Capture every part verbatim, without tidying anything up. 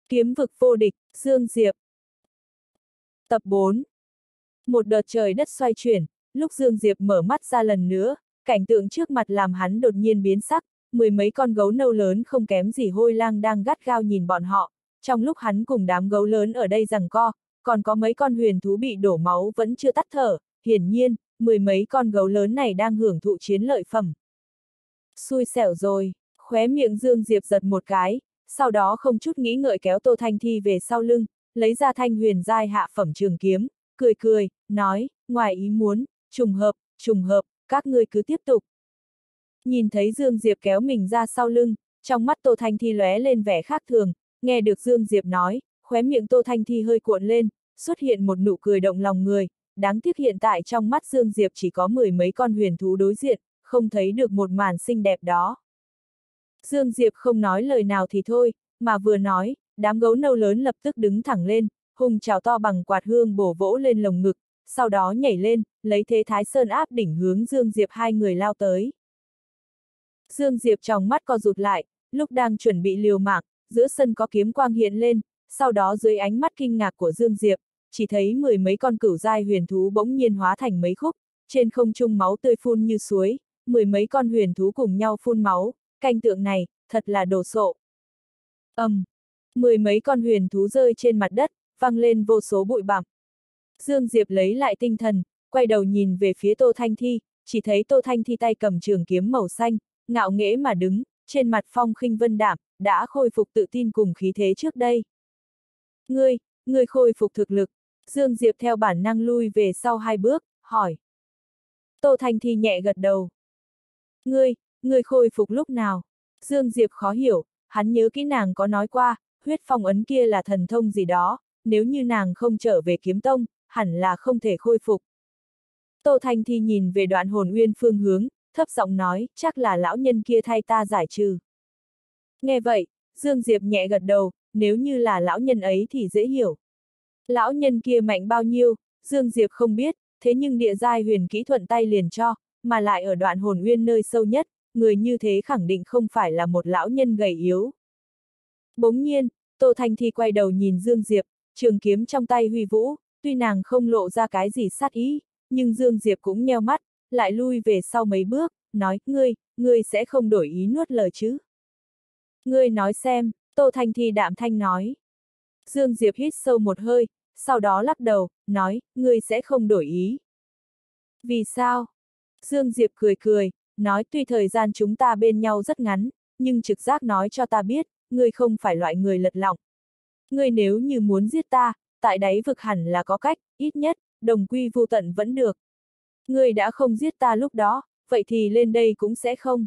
Kiếm vực vô địch, Dương Diệp. Tập bốn. Một đợt trời đất xoay chuyển, lúc Dương Diệp mở mắt ra lần nữa, cảnh tượng trước mặt làm hắn đột nhiên biến sắc, mười mấy con gấu nâu lớn không kém gì hôi lang đang gắt gao nhìn bọn họ, trong lúc hắn cùng đám gấu lớn ở đây giằng co, còn có mấy con huyền thú bị đổ máu vẫn chưa tắt thở, hiển nhiên, mười mấy con gấu lớn này đang hưởng thụ chiến lợi phẩm. Xui xẻo rồi, khóe miệng Dương Diệp giật một cái, sau đó không chút nghĩ ngợi kéo Tô Thanh Thi về sau lưng, lấy ra thanh huyền giai hạ phẩm trường kiếm, cười cười, nói, ngoài ý muốn, trùng hợp, trùng hợp, các ngươi cứ tiếp tục. Nhìn thấy Dương Diệp kéo mình ra sau lưng, trong mắt Tô Thanh Thi lóe lên vẻ khác thường, nghe được Dương Diệp nói, khóe miệng Tô Thanh Thi hơi cuộn lên, xuất hiện một nụ cười động lòng người, đáng tiếc hiện tại trong mắt Dương Diệp chỉ có mười mấy con huyền thú đối diện, không thấy được một màn xinh đẹp đó. Dương Diệp không nói lời nào thì thôi, mà vừa nói, đám gấu nâu lớn lập tức đứng thẳng lên, hùng trào to bằng quạt hương bổ vỗ lên lồng ngực, sau đó nhảy lên, lấy thế Thái Sơn áp đỉnh hướng Dương Diệp hai người lao tới. Dương Diệp trong mắt co rụt lại, lúc đang chuẩn bị liều mạng, giữa sân có kiếm quang hiện lên, sau đó dưới ánh mắt kinh ngạc của Dương Diệp, chỉ thấy mười mấy con cửu giai huyền thú bỗng nhiên hóa thành mấy khúc, trên không trung máu tươi phun như suối, mười mấy con huyền thú cùng nhau phun máu, cảnh tượng này, thật là đồ sộ. Ầm, um, mười mấy con huyền thú rơi trên mặt đất, văng lên vô số bụi bặm. Dương Diệp lấy lại tinh thần, quay đầu nhìn về phía Tô Thanh Thi, chỉ thấy Tô Thanh Thi tay cầm trường kiếm màu xanh, ngạo nghễ mà đứng, trên mặt phong khinh vân đạm, đã khôi phục tự tin cùng khí thế trước đây. Ngươi, ngươi khôi phục thực lực. Dương Diệp theo bản năng lui về sau hai bước, hỏi. Tô Thanh Thi nhẹ gật đầu. Ngươi, ngươi khôi phục lúc nào? Dương Diệp khó hiểu, hắn nhớ kỹ nàng có nói qua, huyết phong ấn kia là thần thông gì đó, nếu như nàng không trở về kiếm tông, hẳn là không thể khôi phục. Tô Thanh Thi nhìn về đoạn hồn uyên phương hướng, thấp giọng nói, chắc là lão nhân kia thay ta giải trừ. Nghe vậy, Dương Diệp nhẹ gật đầu, nếu như là lão nhân ấy thì dễ hiểu. Lão nhân kia mạnh bao nhiêu, Dương Diệp không biết, thế nhưng địa giai huyền kỹ thuận tay liền cho, mà lại ở đoạn hồn uyên nơi sâu nhất, người như thế khẳng định không phải là một lão nhân gầy yếu. Bỗng nhiên, Tô Thanh Thi quay đầu nhìn Dương Diệp, trường kiếm trong tay huy vũ, tuy nàng không lộ ra cái gì sát ý, nhưng Dương Diệp cũng nheo mắt, lại lui về sau mấy bước, nói, ngươi, ngươi sẽ không đổi ý nuốt lời chứ. Ngươi nói xem, Tô Thanh Thi đạm thanh nói. Dương Diệp hít sâu một hơi, sau đó lắc đầu, nói, ngươi sẽ không đổi ý. Vì sao? Dương Diệp cười cười, nói tuy thời gian chúng ta bên nhau rất ngắn, nhưng trực giác nói cho ta biết, ngươi không phải loại người lật lọng. Ngươi nếu như muốn giết ta, tại đáy vực hẳn là có cách, ít nhất, đồng quy vu tận vẫn được. Ngươi đã không giết ta lúc đó, vậy thì lên đây cũng sẽ không.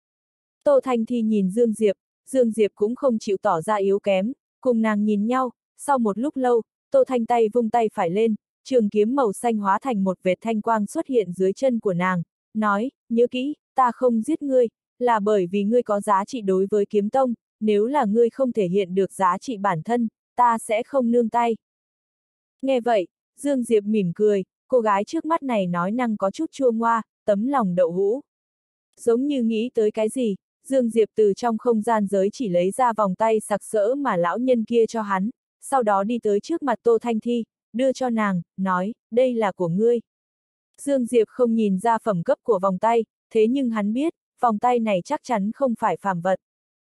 Tô Thanh Thi nhìn Dương Diệp, Dương Diệp cũng không chịu tỏ ra yếu kém, cùng nàng nhìn nhau, sau một lúc lâu, Tô Thanh tay vung tay phải lên, trường kiếm màu xanh hóa thành một vệt thanh quang xuất hiện dưới chân của nàng, nói, nhớ kỹ, ta không giết ngươi, là bởi vì ngươi có giá trị đối với kiếm tông, nếu là ngươi không thể hiện được giá trị bản thân, ta sẽ không nương tay. Nghe vậy, Dương Diệp mỉm cười, cô gái trước mắt này nói năng có chút chua ngoa, tấm lòng đậu hũ. Giống như nghĩ tới cái gì, Dương Diệp từ trong không gian giới chỉ lấy ra vòng tay sặc sỡ mà lão nhân kia cho hắn, sau đó đi tới trước mặt Tô Thanh Thi, đưa cho nàng, nói, đây là của ngươi. Dương Diệp không nhìn ra phẩm cấp của vòng tay, thế nhưng hắn biết, vòng tay này chắc chắn không phải phàm vật.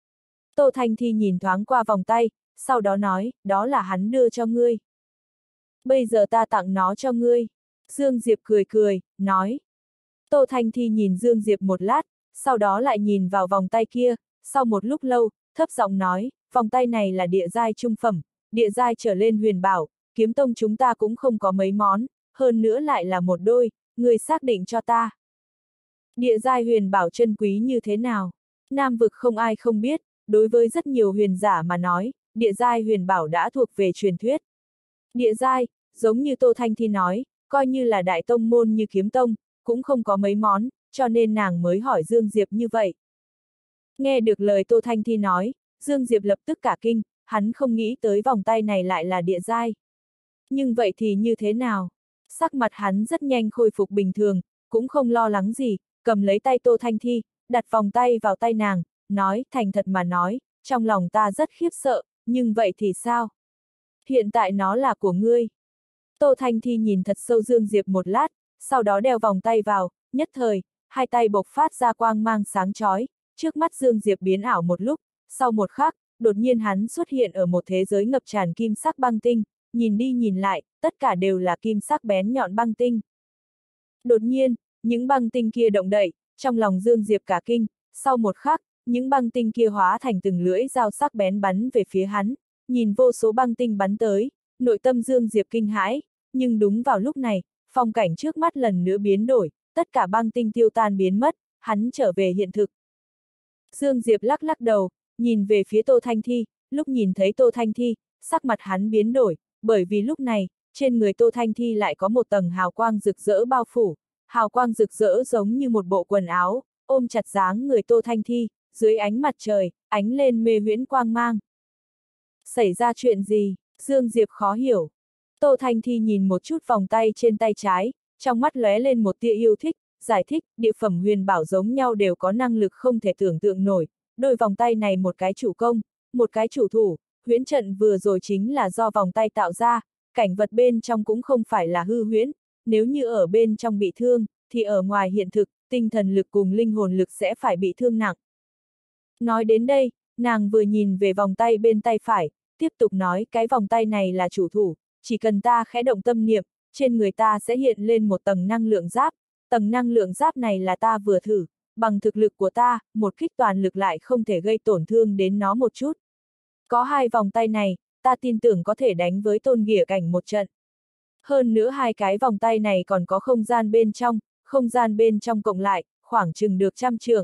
Tô Thanh Thi nhìn thoáng qua vòng tay, sau đó nói, đó là hắn đưa cho ngươi. Bây giờ ta tặng nó cho ngươi. Dương Diệp cười cười, nói. Tô Thanh Thi nhìn Dương Diệp một lát, sau đó lại nhìn vào vòng tay kia, sau một lúc lâu, thấp giọng nói, vòng tay này là địa giai trung phẩm, địa giai trở lên huyền bảo, kiếm tông chúng ta cũng không có mấy món, hơn nữa lại là một đôi, ngươi xác định cho ta. Địa giai huyền bảo chân quý như thế nào? Nam vực không ai không biết, đối với rất nhiều huyền giả mà nói, địa giai huyền bảo đã thuộc về truyền thuyết. Địa giai, giống như Tô Thanh Thi nói, coi như là đại tông môn như kiếm tông, cũng không có mấy món, cho nên nàng mới hỏi Dương Diệp như vậy. Nghe được lời Tô Thanh Thi nói, Dương Diệp lập tức cả kinh, hắn không nghĩ tới vòng tay này lại là địa giai. Nhưng vậy thì như thế nào? Sắc mặt hắn rất nhanh khôi phục bình thường, cũng không lo lắng gì, cầm lấy tay Tô Thanh Thi, đặt vòng tay vào tay nàng, nói, thành thật mà nói, trong lòng ta rất khiếp sợ, nhưng vậy thì sao? Hiện tại nó là của ngươi. Tô Thanh Thi nhìn thật sâu Dương Diệp một lát, sau đó đeo vòng tay vào, nhất thời, hai tay bộc phát ra quang mang sáng chói, trước mắt Dương Diệp biến ảo một lúc, sau một khắc, đột nhiên hắn xuất hiện ở một thế giới ngập tràn kim sắc băng tinh, nhìn đi nhìn lại, tất cả đều là kim sắc bén nhọn băng tinh. Đột nhiên, những băng tinh kia động đậy, trong lòng Dương Diệp cả kinh, sau một khắc, những băng tinh kia hóa thành từng lưỡi dao sắc bén bắn về phía hắn, nhìn vô số băng tinh bắn tới, nội tâm Dương Diệp kinh hãi, nhưng đúng vào lúc này, phong cảnh trước mắt lần nữa biến đổi, tất cả băng tinh tiêu tan biến mất, hắn trở về hiện thực. Dương Diệp lắc lắc đầu, nhìn về phía Tô Thanh Thi, lúc nhìn thấy Tô Thanh Thi, sắc mặt hắn biến đổi, bởi vì lúc này, trên người Tô Thanh Thi lại có một tầng hào quang rực rỡ bao phủ, hào quang rực rỡ giống như một bộ quần áo, ôm chặt dáng người Tô Thanh Thi, dưới ánh mặt trời, ánh lên mê huyễn quang mang. Xảy ra chuyện gì? Dương Diệp khó hiểu. Tô Thanh Thi nhìn một chút vòng tay trên tay trái, trong mắt lóe lên một tia yêu thích, giải thích, địa phẩm huyền bảo giống nhau đều có năng lực không thể tưởng tượng nổi, đôi vòng tay này một cái chủ công, một cái chủ thủ, huyễn trận vừa rồi chính là do vòng tay tạo ra, cảnh vật bên trong cũng không phải là hư huyễn, nếu như ở bên trong bị thương, thì ở ngoài hiện thực, tinh thần lực cùng linh hồn lực sẽ phải bị thương nặng. Nói đến đây, nàng vừa nhìn về vòng tay bên tay phải, tiếp tục nói cái vòng tay này là chủ thủ, chỉ cần ta khẽ động tâm niệm, trên người ta sẽ hiện lên một tầng năng lượng giáp, tầng năng lượng giáp này là ta vừa thử, bằng thực lực của ta, một kích toàn lực lại không thể gây tổn thương đến nó một chút. Có hai vòng tay này, ta tin tưởng có thể đánh với tôn ghỉa cảnh một trận. Hơn nữa hai cái vòng tay này còn có không gian bên trong, không gian bên trong cộng lại, khoảng chừng được trăm trượng.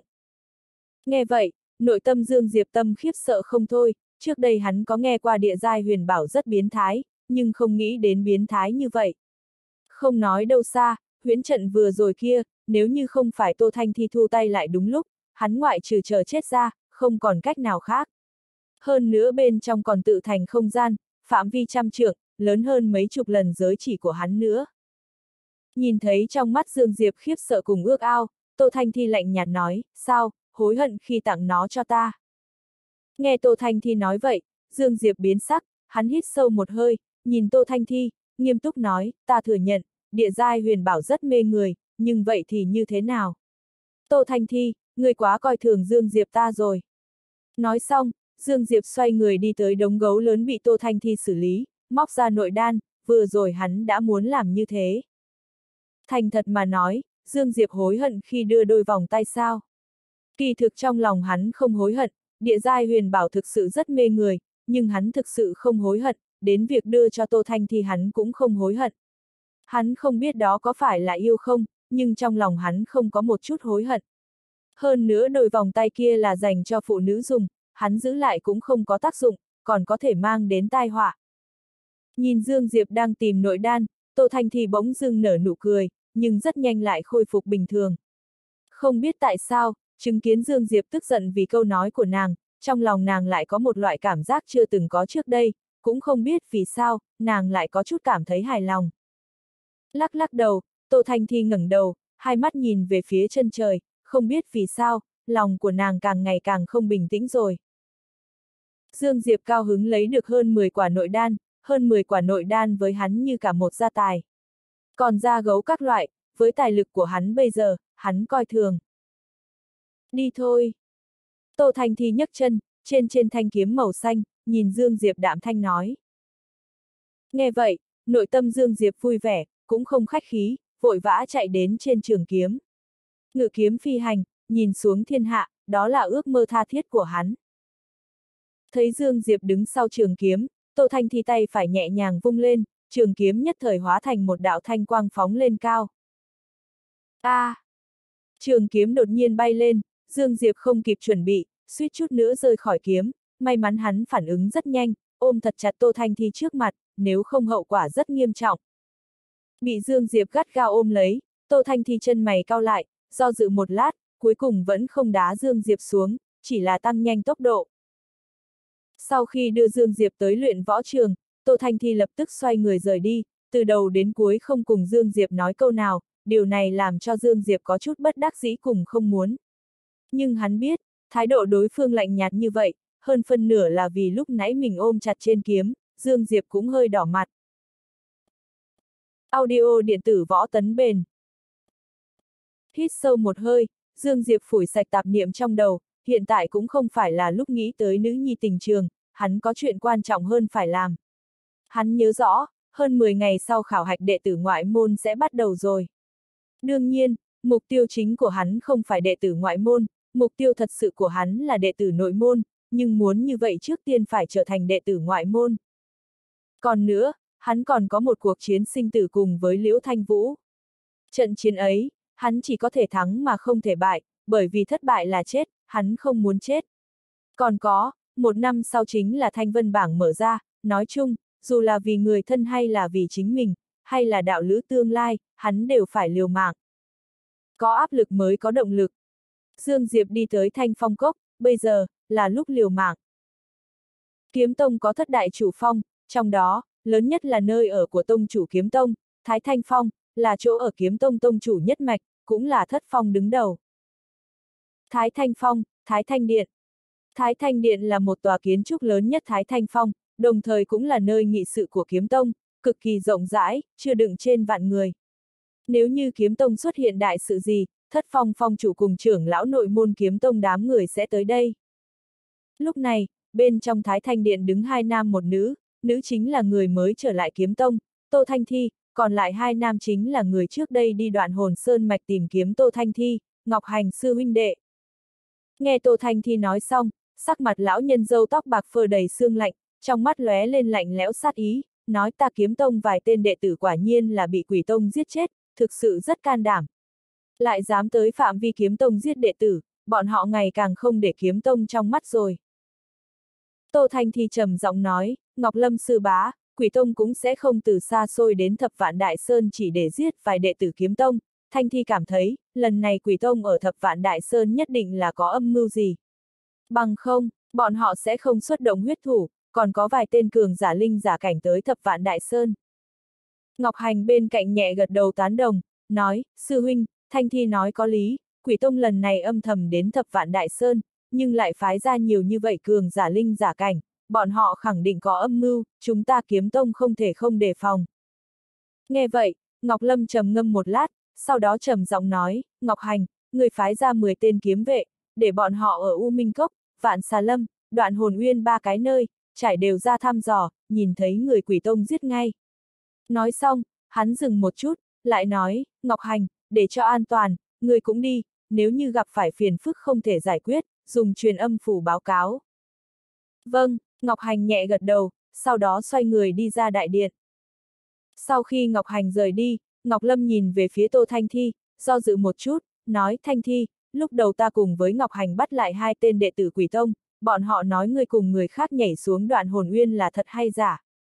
Nghe vậy, nội tâm Dương Diệp Tâm khiếp sợ không thôi, trước đây hắn có nghe qua địa giai huyền bảo rất biến thái, nhưng không nghĩ đến biến thái như vậy. Không nói đâu xa, huyễn trận vừa rồi kia, nếu như không phải Tô Thanh Thi thu tay lại đúng lúc, hắn ngoại trừ chờ chết ra, không còn cách nào khác. Hơn nữa bên trong còn tự thành không gian, phạm vi trăm trượng, lớn hơn mấy chục lần giới chỉ của hắn nữa. Nhìn thấy trong mắt Dương Diệp khiếp sợ cùng ước ao, Tô Thanh Thi lạnh nhạt nói, sao, hối hận khi tặng nó cho ta. Nghe Tô Thanh Thi nói vậy, Dương Diệp biến sắc, hắn hít sâu một hơi, nhìn Tô Thanh Thi, nghiêm túc nói, ta thừa nhận, địa giai huyền bảo rất mê người, nhưng vậy thì như thế nào? Tô Thanh Thi, ngươi quá coi thường Dương Diệp ta rồi. Nói xong, Dương Diệp xoay người đi tới đống gấu lớn bị Tô Thanh Thi xử lý, móc ra nội đan, vừa rồi hắn đã muốn làm như thế. Thành thật mà nói, Dương Diệp hối hận khi đưa đôi vòng tay sao? Kỳ thực trong lòng hắn không hối hận, địa giai huyền bảo thực sự rất mê người, nhưng hắn thực sự không hối hận, đến việc đưa cho Tô Thanh Thi hắn cũng không hối hận. Hắn không biết đó có phải là yêu không, nhưng trong lòng hắn không có một chút hối hận. Hơn nữa đôi vòng tay kia là dành cho phụ nữ dùng, hắn giữ lại cũng không có tác dụng, còn có thể mang đến tai họa. Nhìn Dương Diệp đang tìm nội đan, Tô Thanh Thi bỗng dưng nở nụ cười, nhưng rất nhanh lại khôi phục bình thường. Không biết tại sao, chứng kiến Dương Diệp tức giận vì câu nói của nàng, trong lòng nàng lại có một loại cảm giác chưa từng có trước đây, cũng không biết vì sao, nàng lại có chút cảm thấy hài lòng. Lắc lắc đầu, Tô Thanh Thi ngẩng đầu, hai mắt nhìn về phía chân trời, không biết vì sao, lòng của nàng càng ngày càng không bình tĩnh rồi. Dương Diệp cao hứng lấy được hơn mười quả nội đan, hơn mười quả nội đan với hắn như cả một gia tài. Còn da gấu các loại, với tài lực của hắn bây giờ, hắn coi thường. Đi thôi. Tô Thanh Thi nhấc chân, trên trên thanh kiếm màu xanh, nhìn Dương Diệp đạm thanh nói. Nghe vậy, nội tâm Dương Diệp vui vẻ, cũng không khách khí, vội vã chạy đến trên trường kiếm. Ngự kiếm phi hành, nhìn xuống thiên hạ, đó là ước mơ tha thiết của hắn. Thấy Dương Diệp đứng sau trường kiếm, Tô Thanh Thi tay phải nhẹ nhàng vung lên, trường kiếm nhất thời hóa thành một đạo thanh quang phóng lên cao. A! À, trường kiếm đột nhiên bay lên, Dương Diệp không kịp chuẩn bị, suýt chút nữa rơi khỏi kiếm, may mắn hắn phản ứng rất nhanh, ôm thật chặt Tô Thanh Thi trước mặt, nếu không hậu quả rất nghiêm trọng. Bị Dương Diệp gắt gao ôm lấy, Tô Thanh Thi chân mày cau lại, do dự một lát, cuối cùng vẫn không đá Dương Diệp xuống, chỉ là tăng nhanh tốc độ. Sau khi đưa Dương Diệp tới luyện võ trường, Tô Thanh Thi lập tức xoay người rời đi, từ đầu đến cuối không cùng Dương Diệp nói câu nào, điều này làm cho Dương Diệp có chút bất đắc dĩ cùng không muốn. Nhưng hắn biết, thái độ đối phương lạnh nhạt như vậy, hơn phân nửa là vì lúc nãy mình ôm chặt trên kiếm, Dương Diệp cũng hơi đỏ mặt. Audio điện tử võ tấn bền. Hít sâu một hơi, Dương Diệp phủi sạch tạp niệm trong đầu, hiện tại cũng không phải là lúc nghĩ tới nữ nhi tình trường, hắn có chuyện quan trọng hơn phải làm. Hắn nhớ rõ, hơn mười ngày sau khảo hạch đệ tử ngoại môn sẽ bắt đầu rồi. Đương nhiên, mục tiêu chính của hắn không phải đệ tử ngoại môn, mục tiêu thật sự của hắn là đệ tử nội môn, nhưng muốn như vậy trước tiên phải trở thành đệ tử ngoại môn. Còn nữa, hắn còn có một cuộc chiến sinh tử cùng với Liễu Thanh Vũ. Trận chiến ấy, hắn chỉ có thể thắng mà không thể bại, bởi vì thất bại là chết, hắn không muốn chết. Còn có, một năm sau chính là Thanh Vân bảng mở ra, nói chung, dù là vì người thân hay là vì chính mình, hay là đạo lữ tương lai, hắn đều phải liều mạng. Có áp lực mới có động lực. Dương Diệp đi tới Thanh Phong Cốc, bây giờ, là lúc liều mạng. Kiếm Tông có thất đại chủ phong, trong đó, lớn nhất là nơi ở của tông chủ Kiếm Tông, Thái Thanh Phong, là chỗ ở Kiếm Tông tông chủ nhất mạch, cũng là thất phong đứng đầu. Thái Thanh Phong, Thái Thanh Điện. Thái Thanh Điện là một tòa kiến trúc lớn nhất Thái Thanh Phong, đồng thời cũng là nơi nghị sự của Kiếm Tông, cực kỳ rộng rãi, chưa đựng trên vạn người. Nếu như Kiếm Tông xuất hiện đại sự gì, thất phong phong chủ cùng trưởng lão nội môn Kiếm Tông đám người sẽ tới đây. Lúc này, bên trong Thái Thanh Điện đứng hai nam một nữ, nữ chính là người mới trở lại Kiếm Tông, Tô Thanh Thi, còn lại hai nam chính là người trước đây đi Đoạn Hồn Sơn mạch tìm kiếm Tô Thanh Thi, Ngọc Hành sư huynh đệ. Nghe Tô Thanh Thi nói xong, sắc mặt lão nhân râu tóc bạc phơ đầy sương lạnh, trong mắt lóe lên lạnh lẽo sát ý, nói ta Kiếm Tông vài tên đệ tử quả nhiên là bị Quỷ Tông giết chết, thực sự rất can đảm. Lại dám tới phạm vi Kiếm Tông giết đệ tử, bọn họ ngày càng không để Kiếm Tông trong mắt rồi. Tô Thanh Thi trầm giọng nói, Ngọc Lâm sư bá, Quỷ Tông cũng sẽ không từ xa xôi đến Thập Vạn Đại Sơn chỉ để giết vài đệ tử Kiếm Tông. Thanh Thi cảm thấy, lần này Quỷ Tông ở Thập Vạn Đại Sơn nhất định là có âm mưu gì. Bằng không, bọn họ sẽ không xuất động huyết thủ, còn có vài tên cường giả linh giả cảnh tới Thập Vạn Đại Sơn. Ngọc Hành bên cạnh nhẹ gật đầu tán đồng, nói, sư huynh, Thanh Thi nói có lý, Quỷ Tông lần này âm thầm đến Thập Vạn Đại Sơn, nhưng lại phái ra nhiều như vậy cường giả linh giả cảnh, bọn họ khẳng định có âm mưu, chúng ta Kiếm Tông không thể không đề phòng. Nghe vậy, Ngọc Lâm trầm ngâm một lát, sau đó trầm giọng nói, Ngọc Hành, người phái ra mười tên kiếm vệ, để bọn họ ở U Minh Cốc, Vạn Xà Lâm, Đoạn Hồn Uyên ba cái nơi, trải đều ra thăm dò, nhìn thấy người Quỷ Tông giết ngay. Nói xong, hắn dừng một chút, lại nói, Ngọc Hành, để cho an toàn, người cũng đi, nếu như gặp phải phiền phức không thể giải quyết, dùng truyền âm phủ báo cáo. Vâng, Ngọc Hành nhẹ gật đầu, sau đó xoay người đi ra đại điện. Sau khi Ngọc Hành rời đi, Ngọc Lâm nhìn về phía Tô Thanh Thi, do dự một chút, nói Thanh Thi, lúc đầu ta cùng với Ngọc Hành bắt lại hai tên đệ tử Quỷ Tông, bọn họ nói người cùng người khác nhảy xuống Đoạn Hồn Uyên là thật hay giả?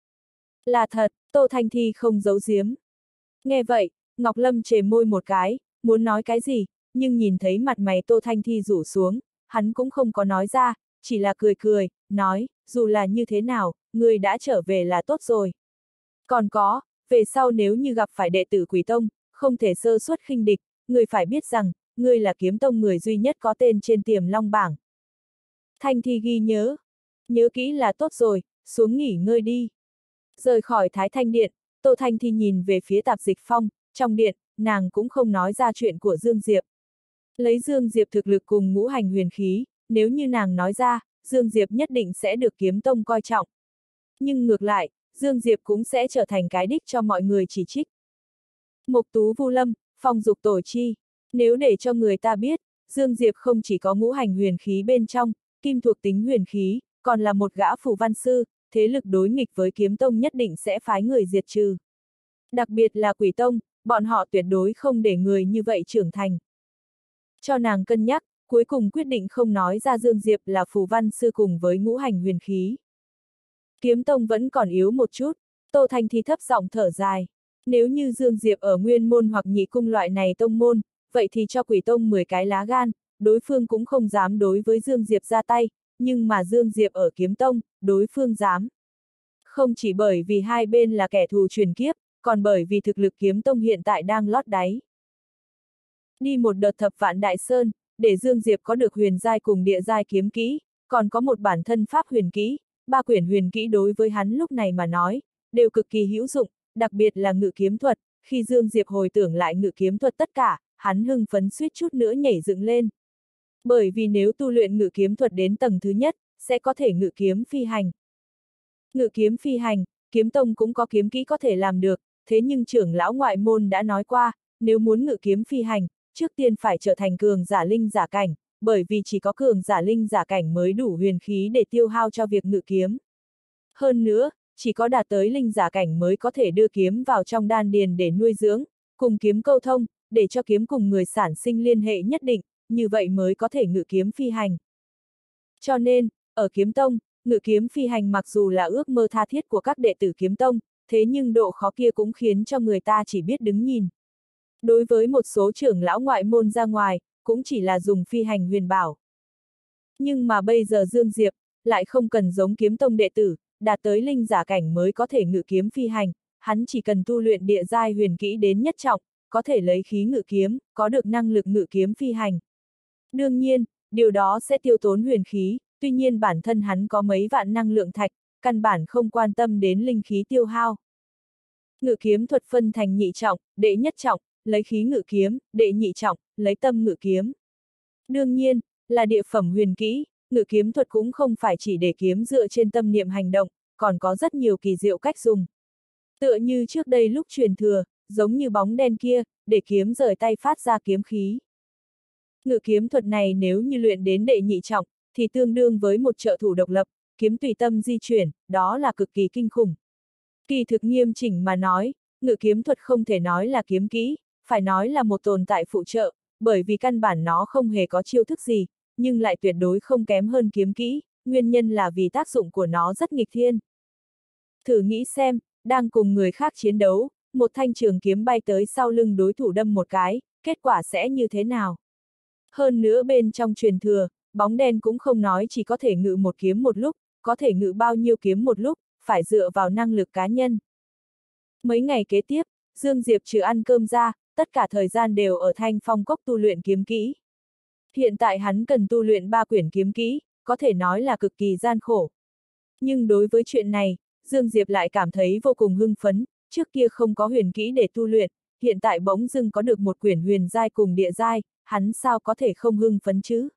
Là thật, Tô Thanh Thi không giấu giếm. Nghe vậy, Ngọc Lâm trề môi một cái, muốn nói cái gì, nhưng nhìn thấy mặt mày Tô Thanh Thi rủ xuống, hắn cũng không có nói ra, chỉ là cười cười, nói, dù là như thế nào, người đã trở về là tốt rồi. Còn có, về sau nếu như gặp phải đệ tử Quỷ Tông, không thể sơ suất khinh địch, người phải biết rằng, người là Kiếm Tông người duy nhất có tên trên Tiềm Long bảng. Thanh Thi ghi nhớ, nhớ kỹ là tốt rồi, xuống nghỉ ngơi đi. Rời khỏi Thái Thanh Điện, Tô Thanh Thi nhìn về phía Tạp Dịch Phong, trong điện, nàng cũng không nói ra chuyện của Dương Diệp. Lấy Dương Diệp thực lực cùng ngũ hành huyền khí, nếu như nàng nói ra, Dương Diệp nhất định sẽ được Kiếm Tông coi trọng. Nhưng ngược lại, Dương Diệp cũng sẽ trở thành cái đích cho mọi người chỉ trích. Mộc Tú Vu Lâm, Phong Dục Tổ Chi, nếu để cho người ta biết, Dương Diệp không chỉ có ngũ hành huyền khí bên trong, kim thuộc tính huyền khí, còn là một gã phù văn sư, thế lực đối nghịch với Kiếm Tông nhất định sẽ phái người diệt trừ. Đặc biệt là Quỷ Tông, bọn họ tuyệt đối không để người như vậy trưởng thành. Cho nàng cân nhắc, cuối cùng quyết định không nói ra Dương Diệp là phù văn sư cùng với ngũ hành huyền khí. Kiếm Tông vẫn còn yếu một chút, Tô Thanh Thi thấp giọng thở dài. Nếu như Dương Diệp ở nguyên môn hoặc nhị cung loại này tông môn, vậy thì cho Quỷ Tông mười cái lá gan, đối phương cũng không dám đối với Dương Diệp ra tay, nhưng mà Dương Diệp ở Kiếm Tông, đối phương dám. Không chỉ bởi vì hai bên là kẻ thù truyền kiếp, còn bởi vì thực lực Kiếm Tông hiện tại đang lót đáy. Đi một đợt Thập Vạn Đại Sơn, để Dương Diệp có được huyền giai cùng địa giai kiếm kỹ, còn có một bản thân pháp huyền kỹ, ba quyển huyền kỹ đối với hắn lúc này mà nói, đều cực kỳ hữu dụng, đặc biệt là ngự kiếm thuật, khi Dương Diệp hồi tưởng lại ngự kiếm thuật tất cả, hắn hưng phấn suýt chút nữa nhảy dựng lên. Bởi vì nếu tu luyện ngự kiếm thuật đến tầng thứ nhất, sẽ có thể ngự kiếm phi hành. Ngự kiếm phi hành, kiếm tông cũng có kiếm kỹ có thể làm được, thế nhưng trưởng lão ngoại môn đã nói qua, nếu muốn ngự kiếm phi hành, trước tiên phải trở thành cường giả linh giả cảnh, bởi vì chỉ có cường giả linh giả cảnh mới đủ huyền khí để tiêu hao cho việc ngự kiếm. Hơn nữa, chỉ có đạt tới linh giả cảnh mới có thể đưa kiếm vào trong đan điền để nuôi dưỡng, cùng kiếm câu thông, để cho kiếm cùng người sản sinh liên hệ nhất định, như vậy mới có thể ngự kiếm phi hành. Cho nên, ở kiếm tông, ngự kiếm phi hành mặc dù là ước mơ tha thiết của các đệ tử kiếm tông, thế nhưng độ khó kia cũng khiến cho người ta chỉ biết đứng nhìn. Đối với một số trưởng lão ngoại môn ra ngoài, cũng chỉ là dùng phi hành huyền bảo. Nhưng mà bây giờ Dương Diệp, lại không cần giống kiếm tông đệ tử, đạt tới linh giả cảnh mới có thể ngự kiếm phi hành, hắn chỉ cần tu luyện địa giai huyền kỹ đến nhất trọng, có thể lấy khí ngự kiếm, có được năng lực ngự kiếm phi hành. Đương nhiên, điều đó sẽ tiêu tốn huyền khí, tuy nhiên bản thân hắn có mấy vạn năng lượng thạch, căn bản không quan tâm đến linh khí tiêu hao. Ngự kiếm thuật phân thành nhị trọng, đệ nhất trọng, lấy khí ngự kiếm, đệ nhị trọng, lấy tâm ngự kiếm. Đương nhiên, là địa phẩm huyền kỹ, ngự kiếm thuật cũng không phải chỉ để kiếm dựa trên tâm niệm hành động, còn có rất nhiều kỳ diệu cách dùng. Tựa như trước đây lúc truyền thừa, giống như bóng đen kia, để kiếm rời tay phát ra kiếm khí. Ngự kiếm thuật này nếu như luyện đến đệ nhị trọng, thì tương đương với một trợ thủ độc lập, kiếm tùy tâm di chuyển, đó là cực kỳ kinh khủng. Kỳ thực nghiêm chỉnh mà nói, ngự kiếm thuật không thể nói là kiếm kỹ, phải nói là một tồn tại phụ trợ, bởi vì căn bản nó không hề có chiêu thức gì, nhưng lại tuyệt đối không kém hơn kiếm kỹ, nguyên nhân là vì tác dụng của nó rất nghịch thiên. Thử nghĩ xem, đang cùng người khác chiến đấu, một thanh trường kiếm bay tới sau lưng đối thủ đâm một cái, kết quả sẽ như thế nào? Hơn nữa bên trong truyền thừa, bóng đen cũng không nói chỉ có thể ngự một kiếm một lúc, có thể ngự bao nhiêu kiếm một lúc, phải dựa vào năng lực cá nhân. Mấy ngày kế tiếp, Dương Diệp trừ ăn cơm ra, tất cả thời gian đều ở Thanh Phong Cốc tu luyện kiếm kỹ. Hiện tại hắn cần tu luyện ba quyển kiếm kỹ, có thể nói là cực kỳ gian khổ. Nhưng đối với chuyện này, Dương Diệp lại cảm thấy vô cùng hưng phấn, trước kia không có huyền kỹ để tu luyện, hiện tại bỗng dưng có được một quyển huyền giai cùng địa giai, hắn sao có thể không hưng phấn chứ?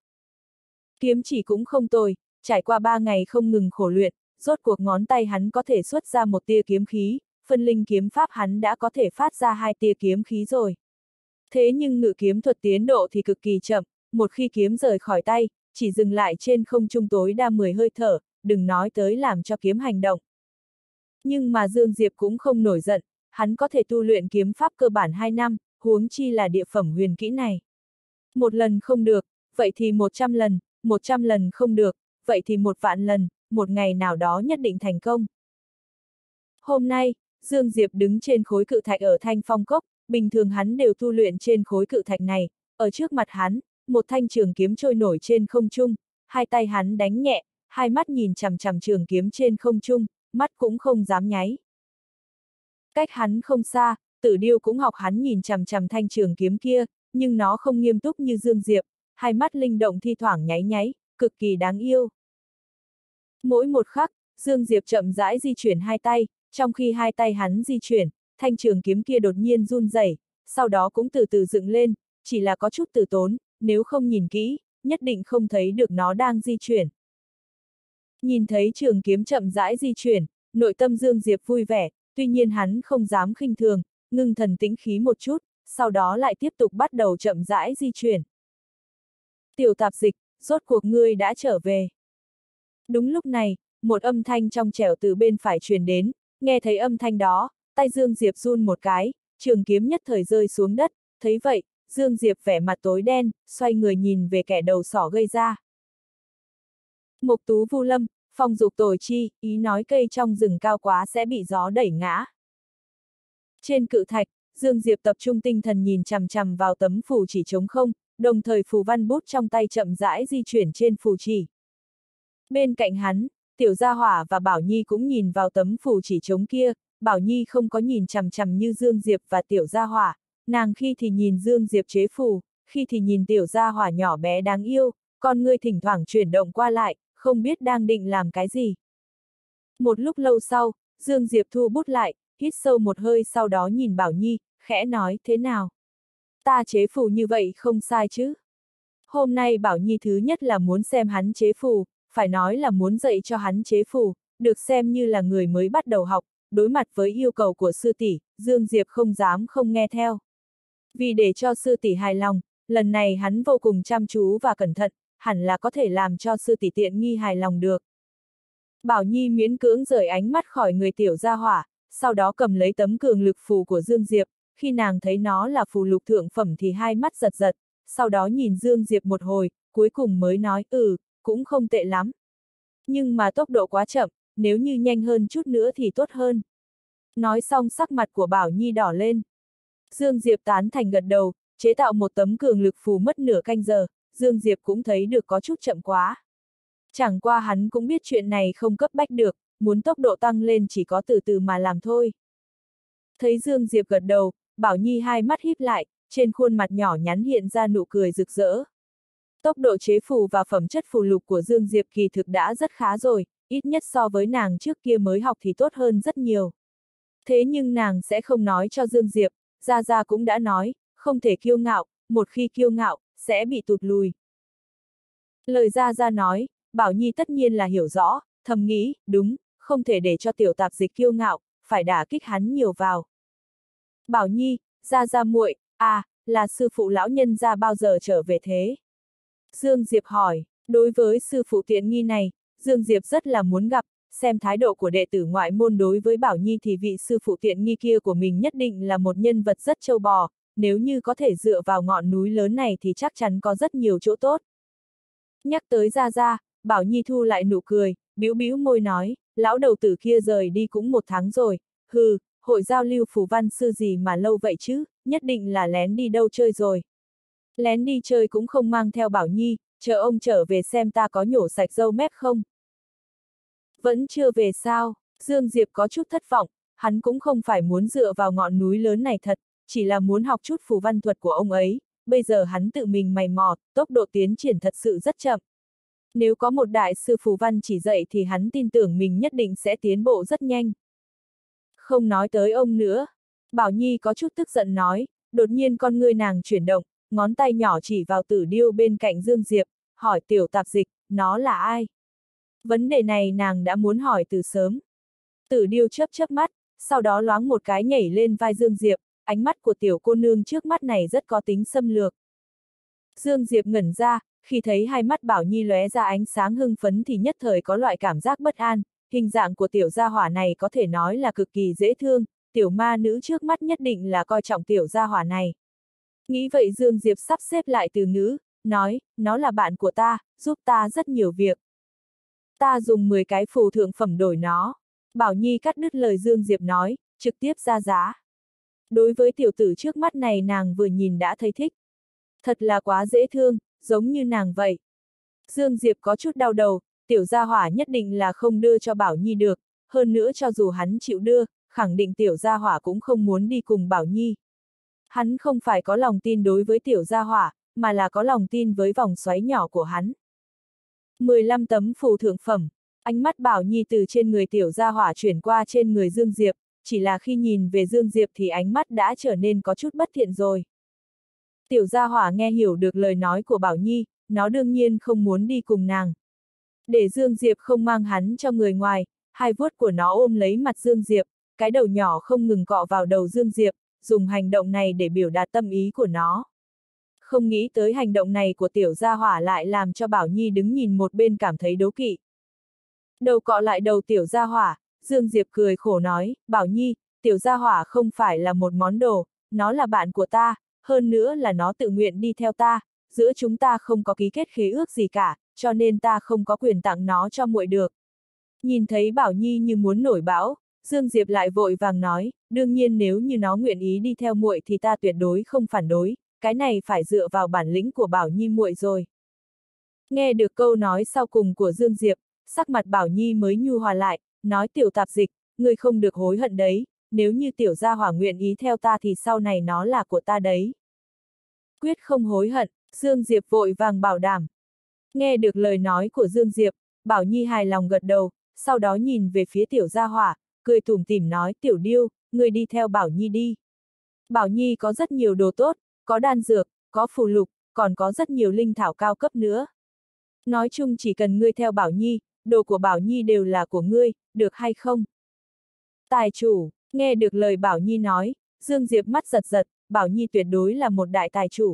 Kiếm chỉ cũng không tồi, trải qua ba ngày không ngừng khổ luyện, rốt cuộc ngón tay hắn có thể xuất ra một tia kiếm khí, phân linh kiếm pháp hắn đã có thể phát ra hai tia kiếm khí rồi. Thế nhưng ngự kiếm thuật tiến độ thì cực kỳ chậm, một khi kiếm rời khỏi tay, chỉ dừng lại trên không trung tối đa mười hơi thở, đừng nói tới làm cho kiếm hành động. Nhưng mà Dương Diệp cũng không nổi giận, hắn có thể tu luyện kiếm pháp cơ bản hai năm, huống chi là địa phẩm huyền kỹ này. Một lần không được, vậy thì một trăm lần, một trăm lần không được, vậy thì một vạn lần, một ngày nào đó nhất định thành công. Hôm nay, Dương Diệp đứng trên khối cự thạch ở Thanh Phong Cốc, bình thường hắn đều tu luyện trên khối cự thạch này, ở trước mặt hắn, một thanh trường kiếm trôi nổi trên không trung, hai tay hắn đánh nhẹ, hai mắt nhìn chằm chằm trường kiếm trên không trung, mắt cũng không dám nháy. Cách hắn không xa, Tử Điêu cũng học hắn nhìn chằm chằm thanh trường kiếm kia, nhưng nó không nghiêm túc như Dương Diệp, hai mắt linh động thi thoảng nháy nháy, cực kỳ đáng yêu. Mỗi một khắc, Dương Diệp chậm rãi di chuyển hai tay, trong khi hai tay hắn di chuyển, thanh trường kiếm kia đột nhiên run rẩy, sau đó cũng từ từ dựng lên, chỉ là có chút từ tốn, nếu không nhìn kỹ, nhất định không thấy được nó đang di chuyển. Nhìn thấy trường kiếm chậm rãi di chuyển, nội tâm Dương Diệp vui vẻ, tuy nhiên hắn không dám khinh thường, ngưng thần tĩnh khí một chút, sau đó lại tiếp tục bắt đầu chậm rãi di chuyển. Tiểu tạp dịch, rốt cuộc ngươi đã trở về. Đúng lúc này, một âm thanh trong trẻo từ bên phải truyền đến, nghe thấy âm thanh đó, tay Dương Diệp run một cái, trường kiếm nhất thời rơi xuống đất, thấy vậy, Dương Diệp vẻ mặt tối đen, xoay người nhìn về kẻ đầu sỏ gây ra. Mục tú vu lâm, phong dục tồi chi, ý nói cây trong rừng cao quá sẽ bị gió đẩy ngã. Trên cự thạch, Dương Diệp tập trung tinh thần nhìn chằm chằm vào tấm phù chỉ trống không, đồng thời phù văn bút trong tay chậm rãi di chuyển trên phù chỉ. Bên cạnh hắn, Tiểu Gia Hỏa và Bảo Nhi cũng nhìn vào tấm phù chỉ trống kia, Bảo Nhi không có nhìn chằm chằm như Dương Diệp và Tiểu Gia Hỏa, nàng khi thì nhìn Dương Diệp chế phù, khi thì nhìn Tiểu Gia Hỏa nhỏ bé đáng yêu, con ngươi thỉnh thoảng chuyển động qua lại, không biết đang định làm cái gì. Một lúc lâu sau, Dương Diệp thu bút lại, hít sâu một hơi sau đó nhìn Bảo Nhi, khẽ nói, thế nào? Ta chế phù như vậy không sai chứ? Hôm nay Bảo Nhi thứ nhất là muốn xem hắn chế phù, phải nói là muốn dạy cho hắn chế phù, được xem như là người mới bắt đầu học, đối mặt với yêu cầu của sư tỷ, Dương Diệp không dám không nghe theo. Vì để cho sư tỷ hài lòng, lần này hắn vô cùng chăm chú và cẩn thận, hẳn là có thể làm cho sư tỷ tiện nghi hài lòng được. Bảo Nhi miễn cưỡng rời ánh mắt khỏi người tiểu gia hỏa, sau đó cầm lấy tấm cường lực phù của Dương Diệp, khi nàng thấy nó là phù lục thượng phẩm thì hai mắt giật giật, sau đó nhìn Dương Diệp một hồi, cuối cùng mới nói, ừ, cũng không tệ lắm. Nhưng mà tốc độ quá chậm, nếu như nhanh hơn chút nữa thì tốt hơn. Nói xong sắc mặt của Bảo Nhi đỏ lên. Dương Diệp tán thành gật đầu, chế tạo một tấm cường lực phù mất nửa canh giờ, Dương Diệp cũng thấy được có chút chậm quá. Chẳng qua hắn cũng biết chuyện này không cấp bách được, muốn tốc độ tăng lên chỉ có từ từ mà làm thôi. Thấy Dương Diệp gật đầu, Bảo Nhi hai mắt híp lại, trên khuôn mặt nhỏ nhắn hiện ra nụ cười rực rỡ. Tốc độ chế phù và phẩm chất phù lục của Dương Diệp kỳ thực đã rất khá rồi, ít nhất so với nàng trước kia mới học thì tốt hơn rất nhiều. Thế nhưng nàng sẽ không nói cho Dương Diệp, Gia Gia cũng đã nói, không thể kiêu ngạo, một khi kiêu ngạo, sẽ bị tụt lùi. Lời Gia Gia nói, Bảo Nhi tất nhiên là hiểu rõ, thầm nghĩ, đúng, không thể để cho tiểu tạp dịch kiêu ngạo, phải đả kích hắn nhiều vào. Bảo Nhi, Gia Gia muội, à, là sư phụ lão nhân gia bao giờ trở về thế? Dương Diệp hỏi, đối với sư phụ tiện nghi này, Dương Diệp rất là muốn gặp, xem thái độ của đệ tử ngoại môn đối với Bảo Nhi thì vị sư phụ tiện nghi kia của mình nhất định là một nhân vật rất trâu bò, nếu như có thể dựa vào ngọn núi lớn này thì chắc chắn có rất nhiều chỗ tốt. Nhắc tới Gia Gia, Bảo Nhi thu lại nụ cười, bĩu bĩu môi nói, lão đầu tử kia rời đi cũng một tháng rồi, hừ, hội giao lưu phù văn sư gì mà lâu vậy chứ, nhất định là lén đi đâu chơi rồi. Lén đi chơi cũng không mang theo Bảo Nhi, chờ ông trở về xem ta có nhổ sạch râu mép không. Vẫn chưa về sao, Dương Diệp có chút thất vọng, hắn cũng không phải muốn dựa vào ngọn núi lớn này thật, chỉ là muốn học chút phù văn thuật của ông ấy, bây giờ hắn tự mình mày mò, tốc độ tiến triển thật sự rất chậm. Nếu có một đại sư phù văn chỉ dạy thì hắn tin tưởng mình nhất định sẽ tiến bộ rất nhanh. Không nói tới ông nữa, Bảo Nhi có chút tức giận nói, đột nhiên con ngươi nàng chuyển động, ngón tay nhỏ chỉ vào Tử Điêu bên cạnh Dương Diệp, hỏi tiểu tạp dịch, nó là ai? Vấn đề này nàng đã muốn hỏi từ sớm. Tử Điêu chớp chớp mắt, sau đó loáng một cái nhảy lên vai Dương Diệp, ánh mắt của tiểu cô nương trước mắt này rất có tính xâm lược. Dương Diệp ngẩn ra, khi thấy hai mắt Bảo Nhi lóe ra ánh sáng hưng phấn thì nhất thời có loại cảm giác bất an, hình dạng của tiểu gia hỏa này có thể nói là cực kỳ dễ thương, tiểu ma nữ trước mắt nhất định là coi trọng tiểu gia hỏa này. Nghĩ vậy Dương Diệp sắp xếp lại từ ngữ, nói, nó là bạn của ta, giúp ta rất nhiều việc. Ta dùng mười cái phù thượng phẩm đổi nó. Bảo Nhi cắt đứt lời Dương Diệp nói, trực tiếp ra giá. Đối với tiểu tử trước mắt này nàng vừa nhìn đã thấy thích. Thật là quá dễ thương, giống như nàng vậy. Dương Diệp có chút đau đầu, tiểu gia hỏa nhất định là không đưa cho Bảo Nhi được, hơn nữa cho dù hắn chịu đưa, khẳng định tiểu gia hỏa cũng không muốn đi cùng Bảo Nhi. Hắn không phải có lòng tin đối với tiểu gia hỏa, mà là có lòng tin với vòng xoáy nhỏ của hắn. mười lăm tấm phù thượng phẩm, ánh mắt Bảo Nhi từ trên người tiểu gia hỏa chuyển qua trên người Dương Diệp, chỉ là khi nhìn về Dương Diệp thì ánh mắt đã trở nên có chút bất thiện rồi. Tiểu gia hỏa nghe hiểu được lời nói của Bảo Nhi, nó đương nhiên không muốn đi cùng nàng. Để Dương Diệp không mang hắn cho người ngoài, hai vuốt của nó ôm lấy mặt Dương Diệp, cái đầu nhỏ không ngừng cọ vào đầu Dương Diệp, dùng hành động này để biểu đạt tâm ý của nó. Không nghĩ tới hành động này của tiểu gia hỏa lại làm cho Bảo Nhi đứng nhìn một bên cảm thấy đố kỵ. Đầu cọ lại đầu tiểu gia hỏa, Dương Diệp cười khổ nói, Bảo Nhi, tiểu gia hỏa không phải là một món đồ, nó là bạn của ta, hơn nữa là nó tự nguyện đi theo ta, giữa chúng ta không có ký kết khế ước gì cả, cho nên ta không có quyền tặng nó cho muội được. Nhìn thấy Bảo Nhi như muốn nổi bão, Dương Diệp lại vội vàng nói, đương nhiên nếu như nó nguyện ý đi theo muội thì ta tuyệt đối không phản đối, cái này phải dựa vào bản lĩnh của Bảo Nhi muội rồi. Nghe được câu nói sau cùng của Dương Diệp, sắc mặt Bảo Nhi mới nhu hòa lại, nói tiểu tạp dịch, ngươi không được hối hận đấy, nếu như tiểu gia hỏa nguyện ý theo ta thì sau này nó là của ta đấy. Quyết không hối hận, Dương Diệp vội vàng bảo đảm. Nghe được lời nói của Dương Diệp, Bảo Nhi hài lòng gật đầu, sau đó nhìn về phía tiểu gia hỏa, cười tủm tỉm nói tiểu điêu, người đi theo Bảo Nhi đi. Bảo Nhi có rất nhiều đồ tốt, có đan dược, có phù lục, còn có rất nhiều linh thảo cao cấp nữa. Nói chung chỉ cần ngươi theo Bảo Nhi, đồ của Bảo Nhi đều là của ngươi, được hay không? Tài chủ, nghe được lời Bảo Nhi nói, Dương Diệp mắt giật giật, Bảo Nhi tuyệt đối là một đại tài chủ.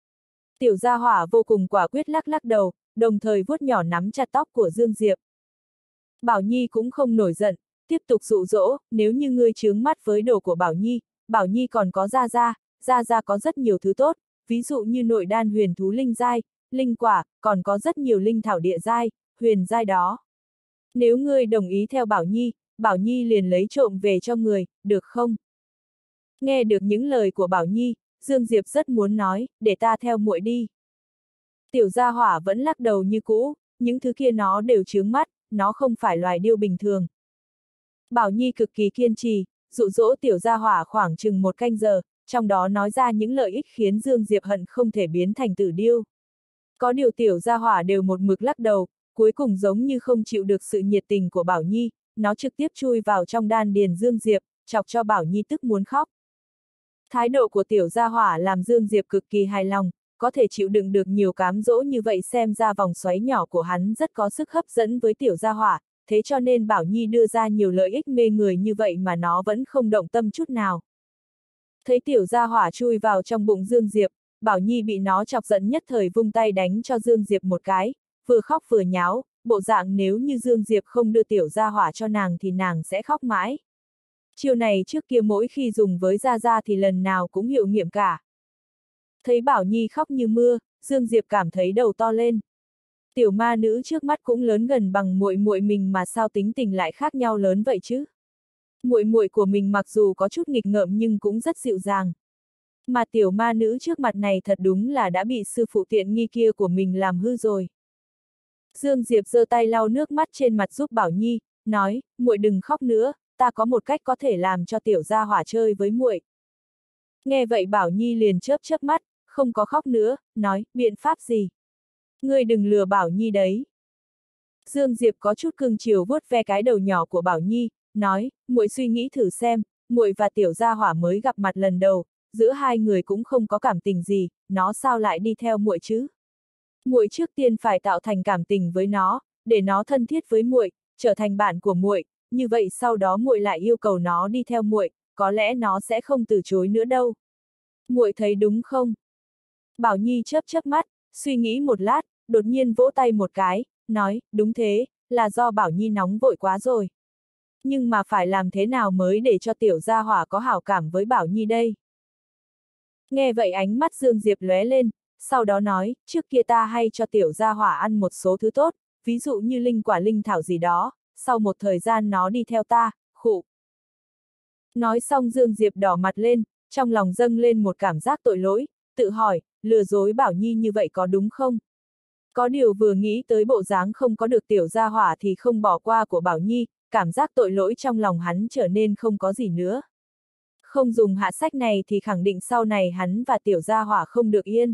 Tiểu gia hỏa vô cùng quả quyết lắc lắc đầu, đồng thời vuốt nhỏ nắm chặt tóc của Dương Diệp. Bảo Nhi cũng không nổi giận, tiếp tục dụ dỗ, nếu như ngươi chướng mắt với đồ của Bảo Nhi, Bảo Nhi còn có Gia Gia, Gia Gia có rất nhiều thứ tốt, ví dụ như nội đan huyền thú linh giai, linh quả, còn có rất nhiều linh thảo địa giai, huyền giai đó. Nếu ngươi đồng ý theo Bảo Nhi, Bảo Nhi liền lấy trộm về cho người, được không? Nghe được những lời của Bảo Nhi, Dương Diệp rất muốn nói, để ta theo muội đi. Tiểu gia hỏa vẫn lắc đầu như cũ, những thứ kia nó đều chướng mắt, nó không phải loài điêu bình thường. Bảo Nhi cực kỳ kiên trì, dụ dỗ tiểu gia hỏa khoảng chừng một canh giờ, trong đó nói ra những lợi ích khiến Dương Diệp hận không thể biến thành tử điêu. Có điều tiểu gia hỏa đều một mực lắc đầu, cuối cùng giống như không chịu được sự nhiệt tình của Bảo Nhi, nó trực tiếp chui vào trong đan điền Dương Diệp, chọc cho Bảo Nhi tức muốn khóc. Thái độ của tiểu gia hỏa làm Dương Diệp cực kỳ hài lòng, có thể chịu đựng được nhiều cám dỗ như vậy xem ra vòng xoáy nhỏ của hắn rất có sức hấp dẫn với tiểu gia hỏa, thế cho nên Bảo Nhi đưa ra nhiều lợi ích mê người như vậy mà nó vẫn không động tâm chút nào. Thấy tiểu gia hỏa chui vào trong bụng Dương Diệp, Bảo Nhi bị nó chọc giận nhất thời vung tay đánh cho Dương Diệp một cái, vừa khóc vừa nháo, bộ dạng nếu như Dương Diệp không đưa tiểu gia hỏa cho nàng thì nàng sẽ khóc mãi. Chiêu này trước kia mỗi khi dùng với Gia Gia thì lần nào cũng hiệu nghiệm cả. Thấy Bảo Nhi khóc như mưa, Dương Diệp cảm thấy đầu to lên. Tiểu ma nữ trước mắt cũng lớn gần bằng muội muội mình mà sao tính tình lại khác nhau lớn vậy chứ? Muội muội của mình mặc dù có chút nghịch ngợm nhưng cũng rất dịu dàng. Mà tiểu ma nữ trước mặt này thật đúng là đã bị sư phụ tiện nghi kia của mình làm hư rồi. Dương Diệp giơ tay lau nước mắt trên mặt giúp Bảo Nhi, nói, muội đừng khóc nữa, ta có một cách có thể làm cho tiểu gia hỏa chơi với muội. Nghe vậy Bảo Nhi liền chớp chớp mắt, không có khóc nữa, nói, biện pháp gì? Ngươi đừng lừa Bảo Nhi đấy. Dương Diệp có chút cưng chiều vuốt ve cái đầu nhỏ của Bảo Nhi, nói, muội suy nghĩ thử xem, muội và tiểu gia hỏa mới gặp mặt lần đầu, giữa hai người cũng không có cảm tình gì, nó sao lại đi theo muội chứ? Muội trước tiên phải tạo thành cảm tình với nó, để nó thân thiết với muội, trở thành bạn của muội, như vậy sau đó muội lại yêu cầu nó đi theo muội, có lẽ nó sẽ không từ chối nữa đâu. Muội thấy đúng không? Bảo Nhi chớp chớp mắt, suy nghĩ một lát, đột nhiên vỗ tay một cái, nói, đúng thế, là do Bảo Nhi nóng vội quá rồi. Nhưng mà phải làm thế nào mới để cho tiểu gia hỏa có hảo cảm với Bảo Nhi đây? Nghe vậy ánh mắt Dương Diệp lóe lên, sau đó nói, trước kia ta hay cho tiểu gia hỏa ăn một số thứ tốt, ví dụ như linh quả linh thảo gì đó, sau một thời gian nó đi theo ta, khụ. Nói xong Dương Diệp đỏ mặt lên, trong lòng dâng lên một cảm giác tội lỗi, tự hỏi, lừa dối Bảo Nhi như vậy có đúng không? Có điều vừa nghĩ tới bộ dáng không có được tiểu gia hỏa thì không bỏ qua của Bảo Nhi, cảm giác tội lỗi trong lòng hắn trở nên không có gì nữa. Không dùng hạ sách này thì khẳng định sau này hắn và tiểu gia hỏa không được yên.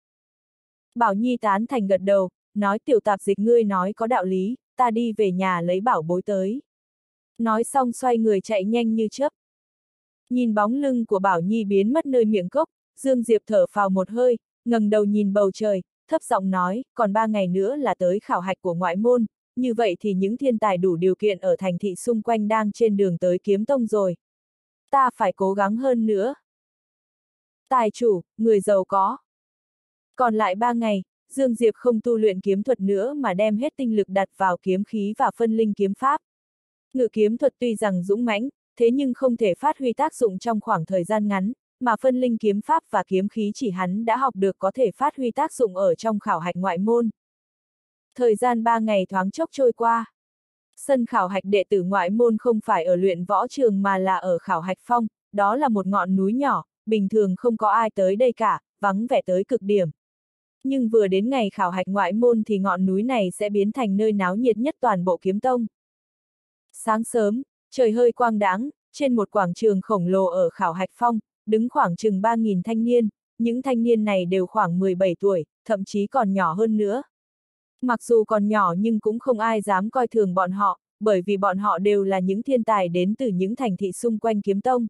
Bảo Nhi tán thành gật đầu, nói tiểu tạp dịch ngươi nói có đạo lý, ta đi về nhà lấy bảo bối tới. Nói xong xoay người chạy nhanh như chớp. Nhìn bóng lưng của Bảo Nhi biến mất nơi miệng cốc, Dương Diệp thở phào một hơi, ngẩng đầu nhìn bầu trời, thấp giọng nói, còn ba ngày nữa là tới khảo hạch của ngoại môn, như vậy thì những thiên tài đủ điều kiện ở thành thị xung quanh đang trên đường tới kiếm tông rồi. Ta phải cố gắng hơn nữa. Tài chủ, người giàu có. Còn lại ba ngày, Dương Diệp không tu luyện kiếm thuật nữa mà đem hết tinh lực đặt vào kiếm khí và phân linh kiếm pháp. Ngự kiếm thuật tuy rằng dũng mãnh, thế nhưng không thể phát huy tác dụng trong khoảng thời gian ngắn, mà phân linh kiếm pháp và kiếm khí chỉ hắn đã học được có thể phát huy tác dụng ở trong khảo hạch ngoại môn. Thời gian ba ngày thoáng chốc trôi qua. Sân khảo hạch đệ tử ngoại môn không phải ở luyện võ trường mà là ở khảo hạch phong, đó là một ngọn núi nhỏ, bình thường không có ai tới đây cả, vắng vẻ tới cực điểm. Nhưng vừa đến ngày khảo hạch ngoại môn thì ngọn núi này sẽ biến thành nơi náo nhiệt nhất toàn bộ kiếm tông. Sáng sớm, trời hơi quang đãng, trên một quảng trường khổng lồ ở khảo hạch phong, đứng khoảng chừng ba nghìn thanh niên, những thanh niên này đều khoảng mười bảy tuổi, thậm chí còn nhỏ hơn nữa. Mặc dù còn nhỏ nhưng cũng không ai dám coi thường bọn họ, bởi vì bọn họ đều là những thiên tài đến từ những thành thị xung quanh kiếm tông.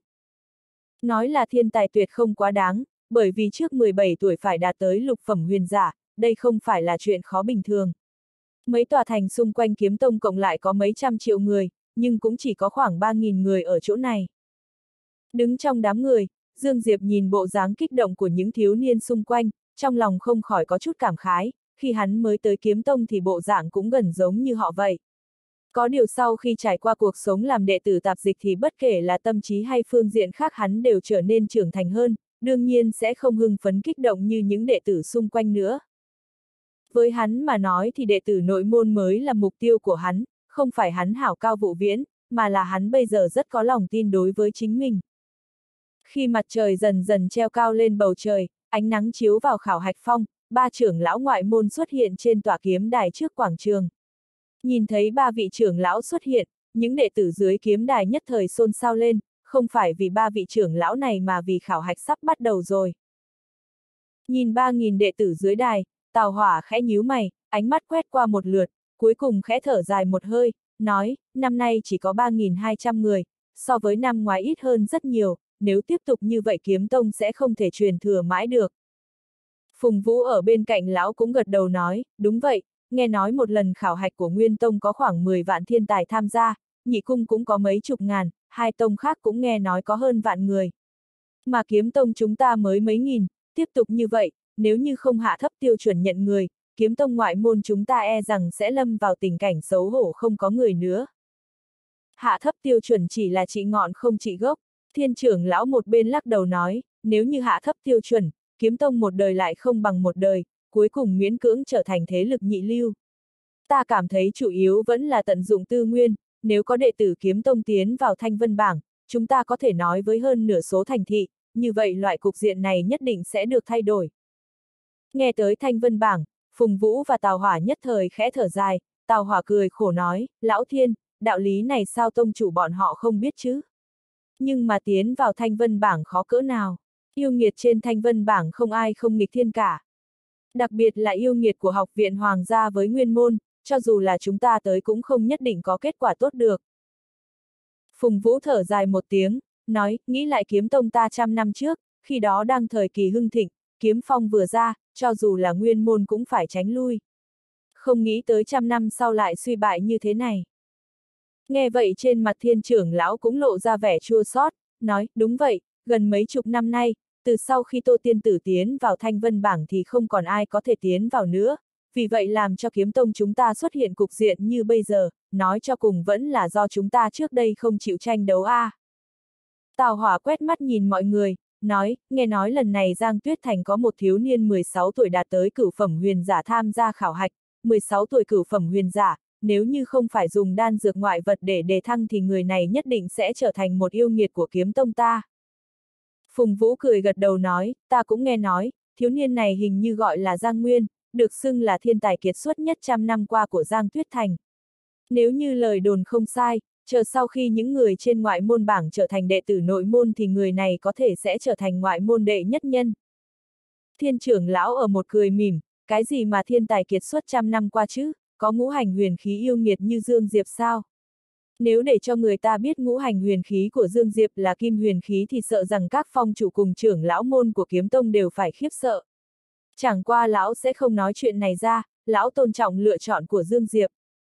Nói là thiên tài tuyệt không quá đáng, bởi vì trước mười bảy tuổi phải đạt tới lục phẩm huyền giả, đây không phải là chuyện khó bình thường. Mấy tòa thành xung quanh kiếm tông cộng lại có mấy trăm triệu người, nhưng cũng chỉ có khoảng ba nghìn người ở chỗ này. Đứng trong đám người, Dương Diệp nhìn bộ dáng kích động của những thiếu niên xung quanh, trong lòng không khỏi có chút cảm khái, khi hắn mới tới kiếm tông thì bộ dạng cũng gần giống như họ vậy. Có điều sau khi trải qua cuộc sống làm đệ tử tạp dịch thì bất kể là tâm trí hay phương diện khác hắn đều trở nên trưởng thành hơn, đương nhiên sẽ không hưng phấn kích động như những đệ tử xung quanh nữa. Với hắn mà nói thì đệ tử nội môn mới là mục tiêu của hắn, không phải hắn hảo cao vụ viễn, mà là hắn bây giờ rất có lòng tin đối với chính mình. Khi mặt trời dần dần treo cao lên bầu trời, ánh nắng chiếu vào khảo hạch phong, ba trưởng lão ngoại môn xuất hiện trên tòa kiếm đài trước quảng trường. Nhìn thấy ba vị trưởng lão xuất hiện, những đệ tử dưới kiếm đài nhất thời xôn xao lên, không phải vì ba vị trưởng lão này mà vì khảo hạch sắp bắt đầu rồi. Nhìn ba nghìn đệ tử dưới đài, Tào Hỏa khẽ nhíu mày, ánh mắt quét qua một lượt, cuối cùng khẽ thở dài một hơi, nói, năm nay chỉ có ba nghìn hai trăm người, so với năm ngoái ít hơn rất nhiều, nếu tiếp tục như vậy kiếm tông sẽ không thể truyền thừa mãi được. Phùng Vũ ở bên cạnh lão cũng gật đầu nói, đúng vậy, nghe nói một lần khảo hạch của Nguyên Tông có khoảng mười vạn thiên tài tham gia, Nhị Cung cũng có mấy chục ngàn, hai tông khác cũng nghe nói có hơn vạn người. Mà kiếm tông chúng ta mới mấy nghìn, tiếp tục như vậy, nếu như không hạ thấp tiêu chuẩn nhận người, kiếm tông ngoại môn chúng ta e rằng sẽ lâm vào tình cảnh xấu hổ không có người nữa. Hạ thấp tiêu chuẩn chỉ là trị ngọn không trị gốc, thiên trưởng lão một bên lắc đầu nói, nếu như hạ thấp tiêu chuẩn, kiếm tông một đời lại không bằng một đời, cuối cùng miễn cưỡng trở thành thế lực nhị lưu. Ta cảm thấy chủ yếu vẫn là tận dụng tư nguyên, nếu có đệ tử kiếm tông tiến vào thanh vân bảng, chúng ta có thể nói với hơn nửa số thành thị, như vậy loại cục diện này nhất định sẽ được thay đổi. Nghe tới thanh vân bảng, Phùng Vũ và Tào Hỏa nhất thời khẽ thở dài, Tào Hỏa cười khổ nói, lão thiên, đạo lý này sao tông chủ bọn họ không biết chứ? Nhưng mà tiến vào thanh vân bảng khó cỡ nào, yêu nghiệt trên thanh vân bảng không ai không nghịch thiên cả. Đặc biệt là yêu nghiệt của học viện hoàng gia với nguyên môn, cho dù là chúng ta tới cũng không nhất định có kết quả tốt được. Phùng Vũ thở dài một tiếng, nói, nghĩ lại kiếm tông ta trăm năm trước, khi đó đang thời kỳ hưng thịnh, kiếm phong vừa ra, cho dù là nguyên môn cũng phải tránh lui. Không nghĩ tới trăm năm sau lại suy bại như thế này. Nghe vậy trên mặt thiên trưởng lão cũng lộ ra vẻ chua xót, nói, đúng vậy, gần mấy chục năm nay, từ sau khi Tô Tiên Tử tiến vào thanh vân bảng thì không còn ai có thể tiến vào nữa, vì vậy làm cho kiếm tông chúng ta xuất hiện cục diện như bây giờ, nói cho cùng vẫn là do chúng ta trước đây không chịu tranh đấu a. À. Tào Hỏa quét mắt nhìn mọi người, nói, nghe nói lần này Giang Tuyết Thành có một thiếu niên mười sáu tuổi đạt tới cửu phẩm huyền giả tham gia khảo hạch, mười sáu tuổi cửu phẩm huyền giả, nếu như không phải dùng đan dược ngoại vật để đề thăng thì người này nhất định sẽ trở thành một yêu nghiệt của kiếm tông ta. Phùng Vũ cười gật đầu nói, ta cũng nghe nói, thiếu niên này hình như gọi là Giang Nguyên, được xưng là thiên tài kiệt xuất nhất trăm năm qua của Giang Tuyết Thành. Nếu như lời đồn không sai, chờ sau khi những người trên ngoại môn bảng trở thành đệ tử nội môn thì người này có thể sẽ trở thành ngoại môn đệ nhất nhân. Thiên trưởng lão ở một cười mỉm, cái gì mà thiên tài kiệt xuất trăm năm qua chứ, có ngũ hành huyền khí yêu nghiệt như Dương Diệp sao? Nếu để cho người ta biết ngũ hành huyền khí của Dương Diệp là kim huyền khí thì sợ rằng các phong chủ cùng trưởng lão môn của kiếm tông đều phải khiếp sợ. Chẳng qua lão sẽ không nói chuyện này ra, lão tôn trọng lựa chọn của Dương Diệp.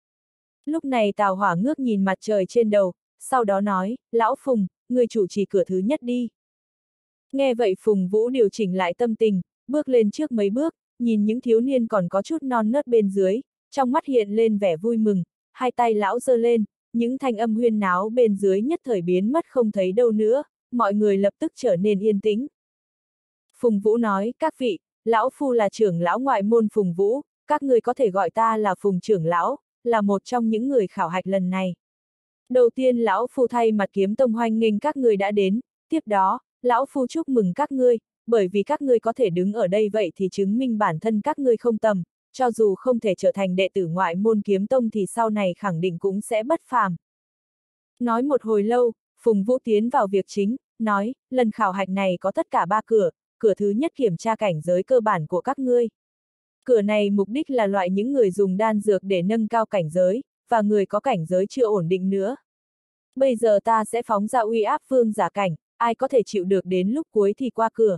Lúc này Tào Hỏa ngước nhìn mặt trời trên đầu, sau đó nói, lão Phùng, người chủ trì cửa thứ nhất đi. Nghe vậy Phùng Vũ điều chỉnh lại tâm tình, bước lên trước mấy bước, nhìn những thiếu niên còn có chút non nớt bên dưới, trong mắt hiện lên vẻ vui mừng, hai tay lão giơ lên, những thanh âm huyên náo bên dưới nhất thời biến mất không thấy đâu nữa, mọi người lập tức trở nên yên tĩnh. Phùng Vũ nói, các vị, lão phu là trưởng lão ngoại môn Phùng Vũ, các người có thể gọi ta là Phùng trưởng lão, là một trong những người khảo hạch lần này. Đầu tiên lão phu thay mặt kiếm tông hoan nghênh các người đã đến, tiếp đó, lão phu chúc mừng các ngươi, bởi vì các ngươi có thể đứng ở đây vậy thì chứng minh bản thân các ngươi không tầm, cho dù không thể trở thành đệ tử ngoại môn kiếm tông thì sau này khẳng định cũng sẽ bất phàm. Nói một hồi lâu, Phùng Vũ tiến vào việc chính, nói, lần khảo hạch này có tất cả ba cửa, cửa thứ nhất kiểm tra cảnh giới cơ bản của các ngươi. Cửa này mục đích là loại những người dùng đan dược để nâng cao cảnh giới, và người có cảnh giới chưa ổn định nữa. Bây giờ ta sẽ phóng ra uy áp vương giả cảnh, ai có thể chịu được đến lúc cuối thì qua cửa.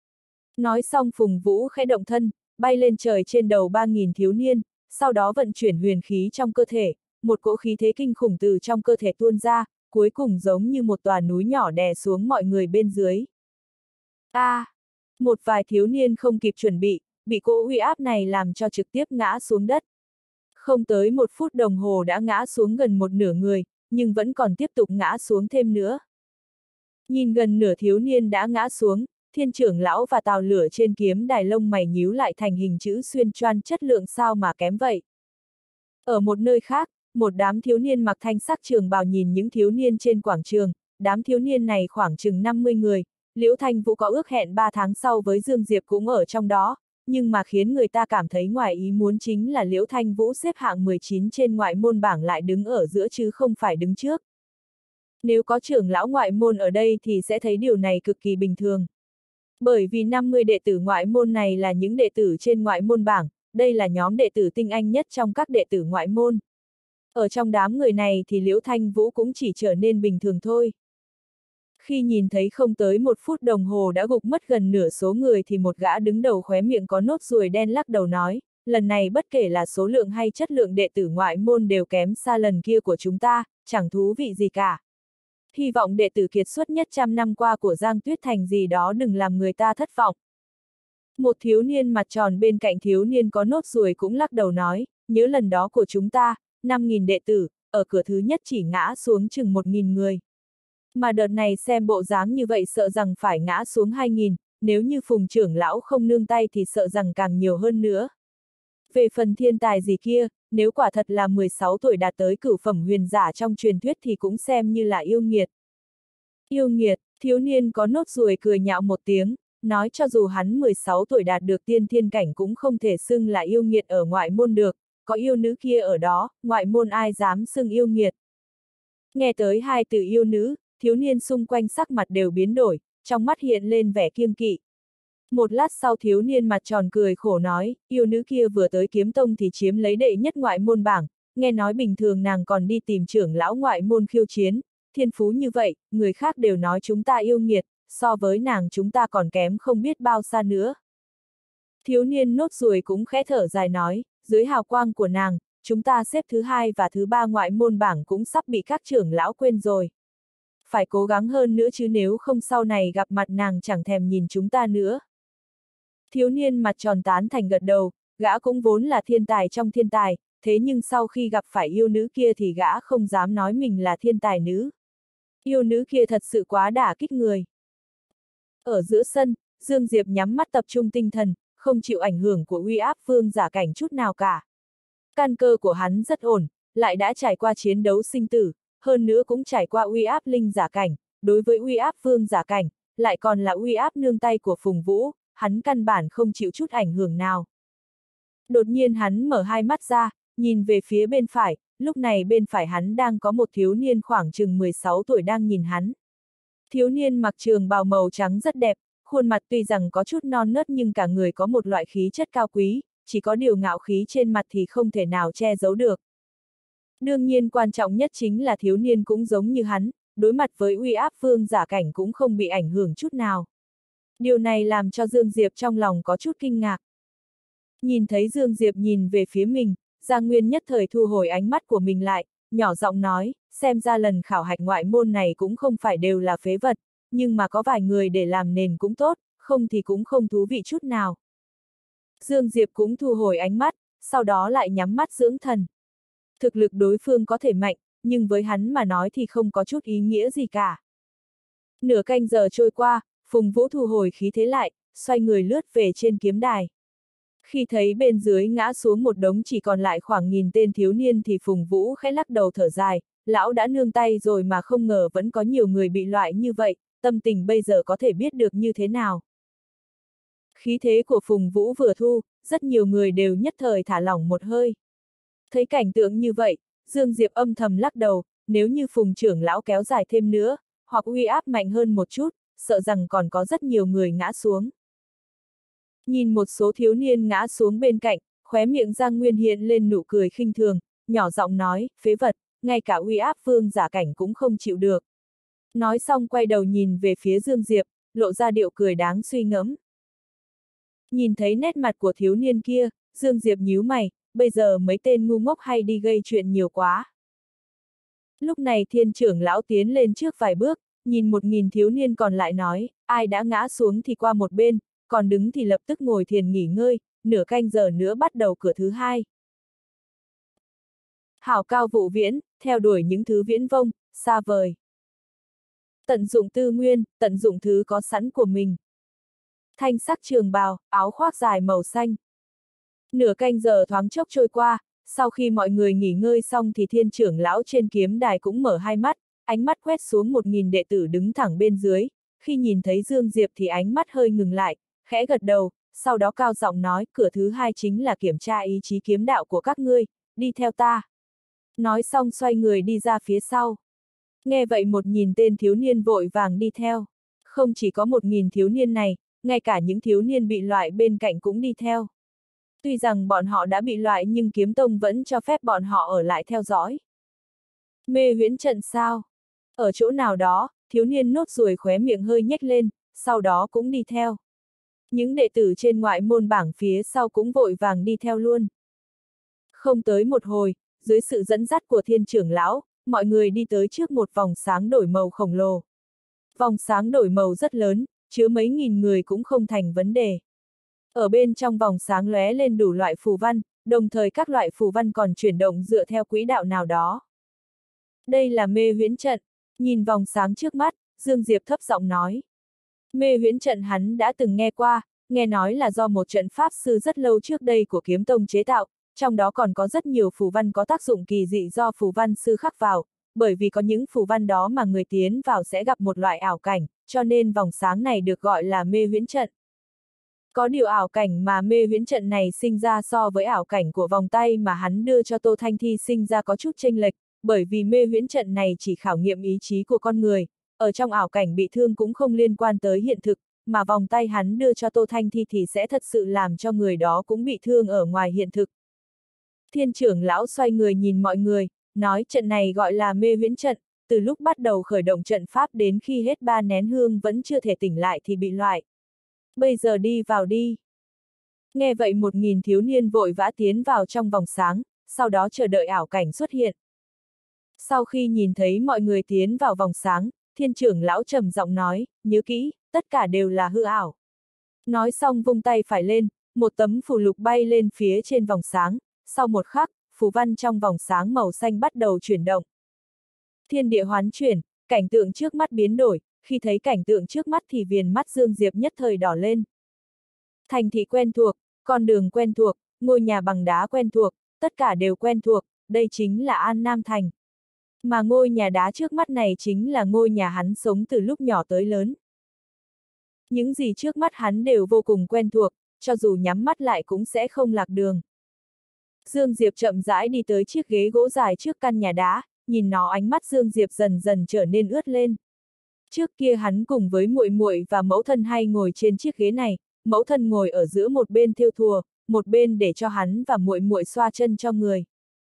Nói xong Phùng Vũ khẽ động thân, bay lên trời trên đầu ba nghìn thiếu niên, sau đó vận chuyển huyền khí trong cơ thể, một cỗ khí thế kinh khủng từ trong cơ thể tuôn ra, cuối cùng giống như một tòa núi nhỏ đè xuống mọi người bên dưới. A! À, một vài thiếu niên không kịp chuẩn bị, bị cỗ uy áp này làm cho trực tiếp ngã xuống đất. Không tới một phút đồng hồ đã ngã xuống gần một nửa người, nhưng vẫn còn tiếp tục ngã xuống thêm nữa. Nhìn gần nửa thiếu niên đã ngã xuống, Thiên trưởng lão và Tào Lửa trên kiếm đài lông mày nhíu lại thành hình chữ xuyên choan, chất lượng sao mà kém vậy. Ở một nơi khác, một đám thiếu niên mặc thanh sắc trường bào nhìn những thiếu niên trên quảng trường, đám thiếu niên này khoảng chừng năm mươi người, Liễu Thanh Vũ có ước hẹn ba tháng sau với Dương Diệp cũng ở trong đó, nhưng mà khiến người ta cảm thấy ngoài ý muốn chính là Liễu Thanh Vũ xếp hạng mười chín trên ngoại môn bảng lại đứng ở giữa chứ không phải đứng trước. Nếu có trưởng lão ngoại môn ở đây thì sẽ thấy điều này cực kỳ bình thường. Bởi vì năm mươi đệ tử ngoại môn này là những đệ tử trên ngoại môn bảng, đây là nhóm đệ tử tinh anh nhất trong các đệ tử ngoại môn. Ở trong đám người này thì Liễu Thanh Vũ cũng chỉ trở nên bình thường thôi. Khi nhìn thấy không tới một phút đồng hồ đã gục mất gần nửa số người thì một gã đứng đầu khóe miệng có nốt ruồi đen lắc đầu nói, lần này bất kể là số lượng hay chất lượng đệ tử ngoại môn đều kém xa lần kia của chúng ta, chẳng thú vị gì cả. Hy vọng đệ tử kiệt xuất nhất trăm năm qua của Giang Tuyết Thành gì đó đừng làm người ta thất vọng. Một thiếu niên mặt tròn bên cạnh thiếu niên có nốt ruồi cũng lắc đầu nói, nhớ lần đó của chúng ta, năm nghìn đệ tử, ở cửa thứ nhất chỉ ngã xuống chừng một nghìn người. Mà đợt này xem bộ dáng như vậy sợ rằng phải ngã xuống hai nghìn, nếu như Phùng trưởng lão không nương tay thì sợ rằng càng nhiều hơn nữa. Về phần thiên tài gì kia, nếu quả thật là mười sáu tuổi đạt tới cửu phẩm huyền giả trong truyền thuyết thì cũng xem như là yêu nghiệt. Yêu nghiệt, thiếu niên có nốt ruồi cười nhạo một tiếng, nói cho dù hắn mười sáu tuổi đạt được tiên thiên cảnh cũng không thể xưng là yêu nghiệt ở ngoại môn được, có yêu nữ kia ở đó, ngoại môn ai dám xưng yêu nghiệt. Nghe tới hai từ yêu nữ, thiếu niên xung quanh sắc mặt đều biến đổi, trong mắt hiện lên vẻ kiêng kỵ. Một lát sau thiếu niên mặt tròn cười khổ nói, yêu nữ kia vừa tới kiếm tông thì chiếm lấy đệ nhất ngoại môn bảng, nghe nói bình thường nàng còn đi tìm trưởng lão ngoại môn khiêu chiến, thiên phú như vậy, người khác đều nói chúng ta yêu nghiệt, so với nàng chúng ta còn kém không biết bao xa nữa. Thiếu niên nốt ruồi cũng khẽ thở dài nói, dưới hào quang của nàng, chúng ta xếp thứ hai và thứ ba ngoại môn bảng cũng sắp bị các trưởng lão quên rồi. Phải cố gắng hơn nữa chứ nếu không sau này gặp mặt nàng chẳng thèm nhìn chúng ta nữa. Thiếu niên mặt tròn tán thành gật đầu, gã cũng vốn là thiên tài trong thiên tài, thế nhưng sau khi gặp phải yêu nữ kia thì gã không dám nói mình là thiên tài nữ. Yêu nữ kia thật sự quá đả kích người. Ở giữa sân, Dương Diệp nhắm mắt tập trung tinh thần, không chịu ảnh hưởng của uy áp vương giả cảnh chút nào cả. Căn cơ của hắn rất ổn, lại đã trải qua chiến đấu sinh tử, hơn nữa cũng trải qua uy áp linh giả cảnh, đối với uy áp vương giả cảnh, lại còn là uy áp nương tay của Phùng Vũ, hắn căn bản không chịu chút ảnh hưởng nào. Đột nhiên hắn mở hai mắt ra, nhìn về phía bên phải, lúc này bên phải hắn đang có một thiếu niên khoảng chừng mười sáu tuổi đang nhìn hắn. Thiếu niên mặc trường bào màu trắng rất đẹp, khuôn mặt tuy rằng có chút non nớt nhưng cả người có một loại khí chất cao quý, chỉ có điều ngạo khí trên mặt thì không thể nào che giấu được. Đương nhiên quan trọng nhất chính là thiếu niên cũng giống như hắn, đối mặt với uy áp vương giả cảnh cũng không bị ảnh hưởng chút nào. Điều này làm cho Dương Diệp trong lòng có chút kinh ngạc. Nhìn thấy Dương Diệp nhìn về phía mình, Giang Nguyên nhất thời thu hồi ánh mắt của mình lại, nhỏ giọng nói, xem ra lần khảo hạch ngoại môn này cũng không phải đều là phế vật, nhưng mà có vài người để làm nền cũng tốt, không thì cũng không thú vị chút nào. Dương Diệp cũng thu hồi ánh mắt, sau đó lại nhắm mắt dưỡng thần. Thực lực đối phương có thể mạnh, nhưng với hắn mà nói thì không có chút ý nghĩa gì cả. Nửa canh giờ trôi qua, Phùng Vũ thu hồi khí thế lại, xoay người lướt về trên kiếm đài. Khi thấy bên dưới ngã xuống một đống chỉ còn lại khoảng nghìn tên thiếu niên thì Phùng Vũ khẽ lắc đầu thở dài, lão đã nương tay rồi mà không ngờ vẫn có nhiều người bị loại như vậy, tâm tình bây giờ có thể biết được như thế nào. Khí thế của Phùng Vũ vừa thu, rất nhiều người đều nhất thời thả lỏng một hơi. Thấy cảnh tượng như vậy, Dương Diệp âm thầm lắc đầu, nếu như Phùng trưởng lão kéo dài thêm nữa, hoặc uy áp mạnh hơn một chút, sợ rằng còn có rất nhiều người ngã xuống. Nhìn một số thiếu niên ngã xuống bên cạnh, khóe miệng Giang Nguyên hiện lên nụ cười khinh thường, nhỏ giọng nói, phế vật, ngay cả uy áp vương giả cảnh cũng không chịu được. Nói xong quay đầu nhìn về phía Dương Diệp, lộ ra điệu cười đáng suy ngẫm. Nhìn thấy nét mặt của thiếu niên kia, Dương Diệp nhíu mày, bây giờ mấy tên ngu ngốc hay đi gây chuyện nhiều quá. Lúc này Thiên trưởng lão tiến lên trước vài bước, nhìn một nghìn thiếu niên còn lại nói, ai đã ngã xuống thì qua một bên, còn đứng thì lập tức ngồi thiền nghỉ ngơi, nửa canh giờ nữa bắt đầu cửa thứ hai. Hảo cao vụ viễn, theo đuổi những thứ viễn vông, xa vời. Tận dụng tư nguyên, tận dụng thứ có sẵn của mình. Thanh sắc trường bào, áo khoác dài màu xanh. Nửa canh giờ thoáng chốc trôi qua, sau khi mọi người nghỉ ngơi xong thì Thiên trưởng lão trên kiếm đài cũng mở hai mắt, ánh mắt quét xuống một nghìn đệ tử đứng thẳng bên dưới, khi nhìn thấy Dương Diệp thì ánh mắt hơi ngừng lại, khẽ gật đầu, sau đó cao giọng nói, cửa thứ hai chính là kiểm tra ý chí kiếm đạo của các ngươi, đi theo ta. Nói xong xoay người đi ra phía sau. Nghe vậy một nghìn tên thiếu niên vội vàng đi theo. Không chỉ có một nghìn thiếu niên này, ngay cả những thiếu niên bị loại bên cạnh cũng đi theo. Tuy rằng bọn họ đã bị loại nhưng kiếm tông vẫn cho phép bọn họ ở lại theo dõi. Mê huyễn trận sao? Ở chỗ nào đó, thiếu niên nốt ruồi khóe miệng hơi nhếch lên, sau đó cũng đi theo. Những đệ tử trên ngoại môn bảng phía sau cũng vội vàng đi theo luôn. Không tới một hồi, dưới sự dẫn dắt của Thiên trưởng lão, mọi người đi tới trước một vòng sáng đổi màu khổng lồ. Vòng sáng đổi màu rất lớn, chứa mấy nghìn người cũng không thành vấn đề. Ở bên trong vòng sáng lóe lên đủ loại phù văn, đồng thời các loại phù văn còn chuyển động dựa theo quỹ đạo nào đó. Đây là mê huyễn trận, nhìn vòng sáng trước mắt, Dương Diệp thấp giọng nói. Mê huyễn trận hắn đã từng nghe qua, nghe nói là do một trận pháp sư rất lâu trước đây của kiếm tông chế tạo, trong đó còn có rất nhiều phù văn có tác dụng kỳ dị do phù văn sư khắc vào, bởi vì có những phù văn đó mà người tiến vào sẽ gặp một loại ảo cảnh, cho nên vòng sáng này được gọi là mê huyễn trận. Có điều ảo cảnh mà mê huyễn trận này sinh ra so với ảo cảnh của vòng tay mà hắn đưa cho Tô Thanh Thi sinh ra có chút chênh lệch, bởi vì mê huyễn trận này chỉ khảo nghiệm ý chí của con người, ở trong ảo cảnh bị thương cũng không liên quan tới hiện thực, mà vòng tay hắn đưa cho Tô Thanh Thi thì sẽ thật sự làm cho người đó cũng bị thương ở ngoài hiện thực. Thiên trưởng lão xoay người nhìn mọi người, nói trận này gọi là mê huyễn trận, từ lúc bắt đầu khởi động trận pháp đến khi hết ba nén hương vẫn chưa thể tỉnh lại thì bị loại. Bây giờ đi vào đi. Nghe vậy một nghìn thiếu niên vội vã tiến vào trong vòng sáng, sau đó chờ đợi ảo cảnh xuất hiện. Sau khi nhìn thấy mọi người tiến vào vòng sáng, Thiên trưởng lão trầm giọng nói, nhớ kỹ, tất cả đều là hư ảo. Nói xong vung tay phải lên, một tấm phù lục bay lên phía trên vòng sáng, sau một khắc, phù văn trong vòng sáng màu xanh bắt đầu chuyển động. Thiên địa hoán chuyển, cảnh tượng trước mắt biến đổi, khi thấy cảnh tượng trước mắt thì viền mắt Dương Diệp nhất thời đỏ lên. Thành thị quen thuộc, con đường quen thuộc, ngôi nhà bằng đá quen thuộc, tất cả đều quen thuộc, đây chính là An Nam Thành. Mà ngôi nhà đá trước mắt này chính là ngôi nhà hắn sống từ lúc nhỏ tới lớn. Những gì trước mắt hắn đều vô cùng quen thuộc, cho dù nhắm mắt lại cũng sẽ không lạc đường. Dương Diệp chậm rãi đi tới chiếc ghế gỗ dài trước căn nhà đá, nhìn nó ánh mắt Dương Diệp dần dần trở nên ướt lên. Trước kia hắn cùng với muội muội và mẫu thân hay ngồi trên chiếc ghế này, mẫu thân ngồi ở giữa một bên thêu thùa, một bên để cho hắn và muội muội xoa chân cho người.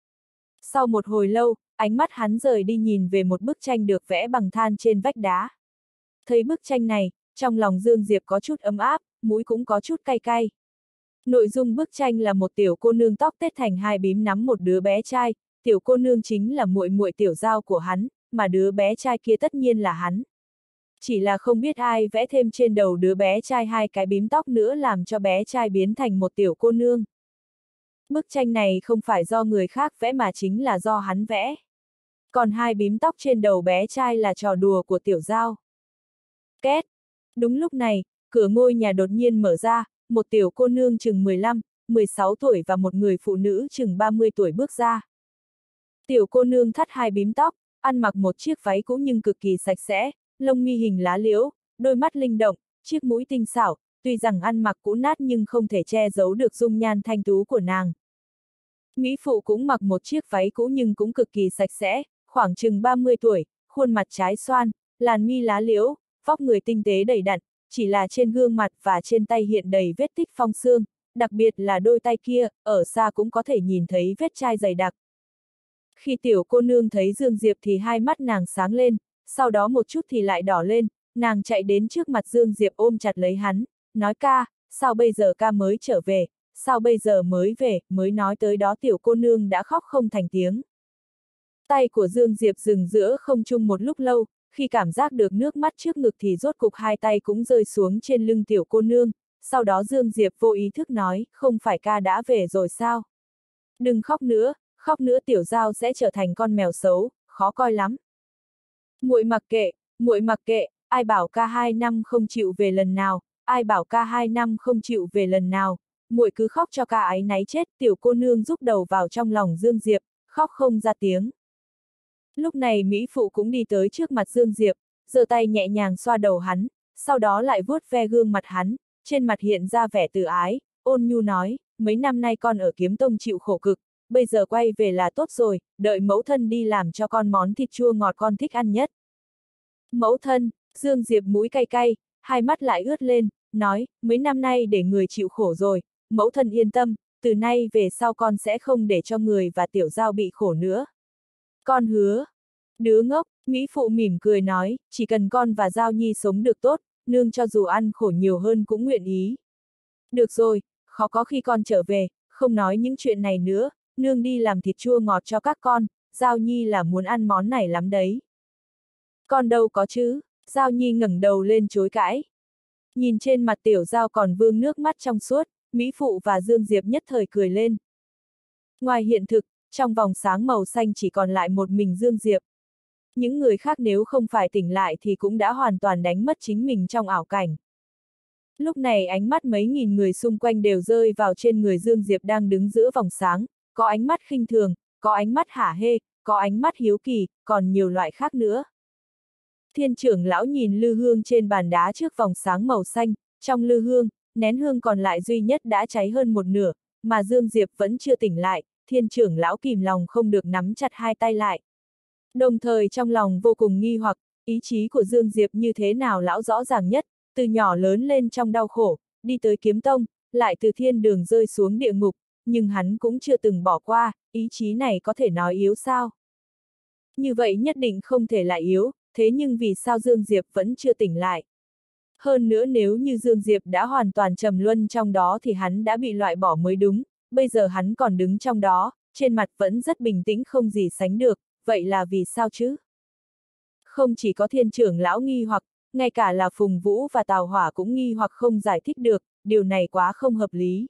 Sau một hồi lâu, ánh mắt hắn rời đi nhìn về một bức tranh được vẽ bằng than trên vách đá. Thấy bức tranh này, trong lòng Dương Diệp có chút ấm áp, mũi cũng có chút cay cay. Nội dung bức tranh là một tiểu cô nương tóc tết thành hai bím nắm một đứa bé trai, tiểu cô nương chính là muội muội tiểu giao của hắn, mà đứa bé trai kia tất nhiên là hắn. Chỉ là không biết ai vẽ thêm trên đầu đứa bé trai hai cái bím tóc nữa làm cho bé trai biến thành một tiểu cô nương. Bức tranh này không phải do người khác vẽ mà chính là do hắn vẽ. Còn hai bím tóc trên đầu bé trai là trò đùa của tiểu giao. Két! Đúng lúc này, cửa ngôi nhà đột nhiên mở ra, một tiểu cô nương chừng mười lăm, mười sáu tuổi và một người phụ nữ chừng ba mươi tuổi bước ra. Tiểu cô nương thắt hai bím tóc, ăn mặc một chiếc váy cũ nhưng cực kỳ sạch sẽ, lông mi hình lá liễu, đôi mắt linh động, chiếc mũi tinh xảo, tuy rằng ăn mặc cũ nát nhưng không thể che giấu được dung nhan thanh tú của nàng. Mỹ phụ cũng mặc một chiếc váy cũ nhưng cũng cực kỳ sạch sẽ, khoảng chừng ba mươi tuổi, khuôn mặt trái xoan, làn mi lá liễu, vóc người tinh tế đầy đặn, chỉ là trên gương mặt và trên tay hiện đầy vết tích phong xương, đặc biệt là đôi tay kia, ở xa cũng có thể nhìn thấy vết chai dày đặc. Khi tiểu cô nương thấy Dương Diệp thì hai mắt nàng sáng lên, sau đó một chút thì lại đỏ lên, nàng chạy đến trước mặt Dương Diệp ôm chặt lấy hắn, nói ca, sao bây giờ ca mới trở về, sao bây giờ mới về, mới nói tới đó tiểu cô nương đã khóc không thành tiếng. Tay của Dương Diệp dừng giữa không trung một lúc lâu, khi cảm giác được nước mắt trước ngực thì rốt cục hai tay cũng rơi xuống trên lưng tiểu cô nương, sau đó Dương Diệp vô ý thức nói, không phải ca đã về rồi sao? Đừng khóc nữa, khóc nữa tiểu giao sẽ trở thành con mèo xấu, khó coi lắm. Muội mặc kệ, muội mặc kệ, ai bảo ca hai năm không chịu về lần nào, ai bảo ca hai năm không chịu về lần nào, muội cứ khóc cho ca áy náy chết, tiểu cô nương rúc đầu vào trong lòng Dương Diệp, khóc không ra tiếng. Lúc này Mỹ Phụ cũng đi tới trước mặt Dương Diệp, giơ tay nhẹ nhàng xoa đầu hắn, sau đó lại vuốt ve gương mặt hắn, trên mặt hiện ra vẻ từ ái, ôn nhu nói, mấy năm nay con ở Kiếm Tông chịu khổ cực, bây giờ quay về là tốt rồi, đợi mẫu thân đi làm cho con món thịt chua ngọt con thích ăn nhất. Mẫu thân, Dương Diệp mũi cay cay, hai mắt lại ướt lên, nói, mấy năm nay để người chịu khổ rồi, mẫu thân yên tâm, từ nay về sau con sẽ không để cho người và tiểu giao bị khổ nữa. Con hứa. Đứa ngốc, Mỹ Phụ mỉm cười nói, chỉ cần con và Giao Nhi sống được tốt, nương cho dù ăn khổ nhiều hơn cũng nguyện ý. Được rồi, khó có khi con trở về, không nói những chuyện này nữa, nương đi làm thịt chua ngọt cho các con, Giao Nhi là muốn ăn món này lắm đấy. Con đâu có chứ, Giao Nhi ngẩng đầu lên chối cãi. Nhìn trên mặt tiểu Giao còn vương nước mắt trong suốt, Mỹ Phụ và Dương Diệp nhất thời cười lên. Ngoài hiện thực, trong vòng sáng màu xanh chỉ còn lại một mình Dương Diệp. Những người khác nếu không phải tỉnh lại thì cũng đã hoàn toàn đánh mất chính mình trong ảo cảnh. Lúc này ánh mắt mấy nghìn người xung quanh đều rơi vào trên người Dương Diệp đang đứng giữa vòng sáng, có ánh mắt khinh thường, có ánh mắt hả hê, có ánh mắt hiếu kỳ, còn nhiều loại khác nữa. Thiên trưởng lão nhìn lư hương trên bàn đá trước vòng sáng màu xanh, trong lư hương, nén hương còn lại duy nhất đã cháy hơn một nửa, mà Dương Diệp vẫn chưa tỉnh lại, thiên trưởng lão kìm lòng không được nắm chặt hai tay lại. Đồng thời trong lòng vô cùng nghi hoặc, ý chí của Dương Diệp như thế nào lão rõ ràng nhất, từ nhỏ lớn lên trong đau khổ, đi tới Kiếm Tông, lại từ thiên đường rơi xuống địa ngục, nhưng hắn cũng chưa từng bỏ qua, ý chí này có thể nói yếu sao? Như vậy nhất định không thể lại yếu, thế nhưng vì sao Dương Diệp vẫn chưa tỉnh lại? Hơn nữa nếu như Dương Diệp đã hoàn toàn trầm luân trong đó thì hắn đã bị loại bỏ mới đúng, bây giờ hắn còn đứng trong đó, trên mặt vẫn rất bình tĩnh không gì sánh được, vậy là vì sao chứ? Không chỉ có thiên trưởng lão nghi hoặc, ngay cả là Phùng Vũ và Tào Hỏa cũng nghi hoặc không giải thích được, điều này quá không hợp lý.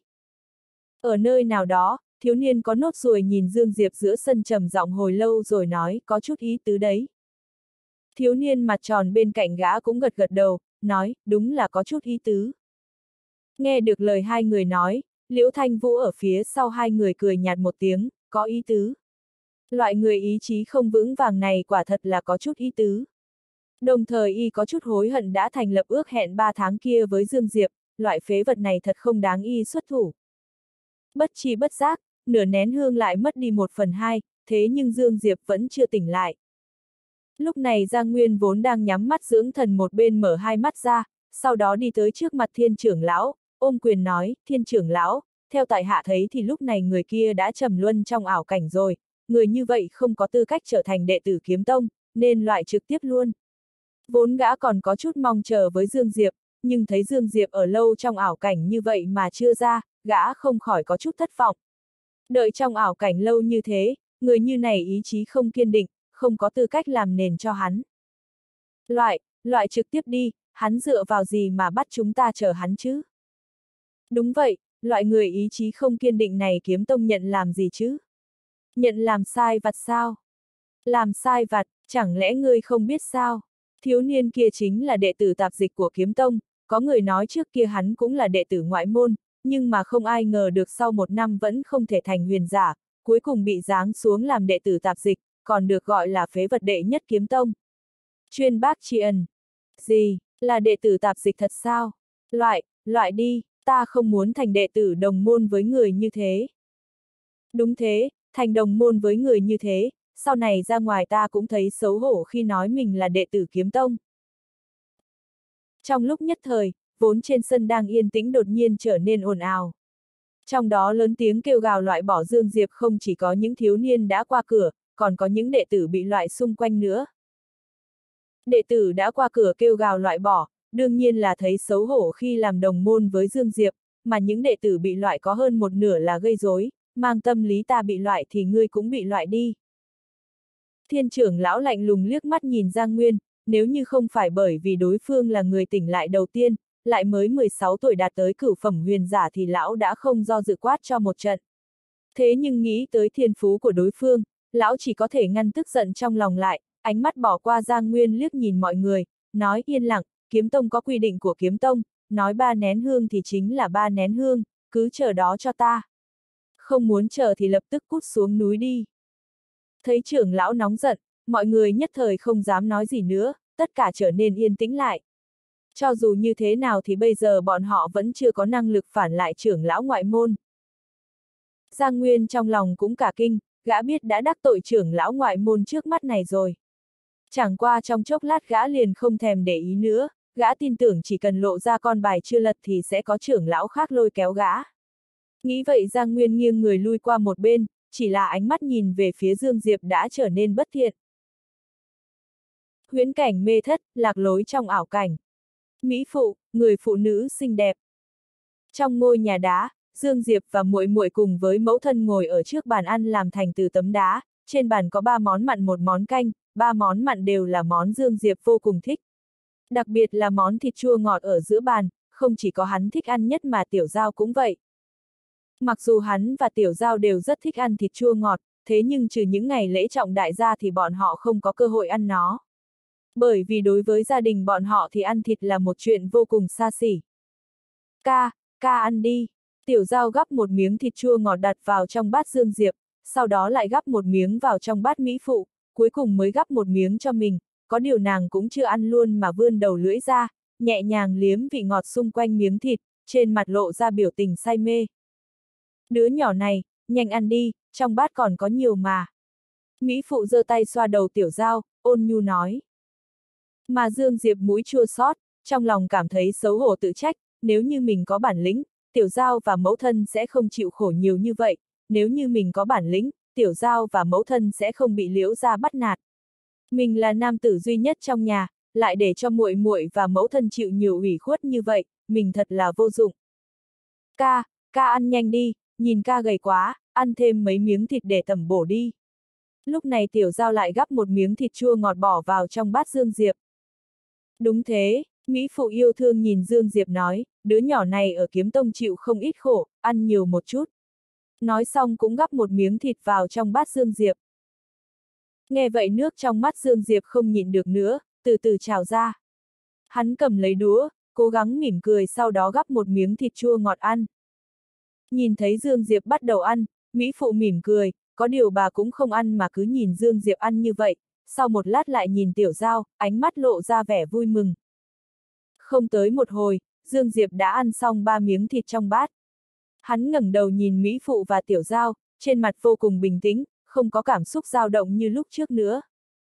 Ở nơi nào đó, thiếu niên có nốt ruồi nhìn Dương Diệp giữa sân trầm giọng hồi lâu rồi nói, có chút ý tứ đấy. Thiếu niên mặt tròn bên cạnh gã cũng gật gật đầu, nói, đúng là có chút ý tứ. Nghe được lời hai người nói, Liễu Thanh Vũ ở phía sau hai người cười nhạt một tiếng, có ý tứ. Loại người ý chí không vững vàng này quả thật là có chút ý tứ. Đồng thời y có chút hối hận đã thành lập ước hẹn ba tháng kia với Dương Diệp, loại phế vật này thật không đáng y xuất thủ. Bất chi bất giác, nửa nén hương lại mất đi một phần hai, thế nhưng Dương Diệp vẫn chưa tỉnh lại. Lúc này Giang Nguyên vốn đang nhắm mắt dưỡng thần một bên mở hai mắt ra, sau đó đi tới trước mặt thiên trưởng lão, ôm quyền nói, thiên trưởng lão, theo tại hạ thấy thì lúc này người kia đã trầm luân trong ảo cảnh rồi, người như vậy không có tư cách trở thành đệ tử Kiếm Tông, nên loại trực tiếp luôn. Vốn gã còn có chút mong chờ với Dương Diệp, nhưng thấy Dương Diệp ở lâu trong ảo cảnh như vậy mà chưa ra, gã không khỏi có chút thất vọng. Đợi trong ảo cảnh lâu như thế, người như này ý chí không kiên định, không có tư cách làm nền cho hắn. Loại, loại trực tiếp đi, hắn dựa vào gì mà bắt chúng ta chờ hắn chứ? Đúng vậy, loại người ý chí không kiên định này Kiếm Tông nhận làm gì chứ? Nhận làm sai vặt sao? Làm sai vặt, chẳng lẽ ngươi không biết sao? Thiếu niên kia chính là đệ tử tạp dịch của Kiếm Tông, có người nói trước kia hắn cũng là đệ tử ngoại môn, nhưng mà không ai ngờ được sau một năm vẫn không thể thành huyền giả, cuối cùng bị giáng xuống làm đệ tử tạp dịch, còn được gọi là phế vật đệ nhất Kiếm Tông. Chuyên bác tri ân. Gì, là đệ tử tạp dịch thật sao? Loại, loại đi, ta không muốn thành đệ tử đồng môn với người như thế. Đúng thế, thành đồng môn với người như thế, sau này ra ngoài ta cũng thấy xấu hổ khi nói mình là đệ tử Kiếm Tông. Trong lúc nhất thời, vốn trên sân đang yên tĩnh đột nhiên trở nên ồn ào. Trong đó lớn tiếng kêu gào loại bỏ Dương Diệp không chỉ có những thiếu niên đã qua cửa, còn có những đệ tử bị loại xung quanh nữa. Đệ tử đã qua cửa kêu gào loại bỏ, đương nhiên là thấy xấu hổ khi làm đồng môn với Dương Diệp, mà những đệ tử bị loại có hơn một nửa là gây rối, mang tâm lý ta bị loại thì ngươi cũng bị loại đi. Thiên trưởng lão lạnh lùng liếc mắt nhìn Giang Nguyên, nếu như không phải bởi vì đối phương là người tỉnh lại đầu tiên, lại mới mười sáu tuổi đạt tới cửu phẩm huyền giả thì lão đã không do dự quát cho một trận. Thế nhưng nghĩ tới thiên phú của đối phương, lão chỉ có thể ngăn tức giận trong lòng lại, ánh mắt bỏ qua Giang Nguyên liếc nhìn mọi người, nói yên lặng, kiếm tông có quy định của kiếm tông, nói ba nén hương thì chính là ba nén hương, cứ chờ đó cho ta. Không muốn chờ thì lập tức cút xuống núi đi. Thấy trưởng lão nóng giận, mọi người nhất thời không dám nói gì nữa, tất cả trở nên yên tĩnh lại. Cho dù như thế nào thì bây giờ bọn họ vẫn chưa có năng lực phản lại trưởng lão ngoại môn. Giang Nguyên trong lòng cũng cả kinh, gã biết đã đắc tội trưởng lão ngoại môn trước mắt này rồi. Chẳng qua trong chốc lát gã liền không thèm để ý nữa, gã tin tưởng chỉ cần lộ ra con bài chưa lật thì sẽ có trưởng lão khác lôi kéo gã. Nghĩ vậy Giang Nguyên nghiêng người lui qua một bên, chỉ là ánh mắt nhìn về phía Dương Diệp đã trở nên bất thiện. Huyễn cảnh mê thất, lạc lối trong ảo cảnh. Mỹ phụ, người phụ nữ xinh đẹp. Trong ngôi nhà đá, Dương Diệp và muội muội cùng với mẫu thân ngồi ở trước bàn ăn làm thành từ tấm đá, trên bàn có ba món mặn một món canh, ba món mặn đều là món Dương Diệp vô cùng thích. Đặc biệt là món thịt chua ngọt ở giữa bàn, không chỉ có hắn thích ăn nhất mà Tiểu Giao cũng vậy. Mặc dù hắn và Tiểu Giao đều rất thích ăn thịt chua ngọt, thế nhưng trừ những ngày lễ trọng đại gia thì bọn họ không có cơ hội ăn nó. Bởi vì đối với gia đình bọn họ thì ăn thịt là một chuyện vô cùng xa xỉ. Ca, ca ăn đi. Tiểu Giao gắp một miếng thịt chua ngọt đặt vào trong bát Dương Diệp, sau đó lại gắp một miếng vào trong bát Mỹ phụ, cuối cùng mới gắp một miếng cho mình, có điều nàng cũng chưa ăn luôn mà vươn đầu lưỡi ra, nhẹ nhàng liếm vị ngọt xung quanh miếng thịt, trên mặt lộ ra biểu tình say mê. Đứa nhỏ này, nhanh ăn đi, trong bát còn có nhiều mà. Mỹ phụ giơ tay xoa đầu Tiểu Giao, ôn nhu nói. Mà Dương Diệp mũi chua xót, trong lòng cảm thấy xấu hổ tự trách, nếu như mình có bản lĩnh, Tiểu Giao và mẫu thân sẽ không chịu khổ nhiều như vậy, nếu như mình có bản lĩnh, Tiểu Giao và mẫu thân sẽ không bị Liễu gia bắt nạt. Mình là nam tử duy nhất trong nhà, lại để cho muội muội và mẫu thân chịu nhiều ủy khuất như vậy, mình thật là vô dụng. Ca, ca ăn nhanh đi, nhìn ca gầy quá, ăn thêm mấy miếng thịt để tẩm bổ đi. Lúc này Tiểu Giao lại gắp một miếng thịt chua ngọt bỏ vào trong bát Dương Diệp. Đúng thế, Mỹ phụ yêu thương nhìn Dương Diệp nói, đứa nhỏ này ở kiếm tông chịu không ít khổ, ăn nhiều một chút. Nói xong cũng gắp một miếng thịt vào trong bát Dương Diệp. Nghe vậy nước trong mắt Dương Diệp không nhịn được nữa, từ từ trào ra. Hắn cầm lấy đũa, cố gắng mỉm cười sau đó gắp một miếng thịt chua ngọt ăn. Nhìn thấy Dương Diệp bắt đầu ăn, Mỹ phụ mỉm cười, có điều bà cũng không ăn mà cứ nhìn Dương Diệp ăn như vậy, sau một lát lại nhìn Tiểu Giao, ánh mắt lộ ra vẻ vui mừng. Không tới một hồi, Dương Diệp đã ăn xong ba miếng thịt trong bát. Hắn ngẩng đầu nhìn Mỹ phụ và Tiểu Giao, trên mặt vô cùng bình tĩnh, không có cảm xúc dao động như lúc trước nữa.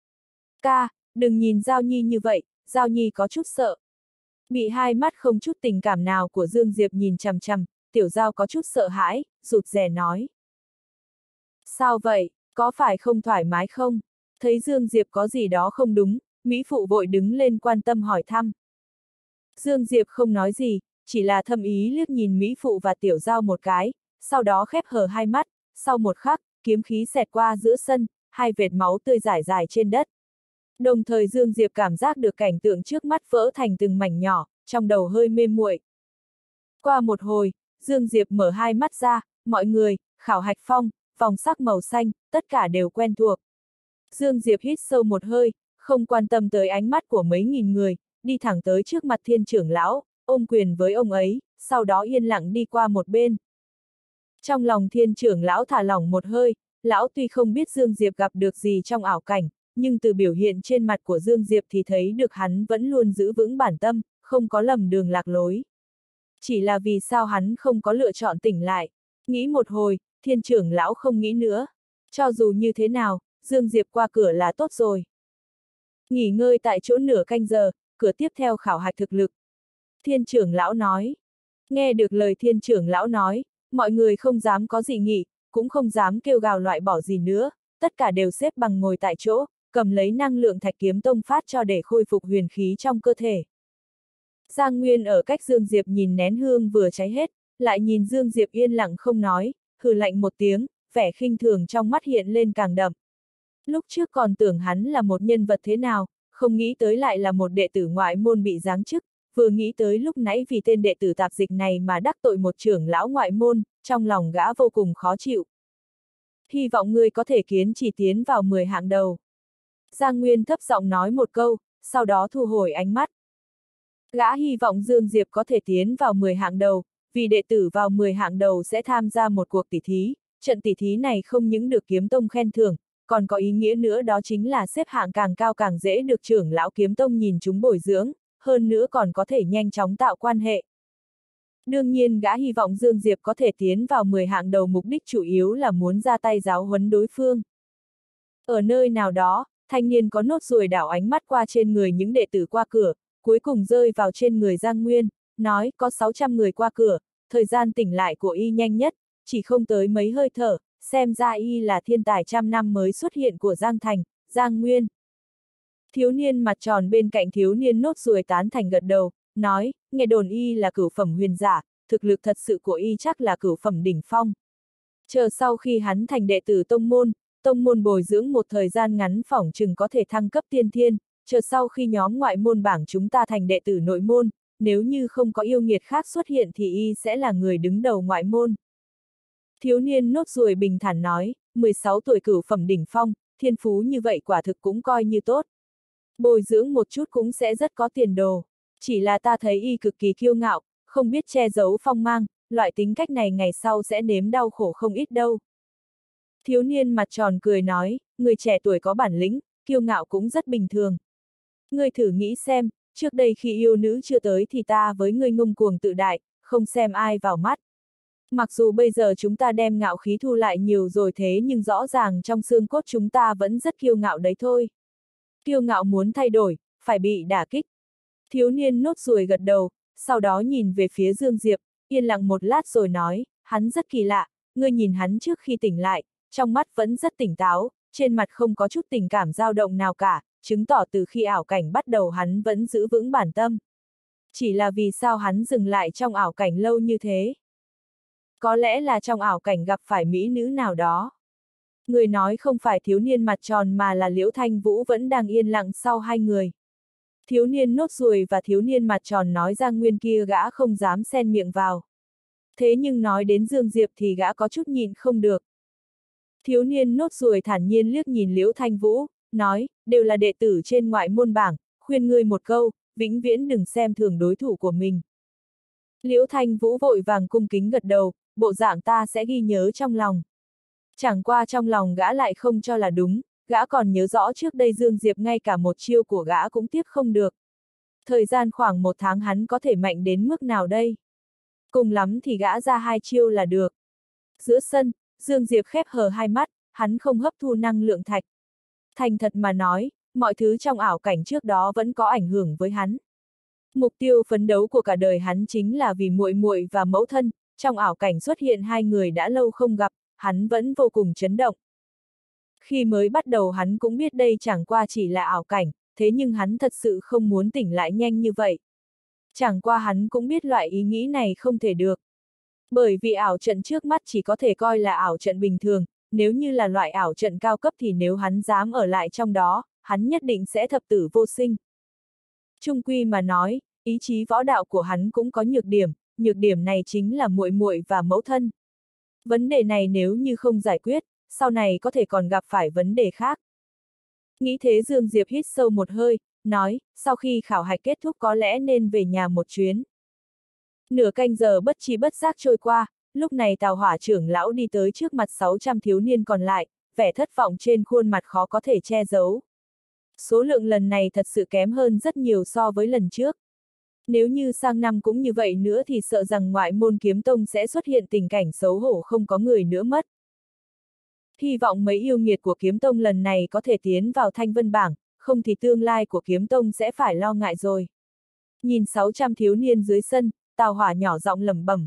Ca, đừng nhìn Giao Nhi như vậy, Giao Nhi có chút sợ. Bị hai mắt không chút tình cảm nào của Dương Diệp nhìn chằm chằm, Tiểu Giao có chút sợ hãi, rụt rè nói. Sao vậy, có phải không thoải mái không? Thấy Dương Diệp có gì đó không đúng, Mỹ phụ vội đứng lên quan tâm hỏi thăm. Dương Diệp không nói gì, chỉ là thâm ý liếc nhìn Mỹ phụ và Tiểu Giao một cái, sau đó khép hờ hai mắt, sau một khắc, kiếm khí xẹt qua giữa sân, hai vệt máu tươi rải rải trên đất. Đồng thời Dương Diệp cảm giác được cảnh tượng trước mắt vỡ thành từng mảnh nhỏ, trong đầu hơi mê muội. Qua một hồi, Dương Diệp mở hai mắt ra, mọi người, khảo hạch phong, vòng sắc màu xanh, tất cả đều quen thuộc. Dương Diệp hít sâu một hơi, không quan tâm tới ánh mắt của mấy nghìn người, đi thẳng tới trước mặt Thiên trưởng lão, ôm quyền với ông ấy, sau đó yên lặng đi qua một bên. Trong lòng Thiên trưởng lão thả lỏng một hơi, lão tuy không biết Dương Diệp gặp được gì trong ảo cảnh, nhưng từ biểu hiện trên mặt của Dương Diệp thì thấy được hắn vẫn luôn giữ vững bản tâm, không có lầm đường lạc lối. Chỉ là vì sao hắn không có lựa chọn tỉnh lại. Nghĩ một hồi, Thiên trưởng lão không nghĩ nữa. Cho dù như thế nào, Dương Diệp qua cửa là tốt rồi. Nghỉ ngơi tại chỗ nửa canh giờ, cửa tiếp theo khảo hạch thực lực, Thiên trưởng lão nói. Nghe được lời thiên trưởng lão nói, mọi người không dám có gì nghị, cũng không dám kêu gào loại bỏ gì nữa, tất cả đều xếp bằng ngồi tại chỗ, cầm lấy năng lượng thạch kiếm tông phát cho để khôi phục huyền khí trong cơ thể. Giang Nguyên ở cách Dương Diệp nhìn nén hương vừa cháy hết, lại nhìn Dương Diệp yên lặng không nói, hừ lạnh một tiếng, vẻ khinh thường trong mắt hiện lên càng đậm. Lúc trước còn tưởng hắn là một nhân vật thế nào, không nghĩ tới lại là một đệ tử ngoại môn bị giáng chức, vừa nghĩ tới lúc nãy vì tên đệ tử tạp dịch này mà đắc tội một trưởng lão ngoại môn, trong lòng gã vô cùng khó chịu. Hy vọng ngươi có thể kiến chỉ tiến vào mười hạng đầu. Giang Nguyên thấp giọng nói một câu, sau đó thu hồi ánh mắt. Gã hy vọng Dương Diệp có thể tiến vào mười hạng đầu, vì đệ tử vào mười hạng đầu sẽ tham gia một cuộc tỷ thí, trận tỷ thí này không những được kiếm tông khen thưởng, còn có ý nghĩa nữa đó chính là xếp hạng càng cao càng dễ được trưởng lão kiếm tông nhìn chúng bồi dưỡng, hơn nữa còn có thể nhanh chóng tạo quan hệ. Đương nhiên gã hy vọng Dương Diệp có thể tiến vào mười hạng đầu, mục đích chủ yếu là muốn ra tay giáo huấn đối phương. Ở nơi nào đó, thanh niên có nốt ruồi đảo ánh mắt qua trên người những đệ tử qua cửa, cuối cùng rơi vào trên người Giang Nguyên, nói có sáu trăm người qua cửa, thời gian tỉnh lại của y nhanh nhất, chỉ không tới mấy hơi thở, xem ra y là thiên tài trăm năm mới xuất hiện của Giang Thành, Giang Nguyên. Thiếu niên mặt tròn bên cạnh thiếu niên nốt ruồi tán thành gật đầu, nói, nghe đồn y là cửu phẩm huyền giả, thực lực thật sự của y chắc là cửu phẩm đỉnh phong. Chờ sau khi hắn thành đệ tử tông môn, tông môn bồi dưỡng một thời gian ngắn phỏng chừng có thể thăng cấp tiên thiên, chờ sau khi nhóm ngoại môn bảng chúng ta thành đệ tử nội môn, nếu như không có yêu nghiệt khác xuất hiện thì y sẽ là người đứng đầu ngoại môn. Thiếu niên nốt ruồi bình thản nói, mười sáu tuổi cửu phẩm đỉnh phong, thiên phú như vậy quả thực cũng coi như tốt. Bồi dưỡng một chút cũng sẽ rất có tiền đồ. Chỉ là ta thấy y cực kỳ kiêu ngạo, không biết che giấu phong mang, loại tính cách này ngày sau sẽ nếm đau khổ không ít đâu. Thiếu niên mặt tròn cười nói, người trẻ tuổi có bản lĩnh, kiêu ngạo cũng rất bình thường. Ngươi thử nghĩ xem, trước đây khi yêu nữ chưa tới thì ta với ngươi ngông cuồng tự đại, không xem ai vào mắt. Mặc dù bây giờ chúng ta đem ngạo khí thu lại nhiều rồi thế nhưng rõ ràng trong xương cốt chúng ta vẫn rất kiêu ngạo đấy thôi. Kiêu ngạo muốn thay đổi, phải bị đả kích. Thiếu niên nốt ruồi gật đầu, sau đó nhìn về phía Dương Diệp, yên lặng một lát rồi nói, hắn rất kỳ lạ, ngươi nhìn hắn trước khi tỉnh lại, trong mắt vẫn rất tỉnh táo, trên mặt không có chút tình cảm dao động nào cả, chứng tỏ từ khi ảo cảnh bắt đầu hắn vẫn giữ vững bản tâm. Chỉ là vì sao hắn dừng lại trong ảo cảnh lâu như thế? Có lẽ là trong ảo cảnh gặp phải mỹ nữ nào đó. Người nói không phải thiếu niên mặt tròn mà là Liễu Thanh Vũ vẫn đang yên lặng sau hai người. Thiếu niên nốt ruồi và thiếu niên mặt tròn nói Giang Nguyên kia gã không dám xen miệng vào. Thế nhưng nói đến Dương Diệp thì gã có chút nhịn không được. Thiếu niên nốt ruồi thản nhiên liếc nhìn Liễu Thanh Vũ, nói, đều là đệ tử trên ngoại môn bảng, khuyên ngươi một câu, vĩnh viễn đừng xem thường đối thủ của mình. Liễu Thanh Vũ vội vàng cung kính gật đầu, bộ dạng ta sẽ ghi nhớ trong lòng. Chẳng qua trong lòng gã lại không cho là đúng, gã còn nhớ rõ trước đây Dương Diệp ngay cả một chiêu của gã cũng tiếp không được. Thời gian khoảng một tháng hắn có thể mạnh đến mức nào đây? Cùng lắm thì gã ra hai chiêu là được. Giữa sân, Dương Diệp khép hờ hai mắt, hắn không hấp thu năng lượng thạch. Thành thật mà nói, mọi thứ trong ảo cảnh trước đó vẫn có ảnh hưởng với hắn. Mục tiêu phấn đấu của cả đời hắn chính là vì muội muội và mẫu thân, trong ảo cảnh xuất hiện hai người đã lâu không gặp, hắn vẫn vô cùng chấn động. Khi mới bắt đầu hắn cũng biết đây chẳng qua chỉ là ảo cảnh, thế nhưng hắn thật sự không muốn tỉnh lại nhanh như vậy. Chẳng qua hắn cũng biết loại ý nghĩ này không thể được. Bởi vì ảo trận trước mắt chỉ có thể coi là ảo trận bình thường, nếu như là loại ảo trận cao cấp thì nếu hắn dám ở lại trong đó, hắn nhất định sẽ thập tử vô sinh. Chung quy mà nói, ý chí võ đạo của hắn cũng có nhược điểm, nhược điểm này chính là muội muội và mẫu thân. Vấn đề này nếu như không giải quyết, sau này có thể còn gặp phải vấn đề khác. Nghĩ thế Dương Diệp hít sâu một hơi, nói, sau khi khảo hạch kết thúc có lẽ nên về nhà một chuyến. Nửa canh giờ bất chi bất giác trôi qua, lúc này Tào Hỏa trưởng lão đi tới trước mặt sáu trăm thiếu niên còn lại, vẻ thất vọng trên khuôn mặt khó có thể che giấu. Số lượng lần này thật sự kém hơn rất nhiều so với lần trước. Nếu như sang năm cũng như vậy nữa thì sợ rằng ngoại môn kiếm tông sẽ xuất hiện tình cảnh xấu hổ không có người nữa mất. Hy vọng mấy yêu nghiệt của kiếm tông lần này có thể tiến vào thanh vân bảng, không thì tương lai của kiếm tông sẽ phải lo ngại rồi. Nhìn sáu trăm thiếu niên dưới sân, Tào Hỏa nhỏ giọng lẩm bẩm.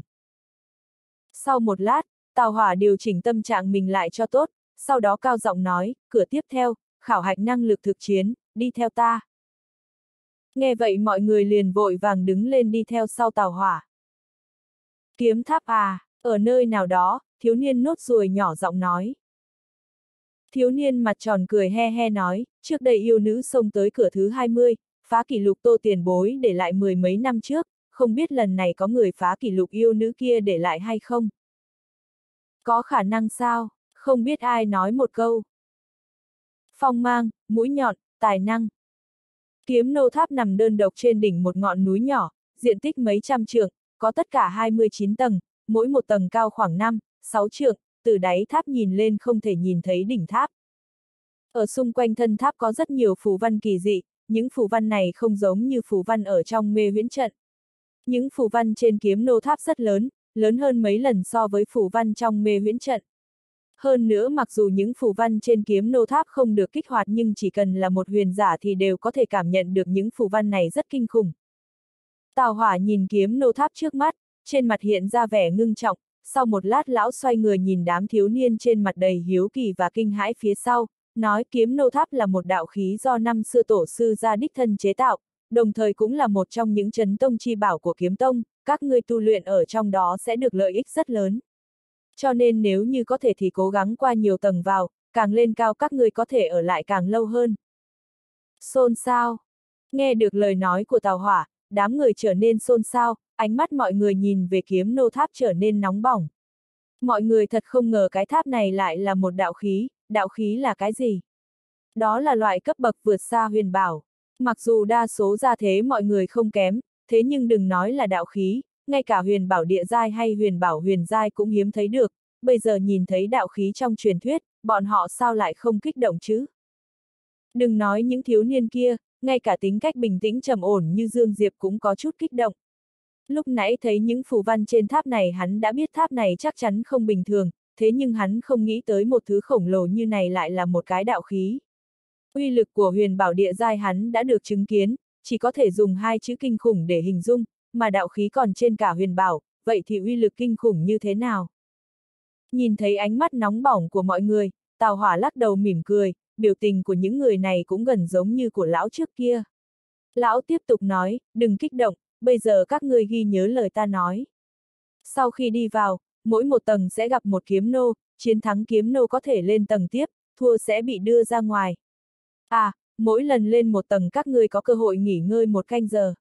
Sau một lát, Tào Hỏa điều chỉnh tâm trạng mình lại cho tốt, sau đó cao giọng nói, cửa tiếp theo, khảo hạch năng lực thực chiến, đi theo ta. Nghe vậy mọi người liền vội vàng đứng lên đi theo sau Tào Hỏa. Kiếm tháp à, ở nơi nào đó, thiếu niên nốt ruồi nhỏ giọng nói. Thiếu niên mặt tròn cười he he nói, trước đây yêu nữ xông tới cửa thứ hai mươi, phá kỷ lục Tô tiền bối để lại mười mấy năm trước, không biết lần này có người phá kỷ lục yêu nữ kia để lại hay không? Có khả năng sao? Không biết ai nói một câu. Phong mang, mũi nhọn, tài năng. Kiếm nô tháp nằm đơn độc trên đỉnh một ngọn núi nhỏ, diện tích mấy trăm trượng, có tất cả hai mươi chín tầng, mỗi một tầng cao khoảng năm, sáu trượng, từ đáy tháp nhìn lên không thể nhìn thấy đỉnh tháp. Ở xung quanh thân tháp có rất nhiều phù văn kỳ dị, những phù văn này không giống như phù văn ở trong mê huyễn trận. Những phù văn trên kiếm nô tháp rất lớn, lớn hơn mấy lần so với phù văn trong mê huyễn trận. Hơn nữa mặc dù những phù văn trên kiếm nô tháp không được kích hoạt nhưng chỉ cần là một huyền giả thì đều có thể cảm nhận được những phù văn này rất kinh khủng. Tào Hỏa nhìn kiếm nô tháp trước mắt, trên mặt hiện ra vẻ ngưng trọng, sau một lát lão xoay người nhìn đám thiếu niên trên mặt đầy hiếu kỳ và kinh hãi phía sau, nói kiếm nô tháp là một đạo khí do năm xưa tổ sư gia đích thân chế tạo, đồng thời cũng là một trong những chấn tông chi bảo của kiếm tông, các ngươi tu luyện ở trong đó sẽ được lợi ích rất lớn. Cho nên nếu như có thể thì cố gắng qua nhiều tầng vào, càng lên cao các ngươi có thể ở lại càng lâu hơn. Xôn xao. Nghe được lời nói của Tào Hỏa, đám người trở nên xôn xao, ánh mắt mọi người nhìn về kiếm nô tháp trở nên nóng bỏng. Mọi người thật không ngờ cái tháp này lại là một đạo khí, đạo khí là cái gì? Đó là loại cấp bậc vượt xa huyền bảo. Mặc dù đa số gia thế mọi người không kém, thế nhưng đừng nói là đạo khí, ngay cả huyền bảo địa giai hay huyền bảo huyền giai cũng hiếm thấy được, bây giờ nhìn thấy đạo khí trong truyền thuyết, bọn họ sao lại không kích động chứ? Đừng nói những thiếu niên kia, ngay cả tính cách bình tĩnh trầm ổn như Dương Diệp cũng có chút kích động. Lúc nãy thấy những phù văn trên tháp này hắn đã biết tháp này chắc chắn không bình thường, thế nhưng hắn không nghĩ tới một thứ khổng lồ như này lại là một cái đạo khí. Uy lực của huyền bảo địa giai hắn đã được chứng kiến, chỉ có thể dùng hai chữ kinh khủng để hình dung, mà đạo khí còn trên cả huyền bảo, vậy thì uy lực kinh khủng như thế nào? Nhìn thấy ánh mắt nóng bỏng của mọi người, Tào Hỏa lắc đầu mỉm cười, biểu tình của những người này cũng gần giống như của lão trước kia. Lão tiếp tục nói, đừng kích động, bây giờ các ngươi ghi nhớ lời ta nói. Sau khi đi vào, mỗi một tầng sẽ gặp một kiếm nô, chiến thắng kiếm nô có thể lên tầng tiếp, thua sẽ bị đưa ra ngoài. À, mỗi lần lên một tầng các ngươi có cơ hội nghỉ ngơi một canh giờ.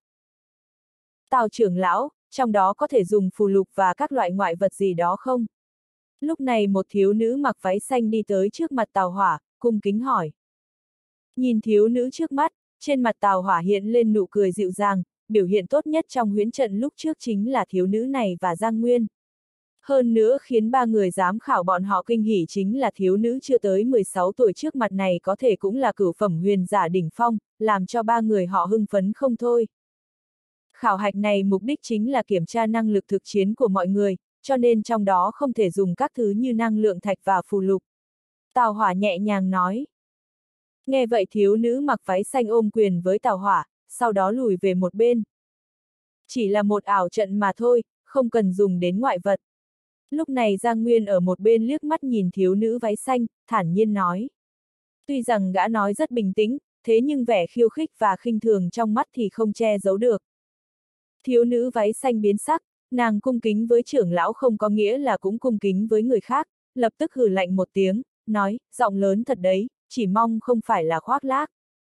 Tào trưởng lão, trong đó có thể dùng phù lục và các loại ngoại vật gì đó không? Lúc này một thiếu nữ mặc váy xanh đi tới trước mặt Tào Hỏa, cung kính hỏi. Nhìn thiếu nữ trước mắt, trên mặt Tào Hỏa hiện lên nụ cười dịu dàng, biểu hiện tốt nhất trong huyễn trận lúc trước chính là thiếu nữ này và Giang Nguyên. Hơn nữa khiến ba người giám khảo bọn họ kinh hỉ chính là thiếu nữ chưa tới mười sáu tuổi trước mặt này có thể cũng là cửu phẩm huyền giả đỉnh phong, làm cho ba người họ hưng phấn không thôi. Khảo hạch này mục đích chính là kiểm tra năng lực thực chiến của mọi người, cho nên trong đó không thể dùng các thứ như năng lượng thạch và phù lục. Tào Hỏa nhẹ nhàng nói. Nghe vậy thiếu nữ mặc váy xanh ôm quyền với Tào Hỏa, sau đó lùi về một bên. Chỉ là một ảo trận mà thôi, không cần dùng đến ngoại vật. Lúc này Giang Nguyên ở một bên liếc mắt nhìn thiếu nữ váy xanh, thản nhiên nói. Tuy rằng gã nói rất bình tĩnh, thế nhưng vẻ khiêu khích và khinh thường trong mắt thì không che giấu được. Thiếu nữ váy xanh biến sắc, nàng cung kính với trưởng lão không có nghĩa là cũng cung kính với người khác, lập tức hừ lạnh một tiếng, nói, giọng lớn thật đấy, chỉ mong không phải là khoác lác.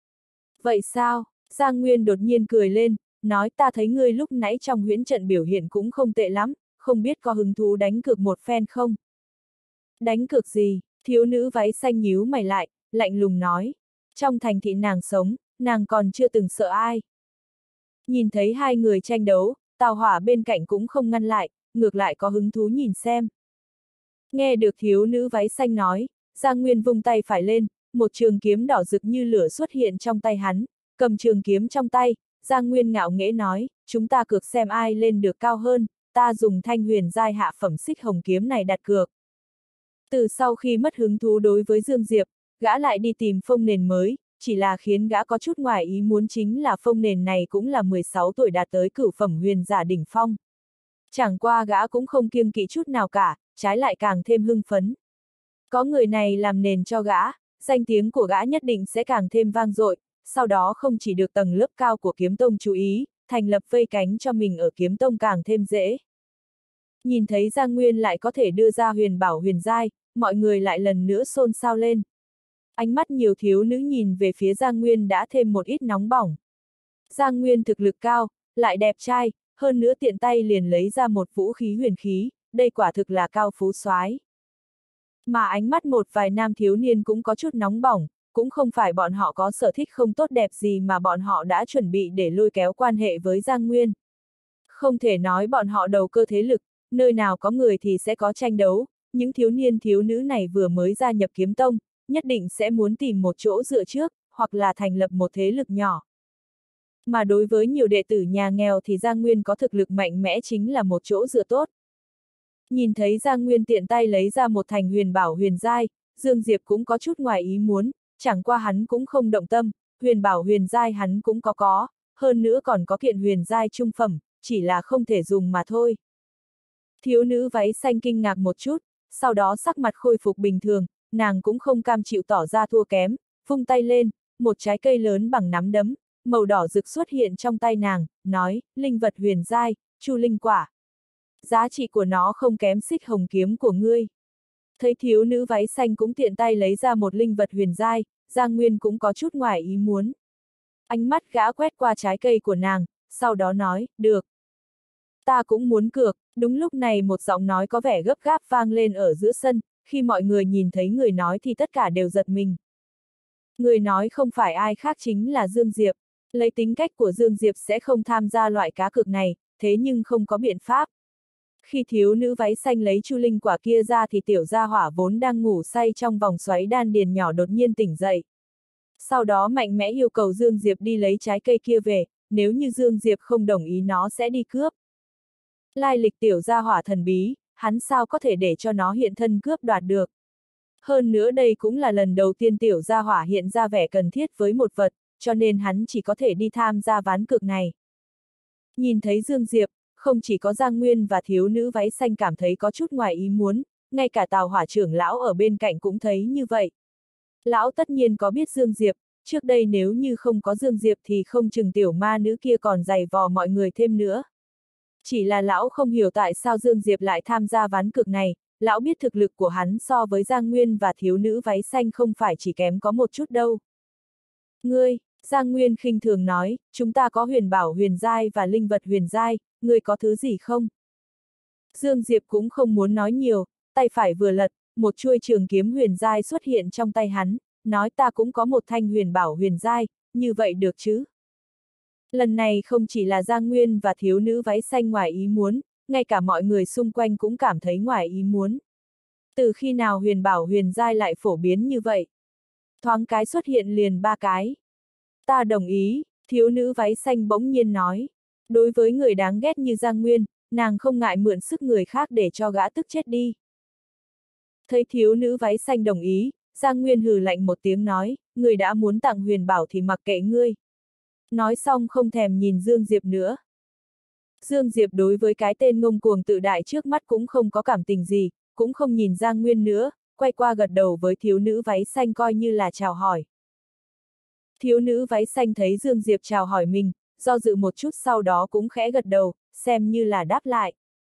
Vậy sao? Giang Nguyên đột nhiên cười lên, nói ta thấy ngươi lúc nãy trong huyễn trận biểu hiện cũng không tệ lắm, không biết có hứng thú đánh cược một phen không? Đánh cược gì? Thiếu nữ váy xanh nhíu mày lại, lạnh lùng nói. Trong thành thị nàng sống, nàng còn chưa từng sợ ai. Nhìn thấy hai người tranh đấu, Tào Hỏa bên cạnh cũng không ngăn lại, ngược lại có hứng thú nhìn xem. Nghe được thiếu nữ váy xanh nói, Giang Nguyên vung tay phải lên, một trường kiếm đỏ rực như lửa xuất hiện trong tay hắn, cầm trường kiếm trong tay, Giang Nguyên ngạo nghễ nói, chúng ta cược xem ai lên được cao hơn, ta dùng thanh huyền giai hạ phẩm xích hồng kiếm này đặt cược. Từ sau khi mất hứng thú đối với Dương Diệp, gã lại đi tìm phông nền mới, chỉ là khiến gã có chút ngoài ý muốn chính là Phong Nền này cũng là mười sáu tuổi đạt tới cửu phẩm huyền giả đỉnh phong. Chẳng qua gã cũng không kiêng kỵ chút nào cả, trái lại càng thêm hưng phấn. Có người này làm nền cho gã, danh tiếng của gã nhất định sẽ càng thêm vang dội, sau đó không chỉ được tầng lớp cao của kiếm tông chú ý, thành lập vây cánh cho mình ở kiếm tông càng thêm dễ. Nhìn thấy Giang Nguyên lại có thể đưa ra huyền bảo huyền giai, mọi người lại lần nữa xôn xao lên. Ánh mắt nhiều thiếu nữ nhìn về phía Giang Nguyên đã thêm một ít nóng bỏng. Giang Nguyên thực lực cao, lại đẹp trai, hơn nữa tiện tay liền lấy ra một vũ khí huyền khí, đây quả thực là cao phú soái. Mà ánh mắt một vài nam thiếu niên cũng có chút nóng bỏng, cũng không phải bọn họ có sở thích không tốt đẹp gì mà bọn họ đã chuẩn bị để lôi kéo quan hệ với Giang Nguyên. Không thể nói bọn họ đầu cơ thế lực, nơi nào có người thì sẽ có tranh đấu, những thiếu niên thiếu nữ này vừa mới gia nhập kiếm tông, nhất định sẽ muốn tìm một chỗ dựa trước, hoặc là thành lập một thế lực nhỏ. Mà đối với nhiều đệ tử nhà nghèo thì Giang Nguyên có thực lực mạnh mẽ chính là một chỗ dựa tốt. Nhìn thấy Giang Nguyên tiện tay lấy ra một thành huyền bảo huyền giai, Dương Diệp cũng có chút ngoài ý muốn, chẳng qua hắn cũng không động tâm, huyền bảo huyền giai hắn cũng có có, hơn nữa còn có kiện huyền giai trung phẩm, chỉ là không thể dùng mà thôi. Thiếu nữ váy xanh kinh ngạc một chút, sau đó sắc mặt khôi phục bình thường, nàng cũng không cam chịu tỏ ra thua kém, vung tay lên, một trái cây lớn bằng nắm đấm, màu đỏ rực xuất hiện trong tay nàng, nói, linh vật huyền giai, chu linh quả. Giá trị của nó không kém xích hồng kiếm của ngươi. Thấy thiếu nữ váy xanh cũng tiện tay lấy ra một linh vật huyền giai, Giang Nguyên cũng có chút ngoài ý muốn. Ánh mắt gã quét qua trái cây của nàng, sau đó nói, được. Ta cũng muốn cược, đúng lúc này một giọng nói có vẻ gấp gáp vang lên ở giữa sân, khi mọi người nhìn thấy người nói thì tất cả đều giật mình. Người nói không phải ai khác chính là Dương Diệp, lấy tính cách của Dương Diệp sẽ không tham gia loại cá cược này, thế nhưng không có biện pháp. Khi thiếu nữ váy xanh lấy chu linh quả kia ra thì tiểu gia hỏa vốn đang ngủ say trong vòng xoáy đan điền nhỏ đột nhiên tỉnh dậy. Sau đó mạnh mẽ yêu cầu Dương Diệp đi lấy trái cây kia về, nếu như Dương Diệp không đồng ý nó sẽ đi cướp. Lai lịch tiểu gia hỏa thần bí, hắn sao có thể để cho nó hiện thân cướp đoạt được. Hơn nữa đây cũng là lần đầu tiên tiểu gia hỏa hiện ra vẻ cần thiết với một vật, cho nên hắn chỉ có thể đi tham gia ván cược này. Nhìn thấy Dương Diệp, không chỉ có Giang Nguyên và thiếu nữ váy xanh cảm thấy có chút ngoài ý muốn, ngay cả Tào Hỏa trưởng lão ở bên cạnh cũng thấy như vậy. Lão tất nhiên có biết Dương Diệp, trước đây nếu như không có Dương Diệp thì không chừng tiểu ma nữ kia còn giày vò mọi người thêm nữa. Chỉ là lão không hiểu tại sao Dương Diệp lại tham gia ván cược này, lão biết thực lực của hắn so với Giang Nguyên và thiếu nữ váy xanh không phải chỉ kém có một chút đâu. Ngươi, Giang Nguyên khinh thường nói, chúng ta có huyền bảo huyền giai và linh vật huyền giai, ngươi có thứ gì không? Dương Diệp cũng không muốn nói nhiều, tay phải vừa lật, một chuôi trường kiếm huyền giai xuất hiện trong tay hắn, nói ta cũng có một thanh huyền bảo huyền giai, như vậy được chứ? Lần này không chỉ là Giang Nguyên và thiếu nữ váy xanh ngoài ý muốn, ngay cả mọi người xung quanh cũng cảm thấy ngoài ý muốn. Từ khi nào huyền bảo huyền giai lại phổ biến như vậy? Thoáng cái xuất hiện liền ba cái. Ta đồng ý, thiếu nữ váy xanh bỗng nhiên nói. Đối với người đáng ghét như Giang Nguyên, nàng không ngại mượn sức người khác để cho gã tức chết đi. Thấy thiếu nữ váy xanh đồng ý, Giang Nguyên hừ lạnh một tiếng nói, người đã muốn tặng huyền bảo thì mặc kệ ngươi. Nói xong không thèm nhìn Dương Diệp nữa. Dương Diệp đối với cái tên ngông cuồng tự đại trước mắt cũng không có cảm tình gì, cũng không nhìn Giang Nguyên nữa, quay qua gật đầu với thiếu nữ váy xanh coi như là chào hỏi. Thiếu nữ váy xanh thấy Dương Diệp chào hỏi mình, do dự một chút sau đó cũng khẽ gật đầu, xem như là đáp lại.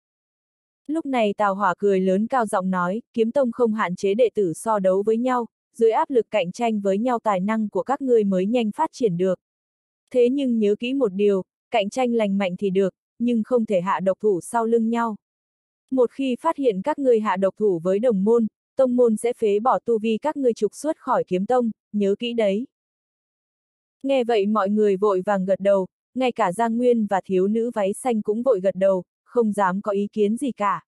Lúc này Tào Hỏa cười lớn cao giọng nói, kiếm tông không hạn chế đệ tử so đấu với nhau, dưới áp lực cạnh tranh với nhau tài năng của các ngươi mới nhanh phát triển được. Thế nhưng nhớ kỹ một điều, cạnh tranh lành mạnh thì được, nhưng không thể hạ độc thủ sau lưng nhau. Một khi phát hiện các ngươi hạ độc thủ với đồng môn, tông môn sẽ phế bỏ tu vi các ngươi trục xuất khỏi kiếm tông, nhớ kỹ đấy. Nghe vậy mọi người vội vàng gật đầu, ngay cả Giang Nguyên và thiếu nữ váy xanh cũng vội gật đầu, không dám có ý kiến gì cả.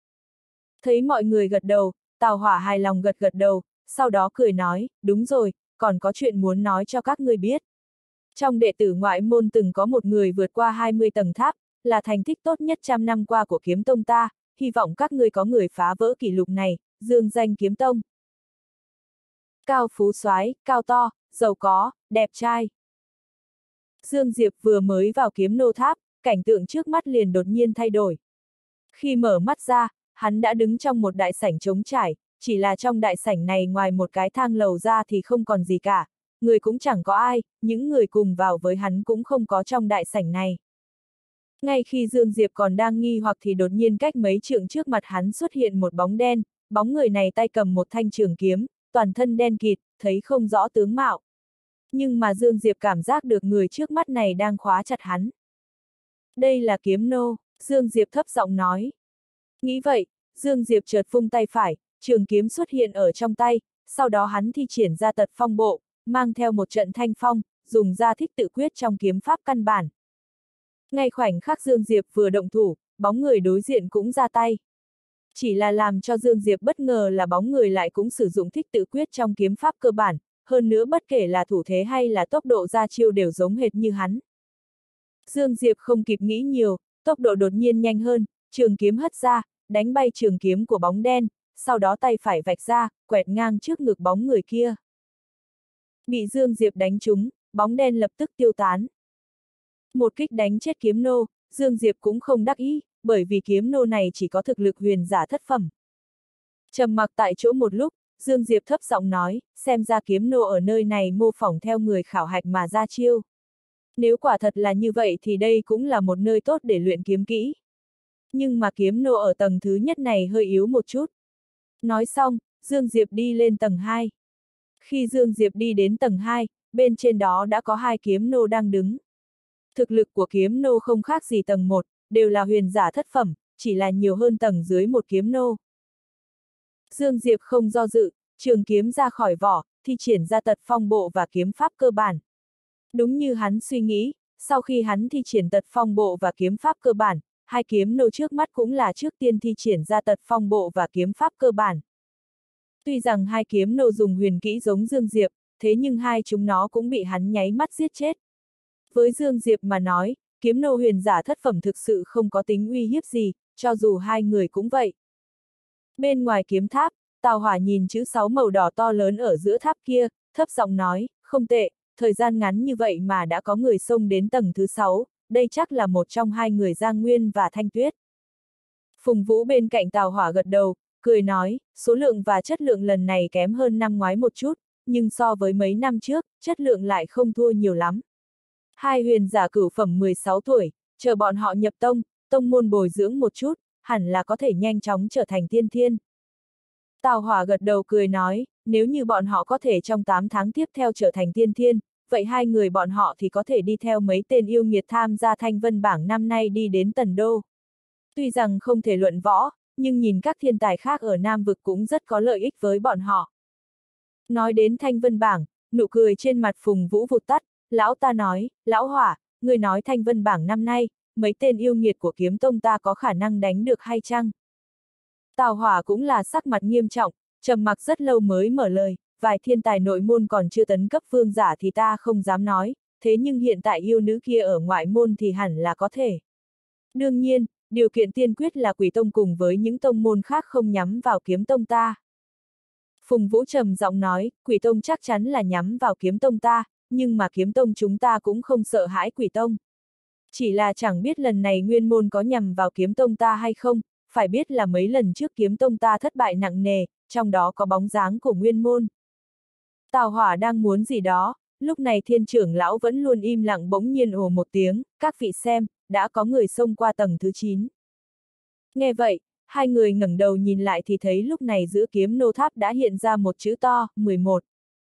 Thấy mọi người gật đầu, Tào Hỏa hài lòng gật gật đầu, sau đó cười nói, đúng rồi, còn có chuyện muốn nói cho các ngươi biết. Trong đệ tử ngoại môn từng có một người vượt qua hai mươi tầng tháp, là thành tích tốt nhất trăm năm qua của kiếm tông ta, hy vọng các ngươi có người phá vỡ kỷ lục này, dương danh kiếm tông. Cao phú soái, cao to, giàu có, đẹp trai. Dương Diệp vừa mới vào kiếm nô tháp, cảnh tượng trước mắt liền đột nhiên thay đổi. Khi mở mắt ra, hắn đã đứng trong một đại sảnh trống trải, chỉ là trong đại sảnh này ngoài một cái thang lầu ra thì không còn gì cả, người cũng chẳng có ai, những người cùng vào với hắn cũng không có trong đại sảnh này. Ngay khi Dương Diệp còn đang nghi hoặc thì đột nhiên cách mấy trượng trước mặt hắn xuất hiện một bóng đen, bóng người này tay cầm một thanh trường kiếm, toàn thân đen kịt, thấy không rõ tướng mạo. Nhưng mà Dương Diệp cảm giác được người trước mắt này đang khóa chặt hắn. Đây là kiếm nô, Dương Diệp thấp giọng nói. Nghĩ vậy, Dương Diệp chợt vung tay phải, trường kiếm xuất hiện ở trong tay, sau đó hắn thi triển ra tật phong bộ, mang theo một trận thanh phong, dùng ra thích tự quyết trong kiếm pháp căn bản. Ngay khoảnh khắc Dương Diệp vừa động thủ, bóng người đối diện cũng ra tay. Chỉ là làm cho Dương Diệp bất ngờ là bóng người lại cũng sử dụng thích tự quyết trong kiếm pháp cơ bản, hơn nữa bất kể là thủ thế hay là tốc độ ra chiêu đều giống hệt như hắn. Dương Diệp không kịp nghĩ nhiều, tốc độ đột nhiên nhanh hơn, trường kiếm hất ra, đánh bay trường kiếm của bóng đen, sau đó tay phải vạch ra, quẹt ngang trước ngực bóng người kia. Bị Dương Diệp đánh trúng, bóng đen lập tức tiêu tán. Một kích đánh chết kiếm nô, Dương Diệp cũng không đắc ý, bởi vì kiếm nô này chỉ có thực lực huyền giả thất phẩm. Trầm mặc tại chỗ một lúc, Dương Diệp thấp giọng nói, xem ra kiếm nô ở nơi này mô phỏng theo người khảo hạch mà ra chiêu. Nếu quả thật là như vậy thì đây cũng là một nơi tốt để luyện kiếm kỹ. Nhưng mà kiếm nô ở tầng thứ nhất này hơi yếu một chút. Nói xong, Dương Diệp đi lên tầng hai. Khi Dương Diệp đi đến tầng hai, bên trên đó đã có hai kiếm nô đang đứng. Thực lực của kiếm nô không khác gì tầng một, đều là huyền giả thất phẩm, chỉ là nhiều hơn tầng dưới một kiếm nô. Dương Diệp không do dự, trường kiếm ra khỏi vỏ, thi triển ra tật phong bộ và kiếm pháp cơ bản. Đúng như hắn suy nghĩ, sau khi hắn thi triển tật phong bộ và kiếm pháp cơ bản, hai kiếm nô trước mắt cũng là trước tiên thi triển ra tật phong bộ và kiếm pháp cơ bản. Tuy rằng hai kiếm nô dùng huyền kỹ giống Dương Diệp, thế nhưng hai chúng nó cũng bị hắn nháy mắt giết chết. Với Dương Diệp mà nói, kiếm nô huyền giả thất phẩm thực sự không có tính uy hiếp gì, cho dù hai người cũng vậy. Bên ngoài kiếm tháp, Tào Hỏa nhìn chữ sáu màu đỏ to lớn ở giữa tháp kia, thấp giọng nói, không tệ, thời gian ngắn như vậy mà đã có người xông đến tầng thứ sáu, đây chắc là một trong hai người Giang Nguyên và Thanh Tuyết. Phùng Vũ bên cạnh Tào Hỏa gật đầu, cười nói, số lượng và chất lượng lần này kém hơn năm ngoái một chút, nhưng so với mấy năm trước, chất lượng lại không thua nhiều lắm. Hai huyền giả cửu phẩm mười sáu tuổi, chờ bọn họ nhập tông, tông môn bồi dưỡng một chút, hẳn là có thể nhanh chóng trở thành tiên thiên. Tào Hỏa gật đầu cười nói, nếu như bọn họ có thể trong tám tháng tiếp theo trở thành tiên thiên, vậy hai người bọn họ thì có thể đi theo mấy tên yêu nghiệt tham gia Thanh Vân bảng năm nay đi đến Tần Đô. Tuy rằng không thể luận võ, nhưng nhìn các thiên tài khác ở Nam Vực cũng rất có lợi ích với bọn họ. Nói đến Thanh Vân bảng, nụ cười trên mặt Phùng Vũ vụt tắt, lão ta nói, lão Hỏa, người nói Thanh Vân bảng năm nay, mấy tên yêu nghiệt của kiếm tông ta có khả năng đánh được hay chăng? Tào Hỏa cũng là sắc mặt nghiêm trọng, trầm mặc rất lâu mới mở lời, vài thiên tài nội môn còn chưa tấn cấp vương giả thì ta không dám nói, thế nhưng hiện tại yêu nữ kia ở ngoại môn thì hẳn là có thể. Đương nhiên, điều kiện tiên quyết là Quỷ Tông cùng với những tông môn khác không nhắm vào kiếm tông ta. Phùng Vũ trầm giọng nói, Quỷ Tông chắc chắn là nhắm vào kiếm tông ta, nhưng mà kiếm tông chúng ta cũng không sợ hãi Quỷ Tông. Chỉ là chẳng biết lần này nguyên môn có nhằm vào kiếm tông ta hay không, phải biết là mấy lần trước kiếm tông ta thất bại nặng nề, trong đó có bóng dáng của nguyên môn. Tào Hỏa đang muốn gì đó, lúc này thiên trưởng lão vẫn luôn im lặng bỗng nhiên ồ một tiếng, các vị xem, đã có người xông qua tầng thứ chín. Nghe vậy, hai người ngẩng đầu nhìn lại thì thấy lúc này giữa kiếm nô tháp đã hiện ra một chữ to, mười một.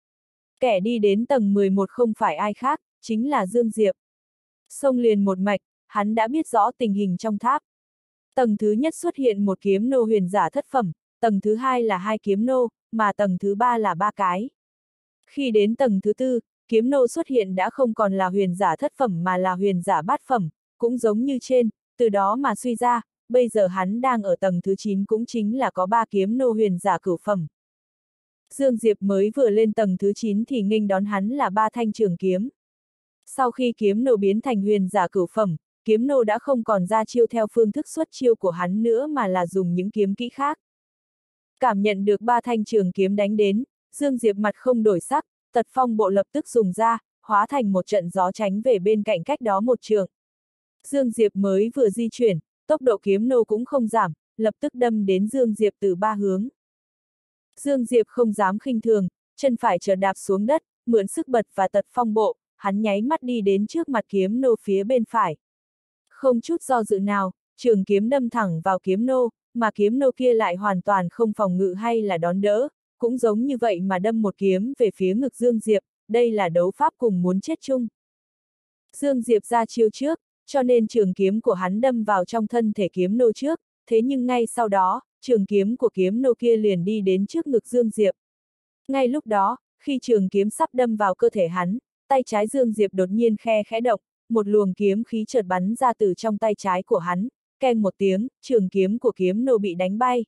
Kẻ đi đến tầng mười một không phải ai khác, chính là Dương Diệp. Xông liền một mạch, hắn đã biết rõ tình hình trong tháp. Tầng thứ nhất xuất hiện một kiếm nô huyền giả thất phẩm, tầng thứ hai là hai kiếm nô, mà tầng thứ ba là ba cái. Khi đến tầng thứ tư, kiếm nô xuất hiện đã không còn là huyền giả thất phẩm mà là huyền giả bát phẩm, cũng giống như trên, từ đó mà suy ra, bây giờ hắn đang ở tầng thứ chín cũng chính là có ba kiếm nô huyền giả cửu phẩm. Dương Diệp mới vừa lên tầng thứ chín thì nghênh đón hắn là ba thanh trường kiếm. Sau khi kiếm nô biến thành huyền giả cửu phẩm, kiếm nô đã không còn ra chiêu theo phương thức xuất chiêu của hắn nữa mà là dùng những kiếm kỹ khác. Cảm nhận được ba thanh trường kiếm đánh đến, Dương Diệp mặt không đổi sắc, tật phong bộ lập tức dùng ra, hóa thành một trận gió tránh về bên cạnh cách đó một trường. Dương Diệp mới vừa di chuyển, tốc độ kiếm nô cũng không giảm, lập tức đâm đến Dương Diệp từ ba hướng. Dương Diệp không dám khinh thường, chân phải chợt đạp xuống đất, mượn sức bật và tật phong bộ, hắn nháy mắt đi đến trước mặt kiếm nô phía bên phải. Không chút do dự nào, trường kiếm đâm thẳng vào kiếm nô, mà kiếm nô kia lại hoàn toàn không phòng ngự hay là đón đỡ, cũng giống như vậy mà đâm một kiếm về phía ngực Dương Diệp, đây là đấu pháp cùng muốn chết chung. Dương Diệp ra chiêu trước, cho nên trường kiếm của hắn đâm vào trong thân thể kiếm nô trước, thế nhưng ngay sau đó, trường kiếm của kiếm nô kia liền đi đến trước ngực Dương Diệp. Ngay lúc đó, khi trường kiếm sắp đâm vào cơ thể hắn, tay trái Dương Diệp đột nhiên khe khẽ động, một luồng kiếm khí chợt bắn ra từ trong tay trái của hắn, keng một tiếng, trường kiếm của kiếm nô bị đánh bay.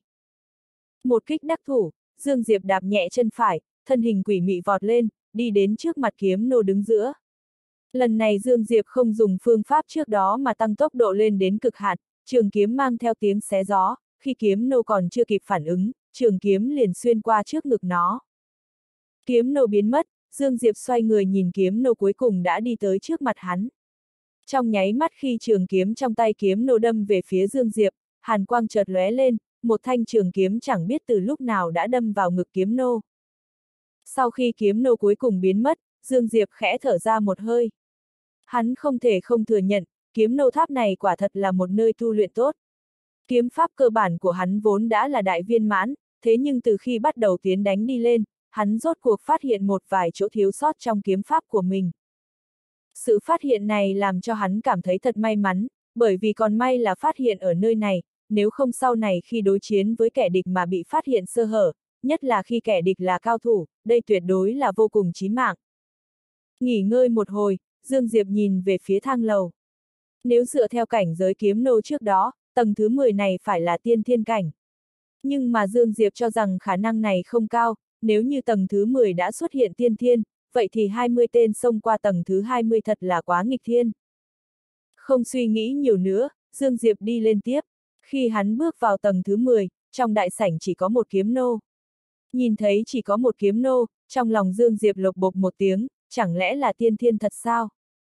Một kích đắc thủ, Dương Diệp đạp nhẹ chân phải, thân hình quỷ mị vọt lên, đi đến trước mặt kiếm nô đứng giữa. Lần này Dương Diệp không dùng phương pháp trước đó mà tăng tốc độ lên đến cực hạn, trường kiếm mang theo tiếng xé gió, khi kiếm nô còn chưa kịp phản ứng, trường kiếm liền xuyên qua trước ngực nó. Kiếm nô biến mất, Dương Diệp xoay người nhìn kiếm nô cuối cùng đã đi tới trước mặt hắn. Trong nháy mắt khi trường kiếm trong tay kiếm nô đâm về phía Dương Diệp, hàn quang chợt lóe lên, một thanh trường kiếm chẳng biết từ lúc nào đã đâm vào ngực kiếm nô. Sau khi kiếm nô cuối cùng biến mất, Dương Diệp khẽ thở ra một hơi. Hắn không thể không thừa nhận, kiếm nô tháp này quả thật là một nơi tu luyện tốt. Kiếm pháp cơ bản của hắn vốn đã là đại viên mãn, thế nhưng từ khi bắt đầu tiến đánh đi lên, hắn rốt cuộc phát hiện một vài chỗ thiếu sót trong kiếm pháp của mình. Sự phát hiện này làm cho hắn cảm thấy thật may mắn, bởi vì còn may là phát hiện ở nơi này, nếu không sau này khi đối chiến với kẻ địch mà bị phát hiện sơ hở, nhất là khi kẻ địch là cao thủ, đây tuyệt đối là vô cùng chí mạng. Nghỉ ngơi một hồi, Dương Diệp nhìn về phía thang lầu. Nếu dựa theo cảnh giới kiếm nô trước đó, tầng thứ mười này phải là tiên thiên cảnh. Nhưng mà Dương Diệp cho rằng khả năng này không cao, nếu như tầng thứ mười đã xuất hiện tiên thiên, vậy thì hai mươi tên xông qua tầng thứ hai mươi thật là quá nghịch thiên. Không suy nghĩ nhiều nữa, Dương Diệp đi lên tiếp. Khi hắn bước vào tầng thứ mười, trong đại sảnh chỉ có một kiếm nô. Nhìn thấy chỉ có một kiếm nô, trong lòng Dương Diệp lộc bộc một tiếng, chẳng lẽ là tiên thiên thật sao?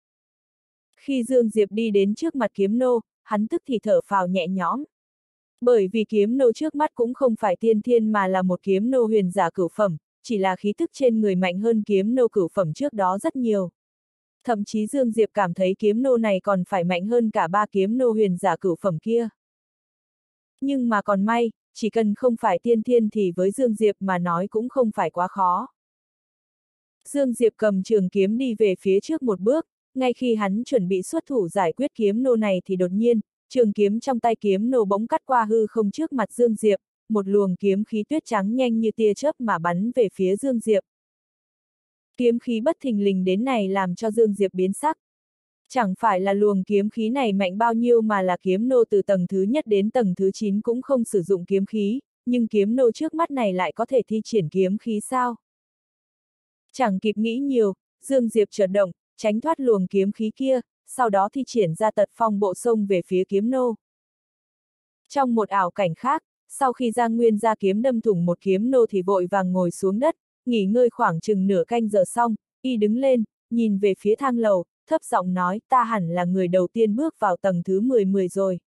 Khi Dương Diệp đi đến trước mặt kiếm nô, hắn tức thì thở phào nhẹ nhõm. Bởi vì kiếm nô trước mắt cũng không phải tiên thiên mà là một kiếm nô huyền giả cửu phẩm, chỉ là khí tức trên người mạnh hơn kiếm nô cửu phẩm trước đó rất nhiều. Thậm chí Dương Diệp cảm thấy kiếm nô này còn phải mạnh hơn cả ba kiếm nô huyền giả cửu phẩm kia. Nhưng mà còn may, chỉ cần không phải tiên thiên thì với Dương Diệp mà nói cũng không phải quá khó. Dương Diệp cầm trường kiếm đi về phía trước một bước, ngay khi hắn chuẩn bị xuất thủ giải quyết kiếm nô này thì đột nhiên, trường kiếm trong tay kiếm nô bỗng cắt qua hư không trước mặt Dương Diệp, một luồng kiếm khí tuyết trắng nhanh như tia chớp mà bắn về phía Dương Diệp. Kiếm khí bất thình lình đến này làm cho Dương Diệp biến sắc. Chẳng phải là luồng kiếm khí này mạnh bao nhiêu mà là kiếm nô từ tầng thứ nhất đến tầng thứ chín cũng không sử dụng kiếm khí, nhưng kiếm nô trước mắt này lại có thể thi triển kiếm khí sao? Chẳng kịp nghĩ nhiều, Dương Diệp chợt động, tránh thoát luồng kiếm khí kia, sau đó thi triển ra tật phong bộ xông về phía kiếm nô. Trong một ảo cảnh khác, sau khi Giang Nguyên ra kiếm đâm thủng một kiếm nô thì vội vàng ngồi xuống đất, nghỉ ngơi khoảng chừng nửa canh giờ xong, y đứng lên, nhìn về phía thang lầu, thấp giọng nói, ta hẳn là người đầu tiên bước vào tầng thứ mười mười rồi.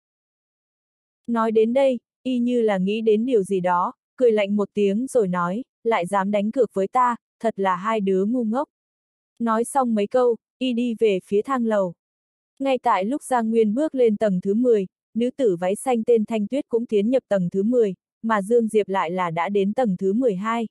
Nói đến đây, y như là nghĩ đến điều gì đó, cười lạnh một tiếng rồi nói, lại dám đánh cược với ta, thật là hai đứa ngu ngốc. Nói xong mấy câu, y đi về phía thang lầu. Ngay tại lúc Giang Nguyên bước lên tầng thứ mười, nữ tử váy xanh tên Thanh Tuyết cũng tiến nhập tầng thứ mười, mà Dương Diệp lại là đã đến tầng thứ mười hai.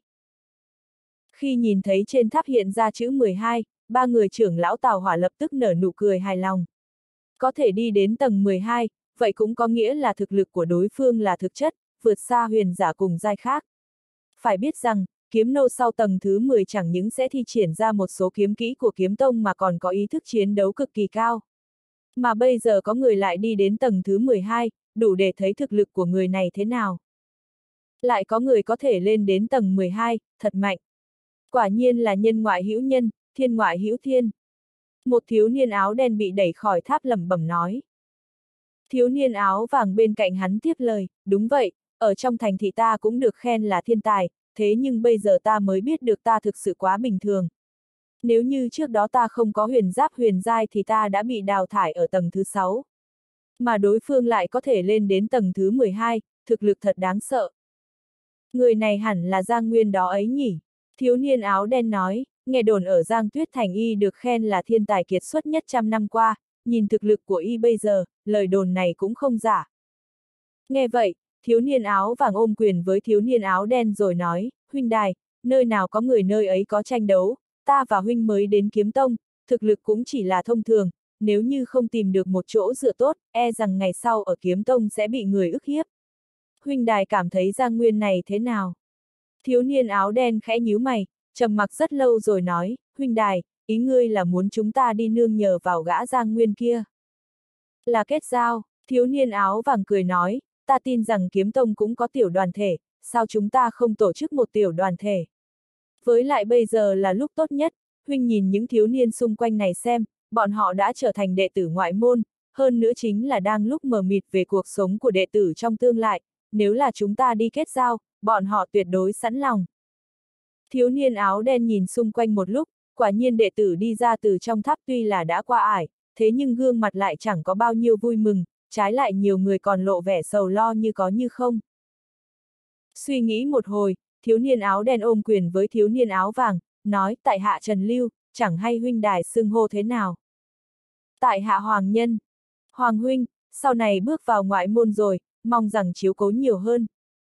Khi nhìn thấy trên tháp hiện ra chữ mười hai, ba người trưởng lão Tào Hỏa lập tức nở nụ cười hài lòng. Có thể đi đến tầng mười hai, vậy cũng có nghĩa là thực lực của đối phương là thực chất, vượt xa huyền giả cùng giai khác. Phải biết rằng, kiếm nô sau tầng thứ mười chẳng những sẽ thi triển ra một số kiếm kỹ của kiếm tông mà còn có ý thức chiến đấu cực kỳ cao. Mà bây giờ có người lại đi đến tầng thứ mười hai, đủ để thấy thực lực của người này thế nào. Lại có người có thể lên đến tầng mười hai, thật mạnh. Quả nhiên là nhân ngoại hữu nhân, thiên ngoại hữu thiên. Một thiếu niên áo đen bị đẩy khỏi tháp lẩm bẩm nói. Thiếu niên áo vàng bên cạnh hắn tiếp lời, đúng vậy, ở trong thành thị ta cũng được khen là thiên tài, thế nhưng bây giờ ta mới biết được ta thực sự quá bình thường. Nếu như trước đó ta không có huyền giáp huyền giai thì ta đã bị đào thải ở tầng thứ sáu. Mà đối phương lại có thể lên đến tầng thứ mười hai, thực lực thật đáng sợ. Người này hẳn là Giang Nguyên đó ấy nhỉ? Thiếu niên áo đen nói, nghe đồn ở Giang Tuyết Thành y được khen là thiên tài kiệt xuất nhất trăm năm qua, nhìn thực lực của y bây giờ, lời đồn này cũng không giả. Nghe vậy, thiếu niên áo vàng ôm quyền với thiếu niên áo đen rồi nói, huynh đài, nơi nào có người nơi ấy có tranh đấu, ta và huynh mới đến kiếm tông, thực lực cũng chỉ là thông thường, nếu như không tìm được một chỗ dựa tốt, e rằng ngày sau ở kiếm tông sẽ bị người ức hiếp. Huynh đài cảm thấy Giang Nguyên này thế nào? Thiếu niên áo đen khẽ nhíu mày, trầm mặc rất lâu rồi nói, huynh đài, ý ngươi là muốn chúng ta đi nương nhờ vào gã Giang Nguyên kia. Là kết giao, thiếu niên áo vàng cười nói, ta tin rằng kiếm tông cũng có tiểu đoàn thể, sao chúng ta không tổ chức một tiểu đoàn thể? Với lại bây giờ là lúc tốt nhất, huynh nhìn những thiếu niên xung quanh này xem, bọn họ đã trở thành đệ tử ngoại môn, hơn nữa chính là đang lúc mờ mịt về cuộc sống của đệ tử trong tương lai, nếu là chúng ta đi kết giao, bọn họ tuyệt đối sẵn lòng. Thiếu niên áo đen nhìn xung quanh một lúc, quả nhiên đệ tử đi ra từ trong tháp tuy là đã qua ải, thế nhưng gương mặt lại chẳng có bao nhiêu vui mừng, trái lại nhiều người còn lộ vẻ sầu lo như có như không. Suy nghĩ một hồi, thiếu niên áo đen ôm quyền với thiếu niên áo vàng, nói tại hạ Trần Lưu, chẳng hay huynh đài xưng hô thế nào. Tại hạ Hoàng Nhân. Hoàng huynh, sau này bước vào ngoại môn rồi, mong rằng chiếu cố nhiều hơn.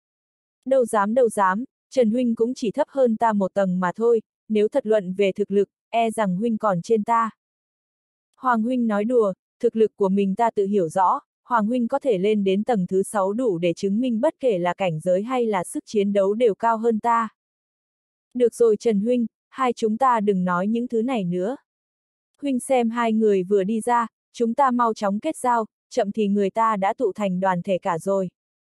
Đâu dám đâu dám, Trần huynh cũng chỉ thấp hơn ta một tầng mà thôi, nếu thật luận về thực lực, e rằng huynh còn trên ta. Hoàng huynh nói đùa, thực lực của mình ta tự hiểu rõ, Hoàng huynh có thể lên đến tầng thứ sáu đủ để chứng minh bất kể là cảnh giới hay là sức chiến đấu đều cao hơn ta. Được rồi Trần huynh, hai chúng ta đừng nói những thứ này nữa. Huynh xem hai người vừa đi ra, chúng ta mau chóng kết giao, chậm thì người ta đã tụ thành đoàn thể cả rồi.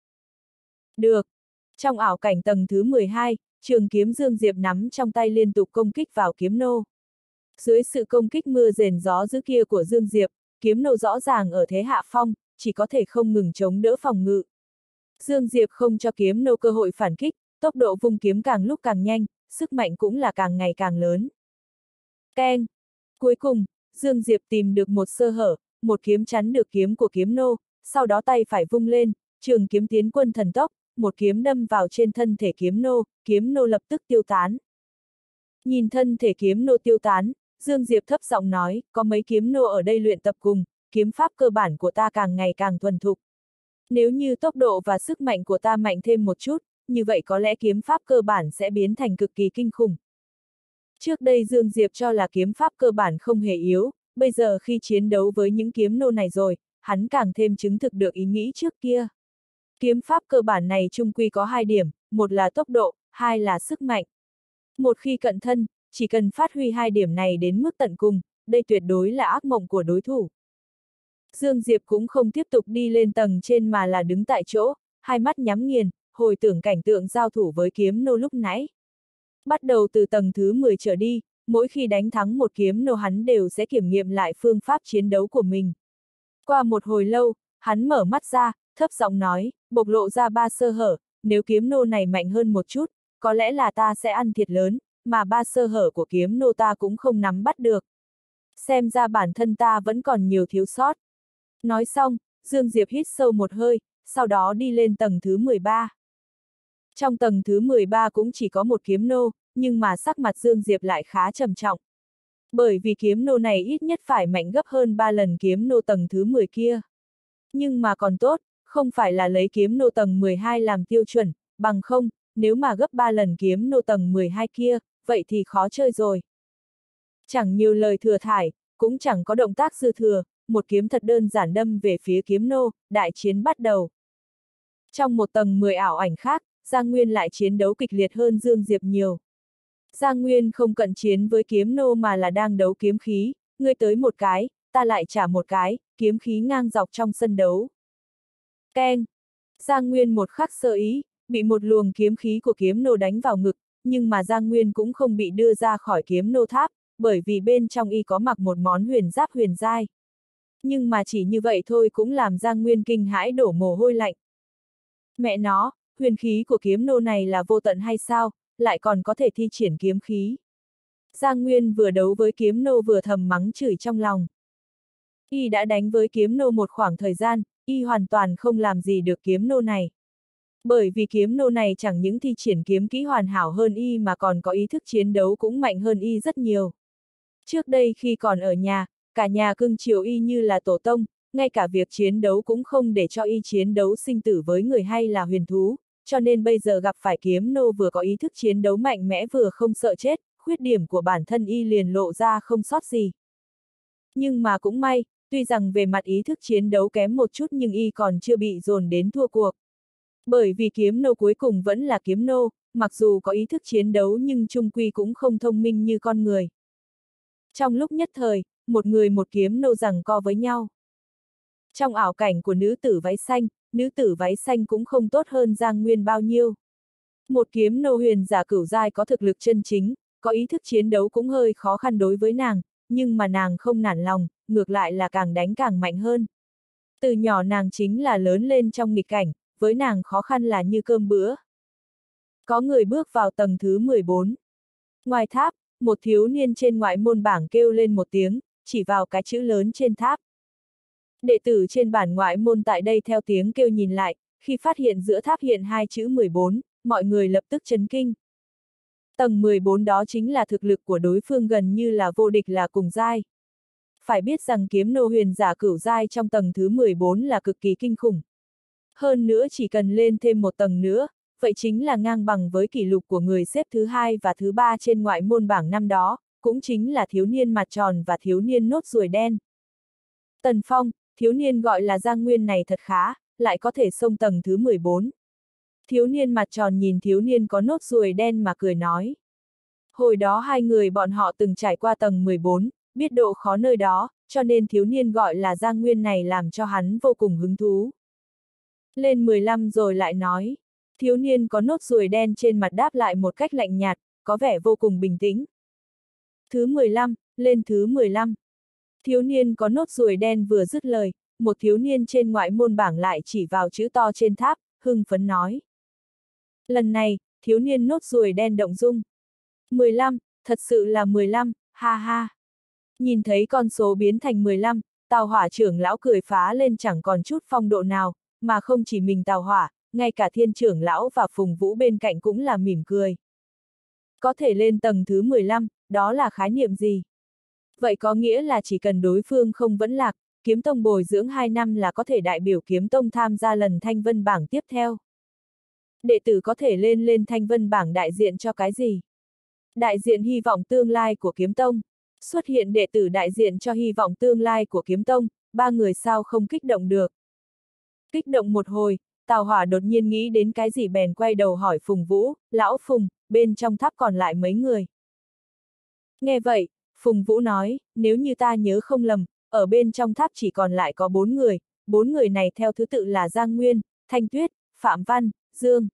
Được. Trong ảo cảnh tầng thứ mười hai, trường kiếm Dương Diệp nắm trong tay liên tục công kích vào kiếm nô. Dưới sự công kích mưa rền gió dữ kia của Dương Diệp, kiếm nô rõ ràng ở thế hạ phong, chỉ có thể không ngừng chống đỡ phòng ngự. Dương Diệp không cho kiếm nô cơ hội phản kích, tốc độ vung kiếm càng lúc càng nhanh, sức mạnh cũng là càng ngày càng lớn. Keng! Cuối cùng, Dương Diệp tìm được một sơ hở, một kiếm chắn được kiếm của kiếm nô, sau đó tay phải vung lên, trường kiếm tiến quân thần tốc, một kiếm đâm vào trên thân thể kiếm nô, kiếm nô lập tức tiêu tán. Nhìn thân thể kiếm nô tiêu tán, Dương Diệp thấp giọng nói, có mấy kiếm nô ở đây luyện tập cùng, kiếm pháp cơ bản của ta càng ngày càng thuần thục. Nếu như tốc độ và sức mạnh của ta mạnh thêm một chút, như vậy có lẽ kiếm pháp cơ bản sẽ biến thành cực kỳ kinh khủng. Trước đây Dương Diệp cho là kiếm pháp cơ bản không hề yếu, bây giờ khi chiến đấu với những kiếm nô này rồi, hắn càng thêm chứng thực được ý nghĩ trước kia. Kiếm pháp cơ bản này chung quy có hai điểm, một là tốc độ, hai là sức mạnh. Một khi cận thân, chỉ cần phát huy hai điểm này đến mức tận cùng, đây tuyệt đối là ác mộng của đối thủ. Dương Diệp cũng không tiếp tục đi lên tầng trên mà là đứng tại chỗ, hai mắt nhắm nghiền, hồi tưởng cảnh tượng giao thủ với kiếm nô lúc nãy. Bắt đầu từ tầng thứ mười trở đi, mỗi khi đánh thắng một kiếm nô hắn đều sẽ kiểm nghiệm lại phương pháp chiến đấu của mình. Qua một hồi lâu, hắn mở mắt ra, thấp giọng nói, bộc lộ ra ba sơ hở, nếu kiếm nô này mạnh hơn một chút, có lẽ là ta sẽ ăn thiệt lớn, mà ba sơ hở của kiếm nô ta cũng không nắm bắt được. Xem ra bản thân ta vẫn còn nhiều thiếu sót. Nói xong, Dương Diệp hít sâu một hơi, sau đó đi lên tầng thứ mười ba. Trong tầng thứ mười ba cũng chỉ có một kiếm nô, nhưng mà sắc mặt Dương Diệp lại khá trầm trọng. Bởi vì kiếm nô này ít nhất phải mạnh gấp hơn ba lần kiếm nô tầng thứ mười kia. Nhưng mà còn tốt, không phải là lấy kiếm nô tầng mười hai làm tiêu chuẩn, bằng không, nếu mà gấp ba lần kiếm nô tầng mười hai kia, vậy thì khó chơi rồi. Chẳng nhiều lời thừa thải, cũng chẳng có động tác dư thừa, một kiếm thật đơn giản đâm về phía kiếm nô, đại chiến bắt đầu. Trong một tầng mười ảo ảnh khác, Giang Nguyên lại chiến đấu kịch liệt hơn Dương Diệp nhiều. Giang Nguyên không cận chiến với kiếm nô mà là đang đấu kiếm khí, ngươi tới một cái, ta lại trả một cái, kiếm khí ngang dọc trong sân đấu. Keng! Giang Nguyên một khắc sơ ý, bị một luồng kiếm khí của kiếm nô đánh vào ngực, nhưng mà Giang Nguyên cũng không bị đưa ra khỏi kiếm nô tháp, bởi vì bên trong y có mặc một món huyền giáp huyền giai. Nhưng mà chỉ như vậy thôi cũng làm Giang Nguyên kinh hãi đổ mồ hôi lạnh. Mẹ nó, huyền khí của kiếm nô này là vô tận hay sao, lại còn có thể thi triển kiếm khí. Giang Nguyên vừa đấu với kiếm nô vừa thầm mắng chửi trong lòng. Y đã đánh với kiếm nô một khoảng thời gian, y hoàn toàn không làm gì được kiếm nô này. Bởi vì kiếm nô này chẳng những thi triển kiếm kỹ hoàn hảo hơn y mà còn có ý thức chiến đấu cũng mạnh hơn y rất nhiều. Trước đây khi còn ở nhà, cả nhà cưng chiều y như là tổ tông, ngay cả việc chiến đấu cũng không để cho y chiến đấu sinh tử với người hay là huyền thú, cho nên bây giờ gặp phải kiếm nô vừa có ý thức chiến đấu mạnh mẽ vừa không sợ chết, khuyết điểm của bản thân y liền lộ ra không sót gì. Nhưng mà cũng may, tuy rằng về mặt ý thức chiến đấu kém một chút nhưng y còn chưa bị dồn đến thua cuộc. Bởi vì kiếm nô cuối cùng vẫn là kiếm nô, mặc dù có ý thức chiến đấu nhưng chung quy cũng không thông minh như con người. Trong lúc nhất thời, một người một kiếm nô giằng co với nhau. Trong ảo cảnh của nữ tử váy xanh, nữ tử váy xanh cũng không tốt hơn Giang Nguyên bao nhiêu. Một kiếm nô huyền giả cửu giai có thực lực chân chính, có ý thức chiến đấu cũng hơi khó khăn đối với nàng, nhưng mà nàng không nản lòng, ngược lại là càng đánh càng mạnh hơn. Từ nhỏ nàng chính là lớn lên trong nghịch cảnh, với nàng khó khăn là như cơm bữa. Có người bước vào tầng thứ mười bốn. Ngoài tháp, một thiếu niên trên ngoại môn bảng kêu lên một tiếng, chỉ vào cái chữ lớn trên tháp. Đệ tử trên bản ngoại môn tại đây theo tiếng kêu nhìn lại, khi phát hiện giữa tháp hiện hai chữ mười bốn, mọi người lập tức chấn kinh. Tầng mười bốn đó chính là thực lực của đối phương gần như là vô địch là cùng giai. Phải biết rằng kiếm nô huyền giả cửu giai trong tầng thứ mười bốn là cực kỳ kinh khủng. Hơn nữa chỉ cần lên thêm một tầng nữa, vậy chính là ngang bằng với kỷ lục của người xếp thứ hai và thứ ba trên ngoại môn bảng năm đó, cũng chính là thiếu niên mặt tròn và thiếu niên nốt ruồi đen. Tần Phong, thiếu niên gọi là Giang Nguyên này thật khá, lại có thể xông tầng thứ mười bốn. Thiếu niên mặt tròn nhìn thiếu niên có nốt ruồi đen mà cười nói. Hồi đó hai người bọn họ từng trải qua tầng mười bốn, biết độ khó nơi đó, cho nên thiếu niên gọi là Giang Nguyên này làm cho hắn vô cùng hứng thú. Lên mười lăm rồi lại nói. Thiếu niên có nốt ruồi đen trên mặt đáp lại một cách lạnh nhạt, có vẻ vô cùng bình tĩnh. Thứ mười lăm, lên thứ mười lăm. Thiếu niên có nốt ruồi đen vừa dứt lời, một thiếu niên trên ngoại môn bảng lại chỉ vào chữ to trên tháp, hưng phấn nói. Lần này, thiếu niên nốt ruồi đen động dung. mười lăm, thật sự là mười lăm, ha ha. Nhìn thấy con số biến thành mười lăm, Tào Hỏa trưởng lão cười phá lên chẳng còn chút phong độ nào, mà không chỉ mình Tào Hỏa, ngay cả Thiên trưởng lão và Phùng Vũ bên cạnh cũng là mỉm cười. Có thể lên tầng thứ mười lăm, đó là khái niệm gì? Vậy có nghĩa là chỉ cần đối phương không vẫn lạc, kiếm tông bồi dưỡng hai năm là có thể đại biểu kiếm tông tham gia lần thanh vân bảng tiếp theo. Đệ tử có thể lên lên thanh vân bảng đại diện cho cái gì? Đại diện hy vọng tương lai của kiếm tông. Xuất hiện đệ tử đại diện cho hy vọng tương lai của kiếm tông, ba người sao không kích động được. Kích động một hồi, Tào Hỏa đột nhiên nghĩ đến cái gì bèn quay đầu hỏi Phùng Vũ, lão Phùng, bên trong tháp còn lại mấy người. Nghe vậy, Phùng Vũ nói, nếu như ta nhớ không lầm, ở bên trong tháp chỉ còn lại có bốn người, bốn người này theo thứ tự là Giang Nguyên, Thanh Tuyết, Phạm Văn, Dương.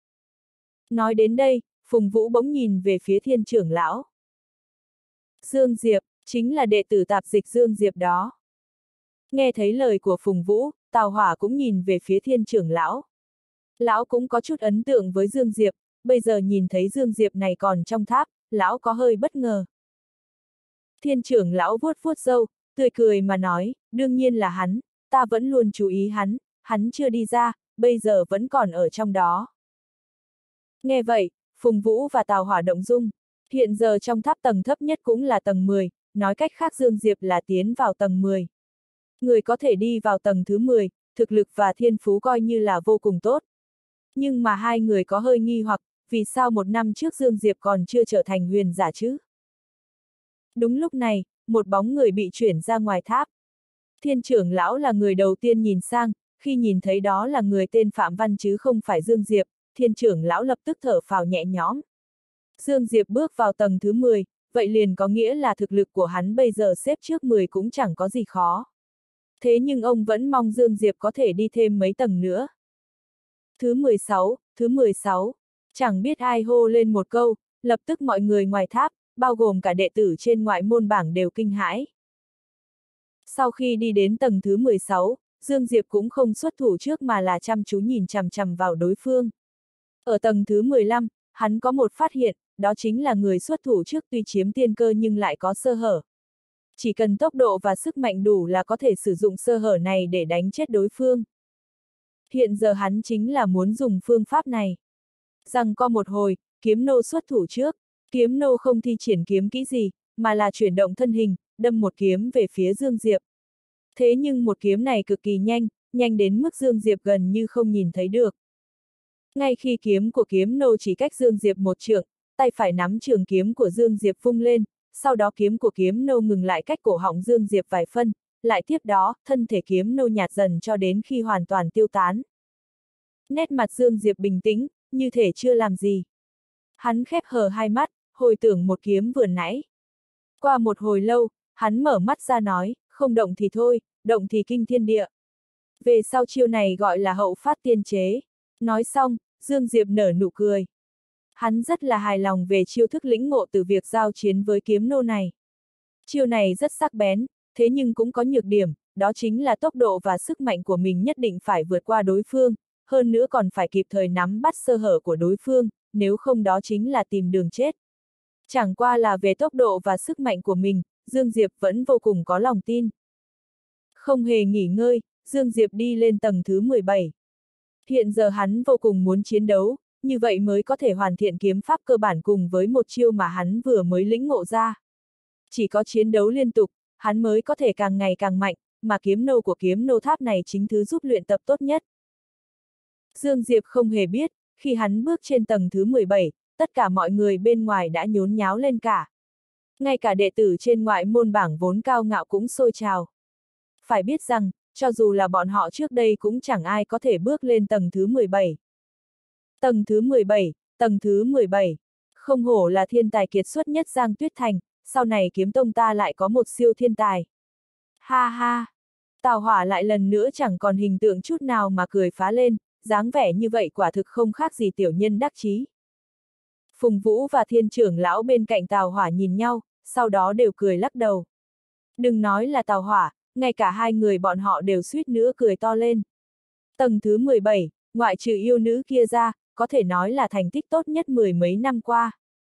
Nói đến đây, Phùng Vũ bỗng nhìn về phía Thiên trưởng lão. Dương Diệp, chính là đệ tử tạp dịch Dương Diệp đó. Nghe thấy lời của Phùng Vũ, Tào Hỏa cũng nhìn về phía Thiên trưởng lão. Lão cũng có chút ấn tượng với Dương Diệp, bây giờ nhìn thấy Dương Diệp này còn trong tháp, lão có hơi bất ngờ. Thiên trưởng lão vuốt vuốt râu, tươi cười mà nói, đương nhiên là hắn, ta vẫn luôn chú ý hắn, hắn chưa đi ra, bây giờ vẫn còn ở trong đó. Nghe vậy, Phùng Vũ và Tào Hỏa động dung, hiện giờ trong tháp tầng thấp nhất cũng là tầng mười, nói cách khác Dương Diệp là tiến vào tầng mười. Người có thể đi vào tầng thứ mười, thực lực và thiên phú coi như là vô cùng tốt. Nhưng mà hai người có hơi nghi hoặc, vì sao một năm trước Dương Diệp còn chưa trở thành huyền giả chứ? Đúng lúc này, một bóng người bị chuyển ra ngoài tháp. Thiên trưởng lão là người đầu tiên nhìn sang, khi nhìn thấy đó là người tên Phạm Văn chứ không phải Dương Diệp, thiên trưởng lão lập tức thở phào nhẹ nhõm. Dương Diệp bước vào tầng thứ mười, vậy liền có nghĩa là thực lực của hắn bây giờ xếp trước mười cũng chẳng có gì khó. Thế nhưng ông vẫn mong Dương Diệp có thể đi thêm mấy tầng nữa. Thứ mười sáu, thứ mười sáu, chẳng biết ai hô lên một câu, lập tức mọi người ngoài tháp, bao gồm cả đệ tử trên ngoại môn bảng đều kinh hãi. Sau khi đi đến tầng thứ mười sáu, Dương Diệp cũng không xuất thủ trước mà là chăm chú nhìn chằm chằm vào đối phương. Ở tầng thứ mười lăm, hắn có một phát hiện, đó chính là người xuất thủ trước tuy chiếm tiên cơ nhưng lại có sơ hở. Chỉ cần tốc độ và sức mạnh đủ là có thể sử dụng sơ hở này để đánh chết đối phương. Hiện giờ hắn chính là muốn dùng phương pháp này. Rằng co một hồi, kiếm nô xuất thủ trước, kiếm nô không thi triển kiếm kỹ gì, mà là chuyển động thân hình, đâm một kiếm về phía Dương Diệp. Thế nhưng một kiếm này cực kỳ nhanh, nhanh đến mức Dương Diệp gần như không nhìn thấy được. Ngay khi kiếm của kiếm nô chỉ cách Dương Diệp một trượng, tay phải nắm trường kiếm của Dương Diệp vung lên, sau đó kiếm của kiếm nô ngừng lại cách cổ họng Dương Diệp vài phân, lại tiếp đó, thân thể kiếm nô nhạt dần cho đến khi hoàn toàn tiêu tán. Nét mặt Dương Diệp bình tĩnh, như thể chưa làm gì. Hắn khép hờ hai mắt, hồi tưởng một kiếm vừa nãy. Qua một hồi lâu, hắn mở mắt ra nói, không động thì thôi, động thì kinh thiên địa. Về sau chiêu này gọi là hậu phát tiên chế. Nói xong, Dương Diệp nở nụ cười. Hắn rất là hài lòng về chiêu thức lĩnh ngộ từ việc giao chiến với kiếm nô này. Chiêu này rất sắc bén, thế nhưng cũng có nhược điểm, đó chính là tốc độ và sức mạnh của mình nhất định phải vượt qua đối phương, hơn nữa còn phải kịp thời nắm bắt sơ hở của đối phương, nếu không đó chính là tìm đường chết. Chẳng qua là về tốc độ và sức mạnh của mình, Dương Diệp vẫn vô cùng có lòng tin. Không hề nghỉ ngơi, Dương Diệp đi lên tầng thứ mười bảy. Hiện giờ hắn vô cùng muốn chiến đấu, như vậy mới có thể hoàn thiện kiếm pháp cơ bản cùng với một chiêu mà hắn vừa mới lĩnh ngộ ra. Chỉ có chiến đấu liên tục, hắn mới có thể càng ngày càng mạnh, mà kiếm nô của kiếm nô tháp này chính thứ giúp luyện tập tốt nhất. Dương Diệp không hề biết, khi hắn bước trên tầng thứ mười bảy, tất cả mọi người bên ngoài đã nhốn nháo lên cả. Ngay cả đệ tử trên ngoại môn bảng vốn cao ngạo cũng sôi trào. Phải biết rằng, cho dù là bọn họ trước đây cũng chẳng ai có thể bước lên tầng thứ mười bảy. Tầng thứ mười bảy, tầng thứ mười bảy. Không hổ là thiên tài kiệt xuất nhất Giang Tuyết Thành, sau này kiếm tông ta lại có một siêu thiên tài. Ha ha! Tào Hỏa lại lần nữa chẳng còn hình tượng chút nào mà cười phá lên, dáng vẻ như vậy quả thực không khác gì tiểu nhân đắc chí. Phùng Vũ và Thiên trưởng lão bên cạnh Tào Hỏa nhìn nhau, sau đó đều cười lắc đầu. Đừng nói là Tào Hỏa, ngay cả hai người bọn họ đều suýt nữa cười to lên. Tầng thứ mười bảy, ngoại trừ yêu nữ kia ra, có thể nói là thành tích tốt nhất mười mấy năm qua.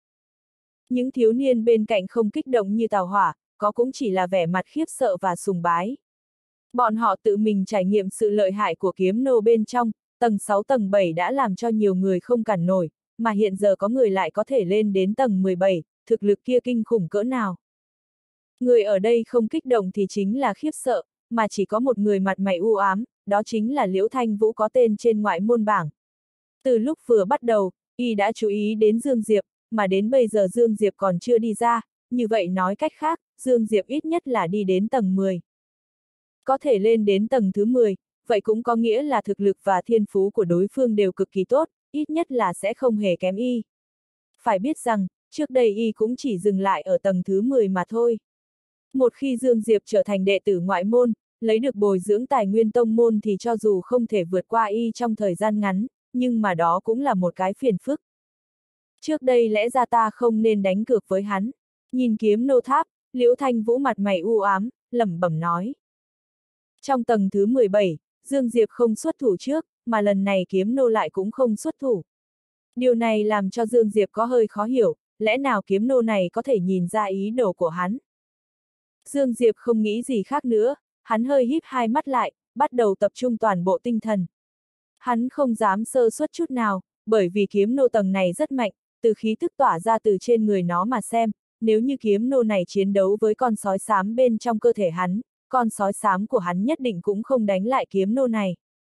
Những thiếu niên bên cạnh không kích động như Tào Hỏa, có cũng chỉ là vẻ mặt khiếp sợ và sùng bái. Bọn họ tự mình trải nghiệm sự lợi hại của kiếm nô bên trong, tầng sáu tầng bảy đã làm cho nhiều người không cản nổi, mà hiện giờ có người lại có thể lên đến tầng mười bảy, thực lực kia kinh khủng cỡ nào. Người ở đây không kích động thì chính là khiếp sợ, mà chỉ có một người mặt mày u ám, đó chính là Liễu Thanh Vũ có tên trên ngoại môn bảng. Từ lúc vừa bắt đầu, y đã chú ý đến Dương Diệp, mà đến bây giờ Dương Diệp còn chưa đi ra, như vậy nói cách khác, Dương Diệp ít nhất là đi đến tầng mười. Có thể lên đến tầng thứ mười, vậy cũng có nghĩa là thực lực và thiên phú của đối phương đều cực kỳ tốt, ít nhất là sẽ không hề kém y. Phải biết rằng, trước đây y cũng chỉ dừng lại ở tầng thứ mười mà thôi. Một khi Dương Diệp trở thành đệ tử ngoại môn, lấy được bồi dưỡng tài nguyên tông môn thì cho dù không thể vượt qua y trong thời gian ngắn, nhưng mà đó cũng là một cái phiền phức. Trước đây lẽ ra ta không nên đánh cược với hắn. Nhìn kiếm nô tháp, Liễu Thanh Vũ mặt mày u ám, lẩm bẩm nói. Trong tầng thứ mười bảy, Dương Diệp không xuất thủ trước, mà lần này kiếm nô lại cũng không xuất thủ. Điều này làm cho Dương Diệp có hơi khó hiểu, lẽ nào kiếm nô này có thể nhìn ra ý đồ của hắn. Dương Diệp không nghĩ gì khác nữa, hắn hơi híp hai mắt lại, bắt đầu tập trung toàn bộ tinh thần. Hắn không dám sơ suất chút nào, bởi vì kiếm nô tầng này rất mạnh, từ khí tức tỏa ra từ trên người nó mà xem, nếu như kiếm nô này chiến đấu với con sói xám bên trong cơ thể hắn, con sói xám của hắn nhất định cũng không đánh lại kiếm nô này.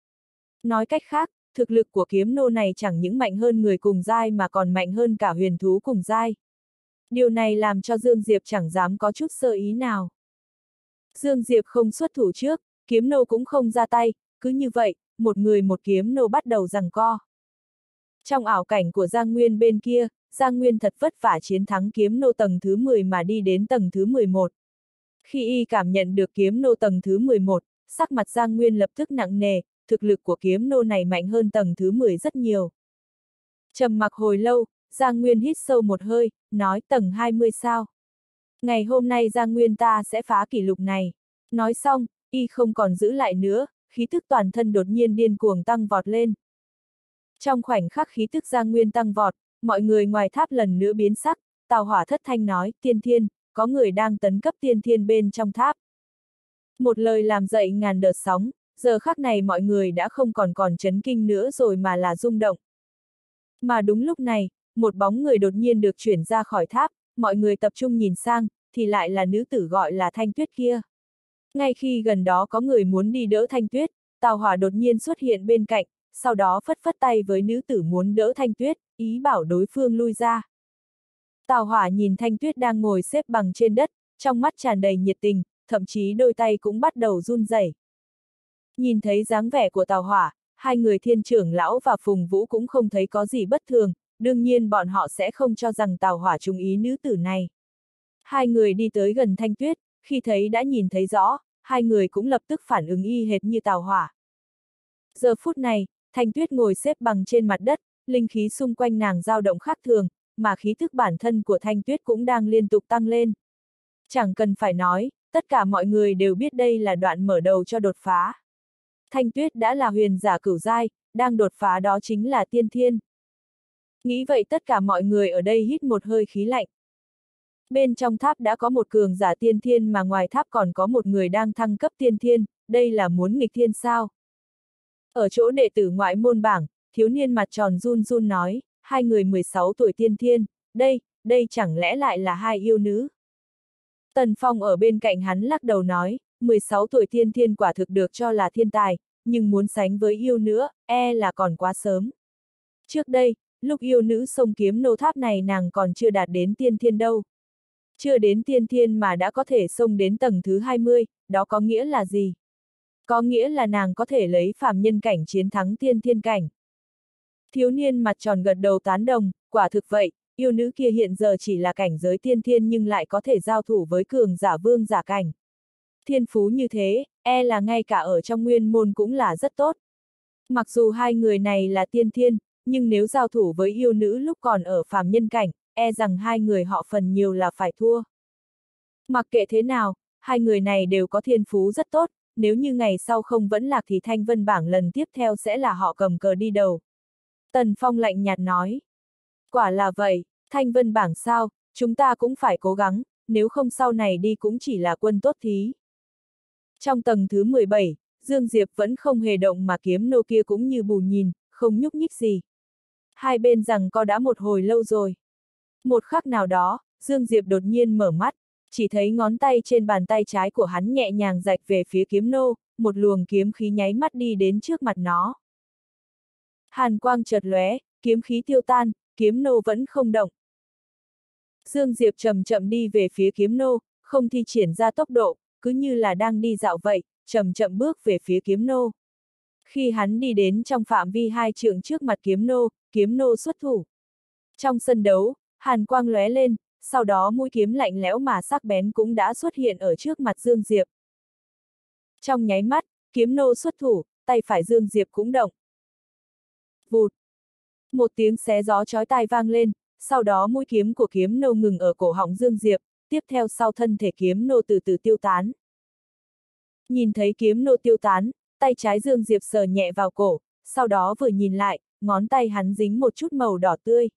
Nói cách khác, thực lực của kiếm nô này chẳng những mạnh hơn người cùng giai mà còn mạnh hơn cả huyền thú cùng giai. Điều này làm cho Dương Diệp chẳng dám có chút sơ ý nào. Dương Diệp không xuất thủ trước, kiếm nô cũng không ra tay, cứ như vậy, một người một kiếm nô bắt đầu giằng co. Trong ảo cảnh của Giang Nguyên bên kia, Giang Nguyên thật vất vả chiến thắng kiếm nô tầng thứ mười mà đi đến tầng thứ mười một. Khi y cảm nhận được kiếm nô tầng thứ mười một, sắc mặt Giang Nguyên lập tức nặng nề, thực lực của kiếm nô này mạnh hơn tầng thứ mười rất nhiều. Trầm mặc hồi lâu, Giang Nguyên hít sâu một hơi, nói tầng hai mươi sao. Ngày hôm nay Giang Nguyên ta sẽ phá kỷ lục này. Nói xong, y không còn giữ lại nữa, khí tức toàn thân đột nhiên điên cuồng tăng vọt lên. Trong khoảnh khắc khí tức Giang Nguyên tăng vọt, mọi người ngoài tháp lần nữa biến sắc, Tào Hỏa thất thanh nói, tiên thiên, có người đang tấn cấp tiên thiên bên trong tháp. Một lời làm dậy ngàn đợt sóng, giờ khắc này mọi người đã không còn còn chấn kinh nữa rồi mà là rung động. Mà đúng lúc này, một bóng người đột nhiên được chuyển ra khỏi tháp, mọi người tập trung nhìn sang, thì lại là nữ tử gọi là Thanh Tuyết kia. Ngay khi gần đó có người muốn đi đỡ Thanh Tuyết, Tào Hỏa đột nhiên xuất hiện bên cạnh, sau đó phất phất tay với nữ tử muốn đỡ Thanh Tuyết, ý bảo đối phương lui ra. Tào Hỏa nhìn Thanh Tuyết đang ngồi xếp bằng trên đất, trong mắt tràn đầy nhiệt tình, thậm chí đôi tay cũng bắt đầu run rẩy. Nhìn thấy dáng vẻ của Tào Hỏa, hai người Thiên trưởng lão và Phùng Vũ cũng không thấy có gì bất thường, đương nhiên bọn họ sẽ không cho rằng Tào Hỏa chú ý nữ tử này. Hai người đi tới gần Thanh Tuyết, khi thấy đã nhìn thấy rõ, hai người cũng lập tức phản ứng y hệt như Tào Hỏa. Giờ phút này, Thanh Tuyết ngồi xếp bằng trên mặt đất, linh khí xung quanh nàng dao động khác thường, mà khí thức bản thân của Thanh Tuyết cũng đang liên tục tăng lên. Chẳng cần phải nói, tất cả mọi người đều biết đây là đoạn mở đầu cho đột phá. Thanh Tuyết đã là huyền giả cửu giai, đang đột phá đó chính là tiên thiên. Nghĩ vậy tất cả mọi người ở đây hít một hơi khí lạnh. Bên trong tháp đã có một cường giả tiên thiên mà ngoài tháp còn có một người đang thăng cấp tiên thiên, đây là muốn nghịch thiên sao? Ở chỗ đệ tử ngoại môn bảng, thiếu niên mặt tròn run run nói, hai người mười sáu tuổi tiên thiên, đây, đây chẳng lẽ lại là hai yêu nữ? Tần Phong ở bên cạnh hắn lắc đầu nói, mười sáu tuổi tiên thiên quả thực được cho là thiên tài, nhưng muốn sánh với yêu nữa, e là còn quá sớm. Trước đây, lúc yêu nữ xông kiếm nô tháp này nàng còn chưa đạt đến tiên thiên đâu. Chưa đến tiên thiên mà đã có thể xông đến tầng thứ hai mươi, đó có nghĩa là gì? Có nghĩa là nàng có thể lấy phàm nhân cảnh chiến thắng tiên thiên cảnh. Thiếu niên mặt tròn gật đầu tán đồng, quả thực vậy, yêu nữ kia hiện giờ chỉ là cảnh giới tiên thiên nhưng lại có thể giao thủ với cường giả vương giả cảnh. Thiên phú như thế, e là ngay cả ở trong nguyên môn cũng là rất tốt. Mặc dù hai người này là tiên thiên, nhưng nếu giao thủ với yêu nữ lúc còn ở phàm nhân cảnh, e rằng hai người họ phần nhiều là phải thua. Mặc kệ thế nào, hai người này đều có thiên phú rất tốt, nếu như ngày sau không vẫn lạc thì Thanh Vân bảng lần tiếp theo sẽ là họ cầm cờ đi đầu. Tần Phong lạnh nhạt nói. Quả là vậy, Thanh Vân bảng sao, chúng ta cũng phải cố gắng, nếu không sau này đi cũng chỉ là quân tốt thí. Trong tầng thứ mười bảy, Dương Diệp vẫn không hề động mà kiếm nô kia cũng như bù nhìn, không nhúc nhích gì. Hai bên rằng co đã một hồi lâu rồi. Một khắc nào đó, Dương Diệp đột nhiên mở mắt, chỉ thấy ngón tay trên bàn tay trái của hắn nhẹ nhàng rạch về phía kiếm nô, một luồng kiếm khí nháy mắt đi đến trước mặt nó. Hàn quang chợt lóe, kiếm khí tiêu tan, kiếm nô vẫn không động. Dương Diệp chậm chậm đi về phía kiếm nô, không thi triển ra tốc độ, cứ như là đang đi dạo vậy, chậm chậm bước về phía kiếm nô. Khi hắn đi đến trong phạm vi hai trượng trước mặt kiếm nô, kiếm nô xuất thủ. Trong sân đấu, hàn quang lóe lên, sau đó mũi kiếm lạnh lẽo mà sắc bén cũng đã xuất hiện ở trước mặt Dương Diệp. Trong nháy mắt, kiếm nô xuất thủ, tay phải Dương Diệp cũng động. Vụt! Một tiếng xé gió chói tai vang lên, sau đó mũi kiếm của kiếm nô ngừng ở cổ họng Dương Diệp, tiếp theo sau thân thể kiếm nô từ từ tiêu tán. Nhìn thấy kiếm nô tiêu tán, tay trái Dương Diệp sờ nhẹ vào cổ, sau đó vừa nhìn lại, ngón tay hắn dính một chút màu đỏ tươi.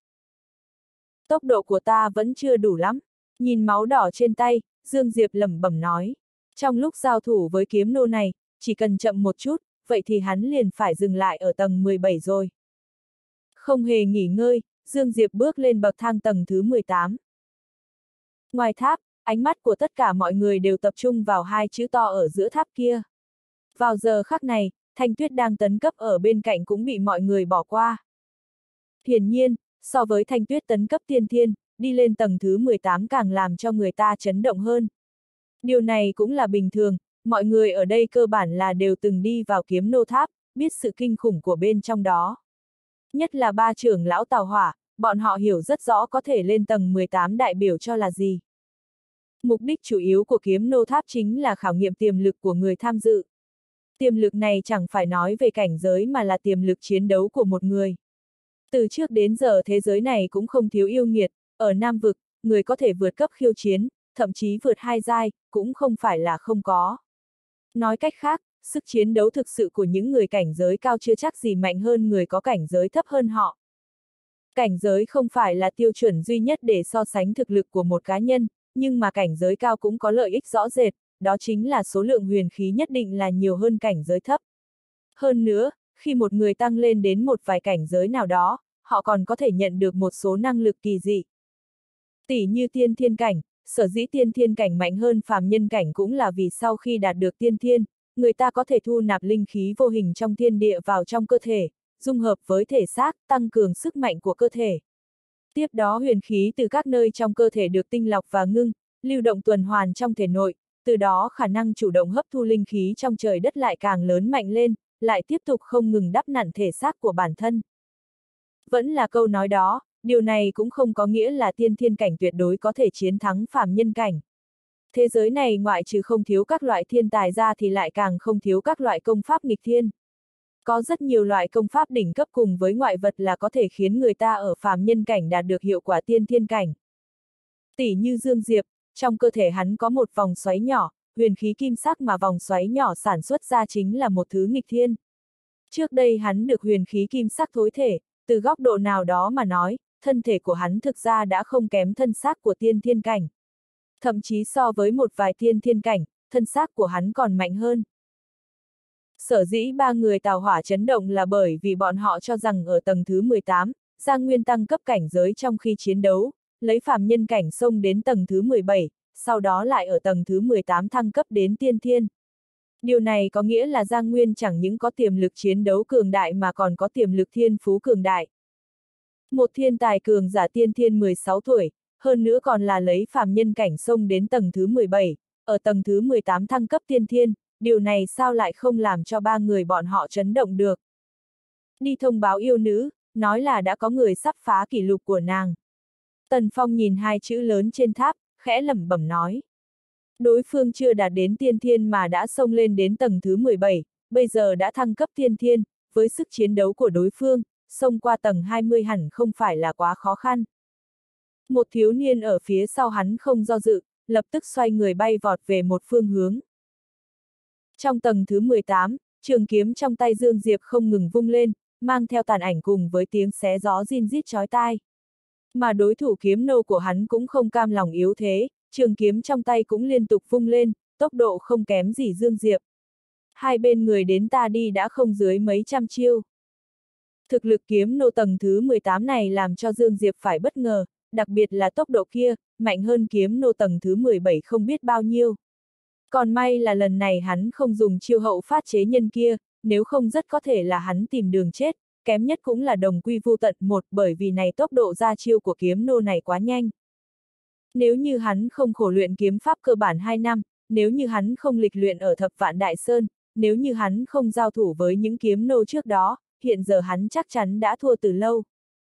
Tốc độ của ta vẫn chưa đủ lắm. Nhìn máu đỏ trên tay, Dương Diệp lẩm bẩm nói. Trong lúc giao thủ với kiếm nô này, chỉ cần chậm một chút, vậy thì hắn liền phải dừng lại ở tầng mười bảy rồi. Không hề nghỉ ngơi, Dương Diệp bước lên bậc thang tầng thứ mười tám. Ngoài tháp, ánh mắt của tất cả mọi người đều tập trung vào hai chữ to ở giữa tháp kia. Vào giờ khắc này, Thanh Tuyết đang tấn cấp ở bên cạnh cũng bị mọi người bỏ qua. Hiển nhiên, so với Thanh Tuyết tấn cấp tiên thiên, đi lên tầng thứ mười tám càng làm cho người ta chấn động hơn. Điều này cũng là bình thường, mọi người ở đây cơ bản là đều từng đi vào kiếm nô tháp, biết sự kinh khủng của bên trong đó. Nhất là ba trưởng lão Tào Hỏa, bọn họ hiểu rất rõ có thể lên tầng mười tám đại biểu cho là gì. Mục đích chủ yếu của kiếm nô tháp chính là khảo nghiệm tiềm lực của người tham dự. Tiềm lực này chẳng phải nói về cảnh giới mà là tiềm lực chiến đấu của một người. Từ trước đến giờ thế giới này cũng không thiếu yêu nghiệt, ở Nam Vực, người có thể vượt cấp khiêu chiến, thậm chí vượt hai giai, cũng không phải là không có. Nói cách khác, sức chiến đấu thực sự của những người cảnh giới cao chưa chắc gì mạnh hơn người có cảnh giới thấp hơn họ. Cảnh giới không phải là tiêu chuẩn duy nhất để so sánh thực lực của một cá nhân, nhưng mà cảnh giới cao cũng có lợi ích rõ rệt, đó chính là số lượng huyền khí nhất định là nhiều hơn cảnh giới thấp. Hơn nữa, khi một người tăng lên đến một vài cảnh giới nào đó, họ còn có thể nhận được một số năng lực kỳ dị. Tỷ như tiên thiên cảnh, sở dĩ tiên thiên cảnh mạnh hơn phàm nhân cảnh cũng là vì sau khi đạt được tiên thiên, người ta có thể thu nạp linh khí vô hình trong thiên địa vào trong cơ thể, dung hợp với thể xác, tăng cường sức mạnh của cơ thể. Tiếp đó huyền khí từ các nơi trong cơ thể được tinh lọc và ngưng, lưu động tuần hoàn trong thể nội, từ đó khả năng chủ động hấp thu linh khí trong trời đất lại càng lớn mạnh lên, lại tiếp tục không ngừng đắp nặn thể xác của bản thân. Vẫn là câu nói đó, điều này cũng không có nghĩa là tiên thiên cảnh tuyệt đối có thể chiến thắng phàm nhân cảnh. Thế giới này ngoại trừ không thiếu các loại thiên tài ra thì lại càng không thiếu các loại công pháp nghịch thiên. Có rất nhiều loại công pháp đỉnh cấp cùng với ngoại vật là có thể khiến người ta ở phàm nhân cảnh đạt được hiệu quả tiên thiên cảnh. Tỷ như Dương Diệp, trong cơ thể hắn có một vòng xoáy nhỏ, huyền khí kim sắc mà vòng xoáy nhỏ sản xuất ra chính là một thứ nghịch thiên. Trước đây hắn được huyền khí kim sắc thối thể, từ góc độ nào đó mà nói, thân thể của hắn thực ra đã không kém thân xác của tiên thiên cảnh. Thậm chí so với một vài tiên thiên cảnh, thân xác của hắn còn mạnh hơn. Sở dĩ ba người Tào Hỏa chấn động là bởi vì bọn họ cho rằng ở tầng thứ mười tám, Giang Nguyên tăng cấp cảnh giới trong khi chiến đấu, lấy phàm nhân cảnh xông đến tầng thứ mười bảy, sau đó lại ở tầng thứ mười tám thăng cấp đến tiên thiên. Điều này có nghĩa là Giang Nguyên chẳng những có tiềm lực chiến đấu cường đại mà còn có tiềm lực thiên phú cường đại. Một thiên tài cường giả tiên thiên mười sáu tuổi, hơn nữa còn là lấy phàm nhân cảnh xông đến tầng thứ mười bảy, ở tầng thứ mười tám thăng cấp tiên thiên, điều này sao lại không làm cho ba người bọn họ chấn động được. Đi thông báo yêu nữ, nói là đã có người sắp phá kỷ lục của nàng. Tần Phong nhìn hai chữ lớn trên tháp, khẽ lẩm bẩm nói. Đối phương chưa đạt đến tiên thiên mà đã xông lên đến tầng thứ mười bảy, bây giờ đã thăng cấp tiên thiên, với sức chiến đấu của đối phương, xông qua tầng hai mươi hẳn không phải là quá khó khăn. Một thiếu niên ở phía sau hắn không do dự, lập tức xoay người bay vọt về một phương hướng. Trong tầng thứ mười tám, trường kiếm trong tay Dương Diệp không ngừng vung lên, mang theo tàn ảnh cùng với tiếng xé gió rin rít chói tai. Mà đối thủ kiếm nô của hắn cũng không cam lòng yếu thế, trường kiếm trong tay cũng liên tục vung lên, tốc độ không kém gì Dương Diệp. Hai bên người đến ta đi đã không dưới mấy trăm chiêu. Thực lực kiếm nô tầng thứ mười tám này làm cho Dương Diệp phải bất ngờ, đặc biệt là tốc độ kia, mạnh hơn kiếm nô tầng thứ mười bảy không biết bao nhiêu. Còn may là lần này hắn không dùng chiêu hậu phát chế nhân kia, nếu không rất có thể là hắn tìm đường chết, kém nhất cũng là đồng quy vu tận một bởi vì này tốc độ ra chiêu của kiếm nô này quá nhanh. Nếu như hắn không khổ luyện kiếm pháp cơ bản hai năm, nếu như hắn không lịch luyện ở Thập Vạn Đại Sơn, nếu như hắn không giao thủ với những kiếm nô trước đó, hiện giờ hắn chắc chắn đã thua từ lâu.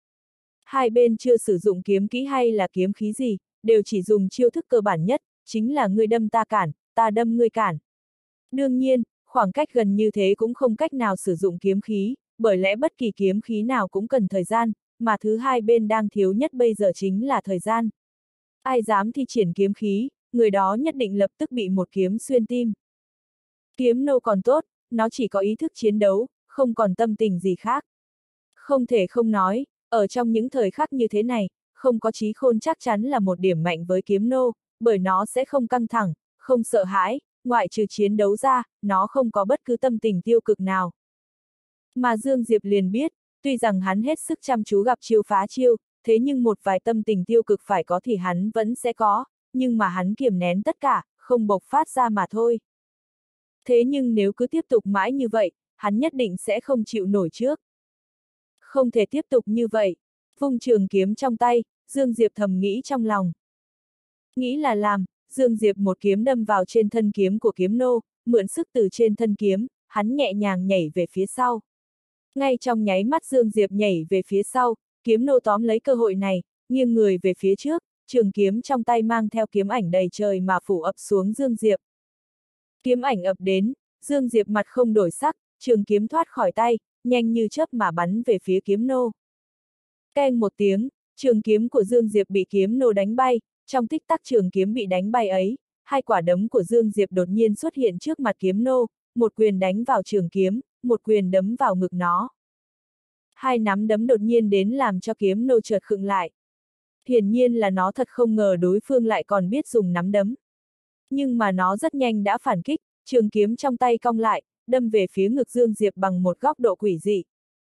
Hai bên chưa sử dụng kiếm kỹ hay là kiếm khí gì, đều chỉ dùng chiêu thức cơ bản nhất, chính là ngươi đâm ta cản, ta đâm ngươi cản. Đương nhiên, khoảng cách gần như thế cũng không cách nào sử dụng kiếm khí, bởi lẽ bất kỳ kiếm khí nào cũng cần thời gian, mà thứ hai bên đang thiếu nhất bây giờ chính là thời gian. Ai dám thi triển kiếm khí, người đó nhất định lập tức bị một kiếm xuyên tim. Kiếm nô còn tốt, nó chỉ có ý thức chiến đấu, không còn tâm tình gì khác. Không thể không nói, ở trong những thời khắc như thế này, không có trí khôn chắc chắn là một điểm mạnh với kiếm nô, bởi nó sẽ không căng thẳng, không sợ hãi, ngoại trừ chiến đấu ra, nó không có bất cứ tâm tình tiêu cực nào. Mà Dương Diệp liền biết, tuy rằng hắn hết sức chăm chú gặp chiêu phá chiêu, thế nhưng một vài tâm tình tiêu cực phải có thì hắn vẫn sẽ có, nhưng mà hắn kiềm nén tất cả, không bộc phát ra mà thôi. Thế nhưng nếu cứ tiếp tục mãi như vậy, hắn nhất định sẽ không chịu nổi trước. Không thể tiếp tục như vậy. Vung trường kiếm trong tay, Dương Diệp thầm nghĩ trong lòng. Nghĩ là làm, Dương Diệp một kiếm đâm vào trên thân kiếm của kiếm nô, mượn sức từ trên thân kiếm, hắn nhẹ nhàng nhảy về phía sau. Ngay trong nháy mắt Dương Diệp nhảy về phía sau, kiếm nô tóm lấy cơ hội này, nghiêng người về phía trước, trường kiếm trong tay mang theo kiếm ảnh đầy trời mà phủ ập xuống Dương Diệp. Kiếm ảnh ập đến, Dương Diệp mặt không đổi sắc, trường kiếm thoát khỏi tay, nhanh như chớp mà bắn về phía kiếm nô. Keng một tiếng, trường kiếm của Dương Diệp bị kiếm nô đánh bay, trong tích tắc trường kiếm bị đánh bay ấy, hai quả đấm của Dương Diệp đột nhiên xuất hiện trước mặt kiếm nô, một quyền đánh vào trường kiếm, một quyền đấm vào ngực nó. Hai nắm đấm đột nhiên đến làm cho kiếm nô chợt khựng lại. Hiển nhiên là nó thật không ngờ đối phương lại còn biết dùng nắm đấm. Nhưng mà nó rất nhanh đã phản kích, trường kiếm trong tay cong lại, đâm về phía ngực Dương Diệp bằng một góc độ quỷ dị.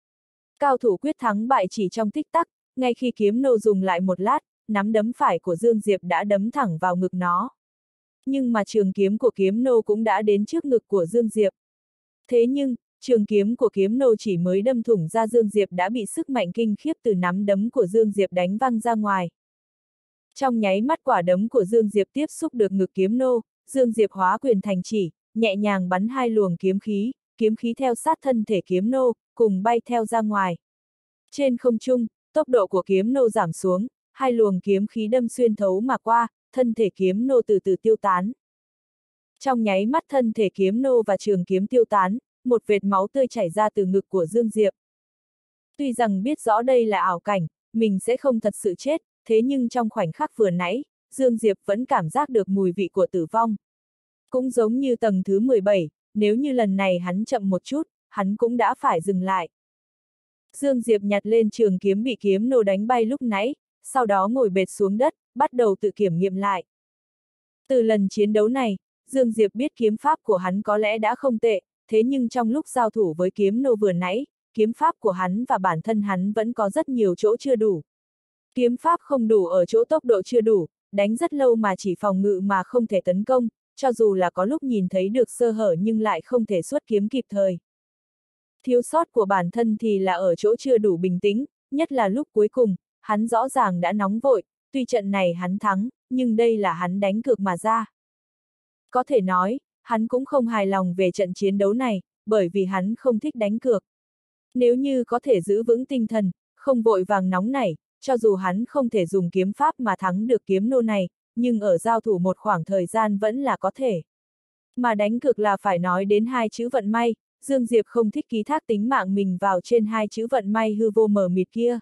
Cao thủ quyết thắng bại chỉ trong tích tắc, ngay khi kiếm nô dùng lại một lát, nắm đấm phải của Dương Diệp đã đấm thẳng vào ngực nó. Nhưng mà trường kiếm của kiếm nô cũng đã đến trước ngực của Dương Diệp. Thế nhưng, trường kiếm của kiếm nô chỉ mới đâm thủng ra Dương Diệp đã bị sức mạnh kinh khiếp từ nắm đấm của Dương Diệp đánh văng ra ngoài. Trong nháy mắt quả đấm của Dương Diệp tiếp xúc được ngực kiếm nô, Dương Diệp hóa quyền thành chỉ, nhẹ nhàng bắn hai luồng kiếm khí, kiếm khí theo sát thân thể kiếm nô, cùng bay theo ra ngoài. Trên không trung, tốc độ của kiếm nô giảm xuống, hai luồng kiếm khí đâm xuyên thấu mà qua, thân thể kiếm nô từ từ tiêu tán. Trong nháy mắt thân thể kiếm nô và trường kiếm tiêu tán, một vệt máu tươi chảy ra từ ngực của Dương Diệp. Tuy rằng biết rõ đây là ảo cảnh, mình sẽ không thật sự chết, thế nhưng trong khoảnh khắc vừa nãy, Dương Diệp vẫn cảm giác được mùi vị của tử vong. Cũng giống như tầng thứ mười bảy, nếu như lần này hắn chậm một chút, hắn cũng đã phải dừng lại. Dương Diệp nhặt lên trường kiếm bị kiếm nô đánh bay lúc nãy, sau đó ngồi bệt xuống đất, bắt đầu tự kiểm nghiệm lại. Từ lần chiến đấu này, Dương Diệp biết kiếm pháp của hắn có lẽ đã không tệ, thế nhưng trong lúc giao thủ với kiếm nô vừa nãy, kiếm pháp của hắn và bản thân hắn vẫn có rất nhiều chỗ chưa đủ. Kiếm pháp không đủ ở chỗ tốc độ chưa đủ, đánh rất lâu mà chỉ phòng ngự mà không thể tấn công, cho dù là có lúc nhìn thấy được sơ hở nhưng lại không thể xuất kiếm kịp thời. Thiếu sót của bản thân thì là ở chỗ chưa đủ bình tĩnh, nhất là lúc cuối cùng, hắn rõ ràng đã nóng vội, tuy trận này hắn thắng, nhưng đây là hắn đánh cược mà ra. Có thể nói, hắn cũng không hài lòng về trận chiến đấu này, bởi vì hắn không thích đánh cược. Nếu như có thể giữ vững tinh thần, không vội vàng nóng nảy, cho dù hắn không thể dùng kiếm pháp mà thắng được kiếm nô này, nhưng ở giao thủ một khoảng thời gian vẫn là có thể. Mà đánh cược là phải nói đến hai chữ vận may, Dương Diệp không thích ký thác tính mạng mình vào trên hai chữ vận may hư vô mờ mịt kia.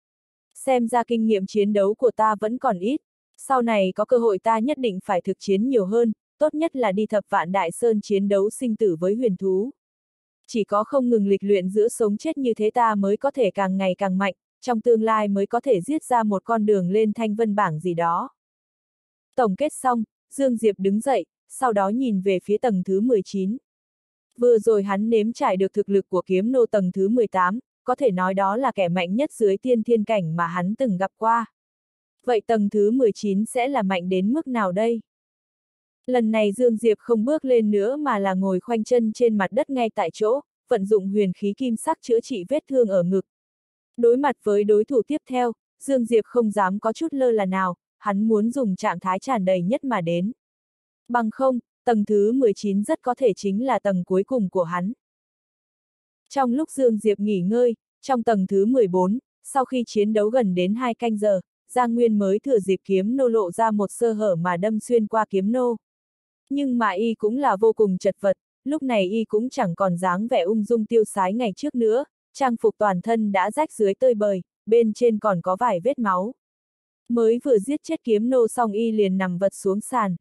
Xem ra kinh nghiệm chiến đấu của ta vẫn còn ít, sau này có cơ hội ta nhất định phải thực chiến nhiều hơn, tốt nhất là đi thập vạn đại sơn chiến đấu sinh tử với huyền thú. Chỉ có không ngừng lịch luyện giữa sống chết như thế ta mới có thể càng ngày càng mạnh, trong tương lai mới có thể giết ra một con đường lên thanh vân bảng gì đó. Tổng kết xong, Dương Diệp đứng dậy, sau đó nhìn về phía tầng thứ mười chín. Vừa rồi hắn nếm trải được thực lực của kiếm nô tầng thứ mười tám, có thể nói đó là kẻ mạnh nhất dưới tiên thiên cảnh mà hắn từng gặp qua. Vậy tầng thứ mười chín sẽ là mạnh đến mức nào đây? Lần này Dương Diệp không bước lên nữa mà là ngồi khoanh chân trên mặt đất ngay tại chỗ, vận dụng huyền khí kim sắc chữa trị vết thương ở ngực. Đối mặt với đối thủ tiếp theo, Dương Diệp không dám có chút lơ là nào, hắn muốn dùng trạng thái tràn đầy nhất mà đến. Bằng không, tầng thứ mười chín rất có thể chính là tầng cuối cùng của hắn. Trong lúc Dương Diệp nghỉ ngơi, trong tầng thứ mười bốn, sau khi chiến đấu gần đến hai canh giờ, Giang Nguyên mới thừa dịp kiếm nô lộ ra một sơ hở mà đâm xuyên qua kiếm nô. Nhưng mà y cũng là vô cùng chật vật, lúc này y cũng chẳng còn dáng vẻ ung dung tiêu sái ngày trước nữa, trang phục toàn thân đã rách dưới tơi bời, bên trên còn có vài vết máu. Mới vừa giết chết kiếm nô xong y liền nằm vật xuống sàn.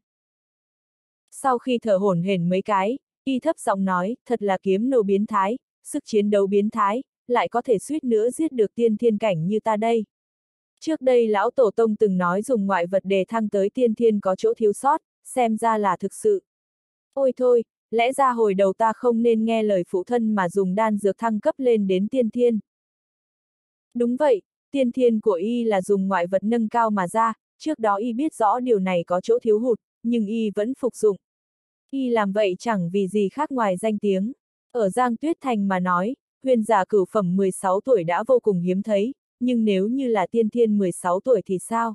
Sau khi thở hổn hển mấy cái, y thấp giọng nói, thật là kiếm nô biến thái, sức chiến đấu biến thái, lại có thể suýt nữa giết được tiên thiên cảnh như ta đây. Trước đây lão tổ tông từng nói dùng ngoại vật đề thăng tới tiên thiên có chỗ thiếu sót, xem ra là thực sự. Ôi thôi, lẽ ra hồi đầu ta không nên nghe lời phụ thân mà dùng đan dược thăng cấp lên đến tiên thiên. Đúng vậy, tiên thiên của y là dùng ngoại vật nâng cao mà ra, trước đó y biết rõ điều này có chỗ thiếu hụt, nhưng y vẫn phục dụng. Y làm vậy chẳng vì gì khác ngoài danh tiếng. Ở Giang Tuyết Thành mà nói, huyền giả cửu phẩm mười sáu tuổi đã vô cùng hiếm thấy, nhưng nếu như là tiên thiên mười sáu tuổi thì sao?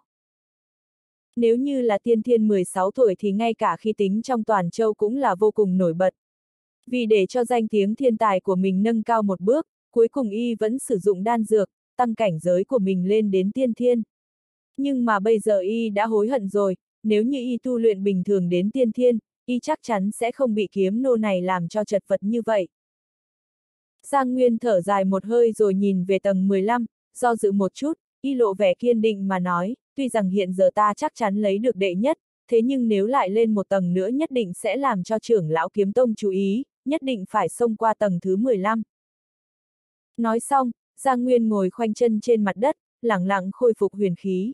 Nếu như là tiên thiên mười sáu tuổi thì ngay cả khi tính trong toàn châu cũng là vô cùng nổi bật. Vì để cho danh tiếng thiên tài của mình nâng cao một bước, cuối cùng y vẫn sử dụng đan dược, tăng cảnh giới của mình lên đến tiên thiên. Nhưng mà bây giờ y đã hối hận rồi, nếu như y tu luyện bình thường đến tiên thiên, y chắc chắn sẽ không bị kiếm nô này làm cho chật vật như vậy. Giang Nguyên thở dài một hơi rồi nhìn về tầng mười lăm, do dự một chút, y lộ vẻ kiên định mà nói, tuy rằng hiện giờ ta chắc chắn lấy được đệ nhất, thế nhưng nếu lại lên một tầng nữa nhất định sẽ làm cho trưởng lão kiếm tông chú ý, nhất định phải xông qua tầng thứ mười lăm. Nói xong, Giang Nguyên ngồi khoanh chân trên mặt đất, lẳng lặng khôi phục huyền khí.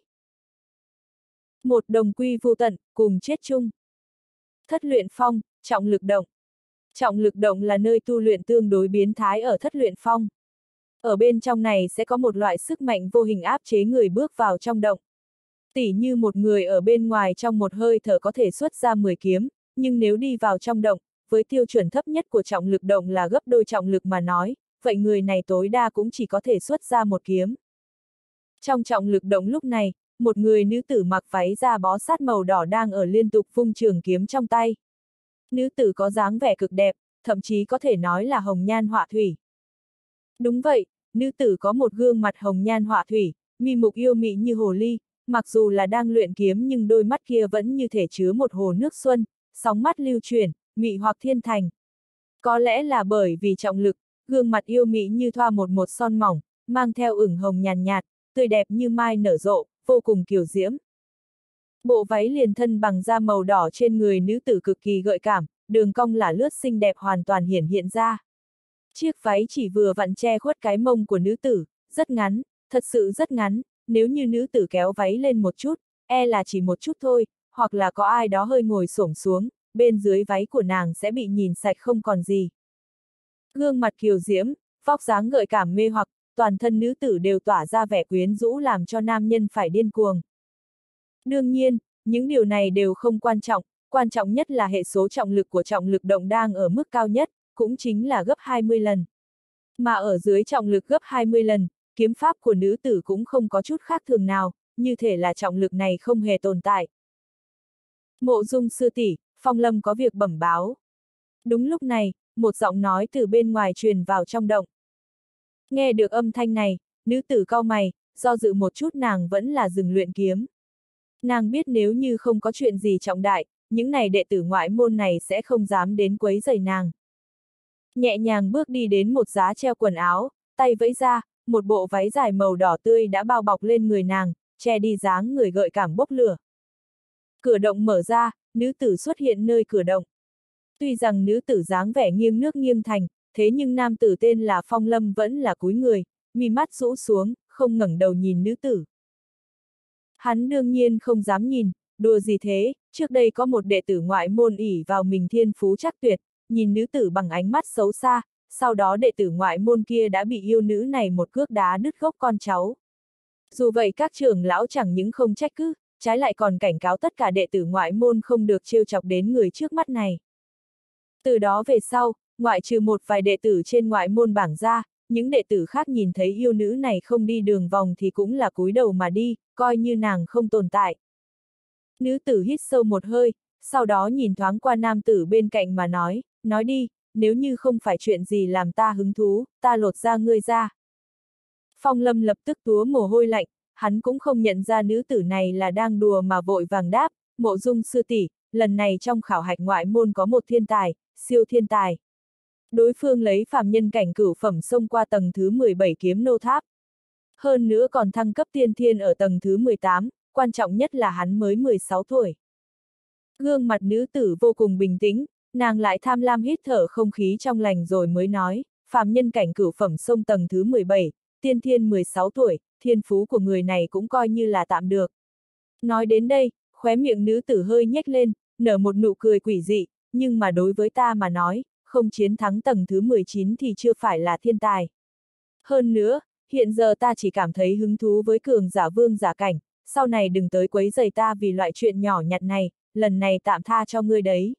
Một đồng quy vu tận, cùng chết chung. Thất luyện phong, trọng lực động. Trọng lực động là nơi tu luyện tương đối biến thái ở thất luyện phong. Ở bên trong này sẽ có một loại sức mạnh vô hình áp chế người bước vào trong động. Tỉ như một người ở bên ngoài trong một hơi thở có thể xuất ra mười kiếm, nhưng nếu đi vào trong động, với tiêu chuẩn thấp nhất của trọng lực động là gấp đôi trọng lực mà nói, vậy người này tối đa cũng chỉ có thể xuất ra một kiếm. Trong trọng lực động lúc này, một người nữ tử mặc váy da bó sát màu đỏ đang ở liên tục vung trường kiếm trong tay. Nữ tử có dáng vẻ cực đẹp, thậm chí có thể nói là hồng nhan họa thủy. Đúng vậy, nữ tử có một gương mặt hồng nhan họa thủy, mi mục yêu mị như hồ ly, mặc dù là đang luyện kiếm nhưng đôi mắt kia vẫn như thể chứa một hồ nước xuân, sóng mắt lưu chuyển, mị hoặc thiên thành. Có lẽ là bởi vì trọng lực, gương mặt yêu mị như thoa một một son mỏng, mang theo ửng hồng nhàn nhạt, tươi đẹp như mai nở rộ, vô cùng kiều diễm. Bộ váy liền thân bằng da màu đỏ trên người nữ tử cực kỳ gợi cảm, đường cong là lướt xinh đẹp hoàn toàn hiển hiện ra. Chiếc váy chỉ vừa vặn che khuất cái mông của nữ tử, rất ngắn, thật sự rất ngắn, nếu như nữ tử kéo váy lên một chút, e là chỉ một chút thôi, hoặc là có ai đó hơi ngồi xổm xuống, bên dưới váy của nàng sẽ bị nhìn sạch không còn gì. Gương mặt kiều diễm, vóc dáng gợi cảm mê hoặc, toàn thân nữ tử đều tỏa ra vẻ quyến rũ làm cho nam nhân phải điên cuồng. Đương nhiên, những điều này đều không quan trọng, quan trọng nhất là hệ số trọng lực của trọng lực động đang ở mức cao nhất, cũng chính là gấp hai mươi lần. Mà ở dưới trọng lực gấp hai mươi lần, kiếm pháp của nữ tử cũng không có chút khác thường nào, như thể là trọng lực này không hề tồn tại. Mộ Dung sư tỷ, Phong Lâm có việc bẩm báo. Đúng lúc này, một giọng nói từ bên ngoài truyền vào trong động. Nghe được âm thanh này, nữ tử cau mày, do dự một chút nàng vẫn là dừng luyện kiếm. Nàng biết nếu như không có chuyện gì trọng đại, những này đệ tử ngoại môn này sẽ không dám đến quấy rầy nàng. Nhẹ nhàng bước đi đến một giá treo quần áo, tay vẫy ra, một bộ váy dài màu đỏ tươi đã bao bọc lên người nàng, che đi dáng người gợi cảm bốc lửa. Cửa động mở ra, nữ tử xuất hiện nơi cửa động. Tuy rằng nữ tử dáng vẻ nghiêng nước nghiêng thành, thế nhưng nam tử tên là Phong Lâm vẫn là cúi người, mi mắt rũ xuống, không ngẩng đầu nhìn nữ tử. Hắn đương nhiên không dám nhìn, đùa gì thế, trước đây có một đệ tử ngoại môn ỷ vào mình thiên phú chắc tuyệt, nhìn nữ tử bằng ánh mắt xấu xa, sau đó đệ tử ngoại môn kia đã bị yêu nữ này một cước đá đứt gốc con cháu. Dù vậy các trưởng lão chẳng những không trách cứ, trái lại còn cảnh cáo tất cả đệ tử ngoại môn không được trêu chọc đến người trước mắt này. Từ đó về sau, ngoại trừ một vài đệ tử trên ngoại môn bảng ra, những đệ tử khác nhìn thấy yêu nữ này không đi đường vòng thì cũng là cúi đầu mà đi, coi như nàng không tồn tại. Nữ tử hít sâu một hơi, sau đó nhìn thoáng qua nam tử bên cạnh mà nói, nói đi, nếu như không phải chuyện gì làm ta hứng thú, ta lột da ngươi ra. Phong Lâm lập tức túa mồ hôi lạnh, hắn cũng không nhận ra nữ tử này là đang đùa mà vội vàng đáp, Mộ Dung sư tỷ, lần này trong khảo hạch ngoại môn có một thiên tài, siêu thiên tài. Đối phương lấy phàm nhân cảnh cửu phẩm xông qua tầng thứ mười bảy kiếm nô tháp. Hơn nữa còn thăng cấp tiên thiên ở tầng thứ mười tám, quan trọng nhất là hắn mới mười sáu tuổi. Gương mặt nữ tử vô cùng bình tĩnh, nàng lại tham lam hít thở không khí trong lành rồi mới nói, phàm nhân cảnh cửu phẩm xông tầng thứ mười bảy, tiên thiên mười sáu tuổi, thiên phú của người này cũng coi như là tạm được. Nói đến đây, khóe miệng nữ tử hơi nhếch lên, nở một nụ cười quỷ dị, nhưng mà đối với ta mà nói, không chiến thắng tầng thứ mười chín thì chưa phải là thiên tài. Hơn nữa, hiện giờ ta chỉ cảm thấy hứng thú với cường giả vương giả cảnh, sau này đừng tới quấy rầy ta vì loại chuyện nhỏ nhặt này, lần này tạm tha cho ngươi đấy.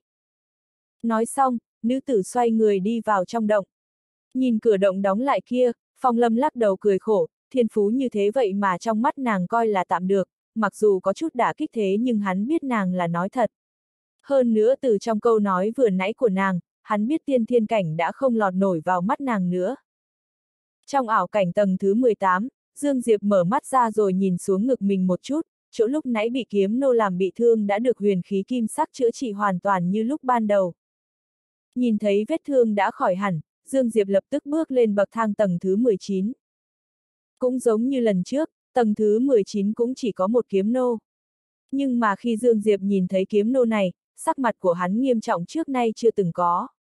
Nói xong, nữ tử xoay người đi vào trong động. Nhìn cửa động đóng lại kia, Phong Lâm lắc đầu cười khổ, thiên phú như thế vậy mà trong mắt nàng coi là tạm được, mặc dù có chút đả kích thế nhưng hắn biết nàng là nói thật. Hơn nữa từ trong câu nói vừa nãy của nàng, hắn biết tiên thiên cảnh đã không lọt nổi vào mắt nàng nữa. Trong ảo cảnh tầng thứ mười tám, Dương Diệp mở mắt ra rồi nhìn xuống ngực mình một chút, chỗ lúc nãy bị kiếm nô làm bị thương đã được huyền khí kim sắc chữa trị hoàn toàn như lúc ban đầu. Nhìn thấy vết thương đã khỏi hẳn, Dương Diệp lập tức bước lên bậc thang tầng thứ mười chín. Cũng giống như lần trước, tầng thứ mười chín cũng chỉ có một kiếm nô. Nhưng mà khi Dương Diệp nhìn thấy kiếm nô này, sắc mặt của hắn nghiêm trọng trước nay chưa từng có.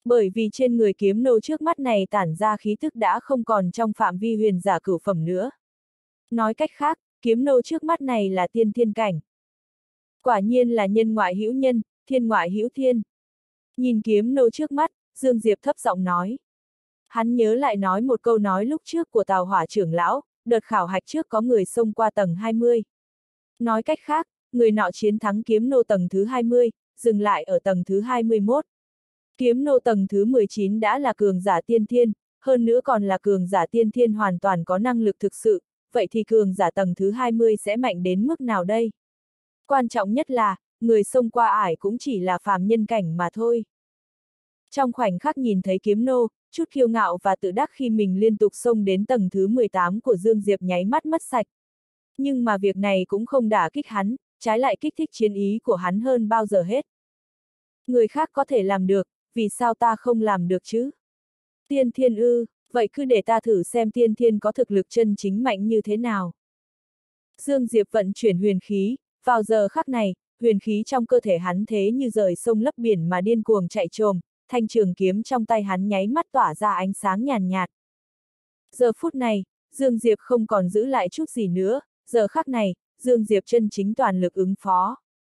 Bởi vì trên người kiếm nô trước mắt này tản ra khí tức đã không còn trong phạm vi huyền giả cửu phẩm nữa. Nói cách khác, kiếm nô trước mắt này là tiên thiên cảnh. Quả nhiên là nhân ngoại hữu nhân, thiên ngoại hữu thiên. Nhìn kiếm nô trước mắt, Dương Diệp thấp giọng nói. Hắn nhớ lại nói một câu nói lúc trước của Tào Hỏa trưởng lão, đợt khảo hạch trước có người xông qua tầng hai mươi. Nói cách khác, người nọ chiến thắng kiếm nô tầng thứ hai mươi, dừng lại ở tầng thứ hai mươi mốt. Kiếm nô tầng thứ mười chín đã là cường giả tiên thiên, hơn nữa còn là cường giả tiên thiên hoàn toàn có năng lực thực sự, vậy thì cường giả tầng thứ hai mươi sẽ mạnh đến mức nào đây? Quan trọng nhất là, người xông qua ải cũng chỉ là phàm nhân cảnh mà thôi. Trong khoảnh khắc nhìn thấy kiếm nô, chút kiêu ngạo và tự đắc khi mình liên tục xông đến tầng thứ mười tám của Dương Diệp nháy mắt mất sạch. Nhưng mà việc này cũng không đả kích hắn, trái lại kích thích chiến ý của hắn hơn bao giờ hết. Người khác có thể làm được, vì sao ta không làm được chứ? Tiên thiên ư, vậy cứ để ta thử xem tiên thiên có thực lực chân chính mạnh như thế nào. Dương Diệp vận chuyển huyền khí, vào giờ khắc này, huyền khí trong cơ thể hắn thế như rời sông lấp biển mà điên cuồng chạy trồm, thanh trường kiếm trong tay hắn nháy mắt tỏa ra ánh sáng nhàn nhạt. Giờ phút này, Dương Diệp không còn giữ lại chút gì nữa, giờ khắc này, Dương Diệp chân chính toàn lực ứng phó.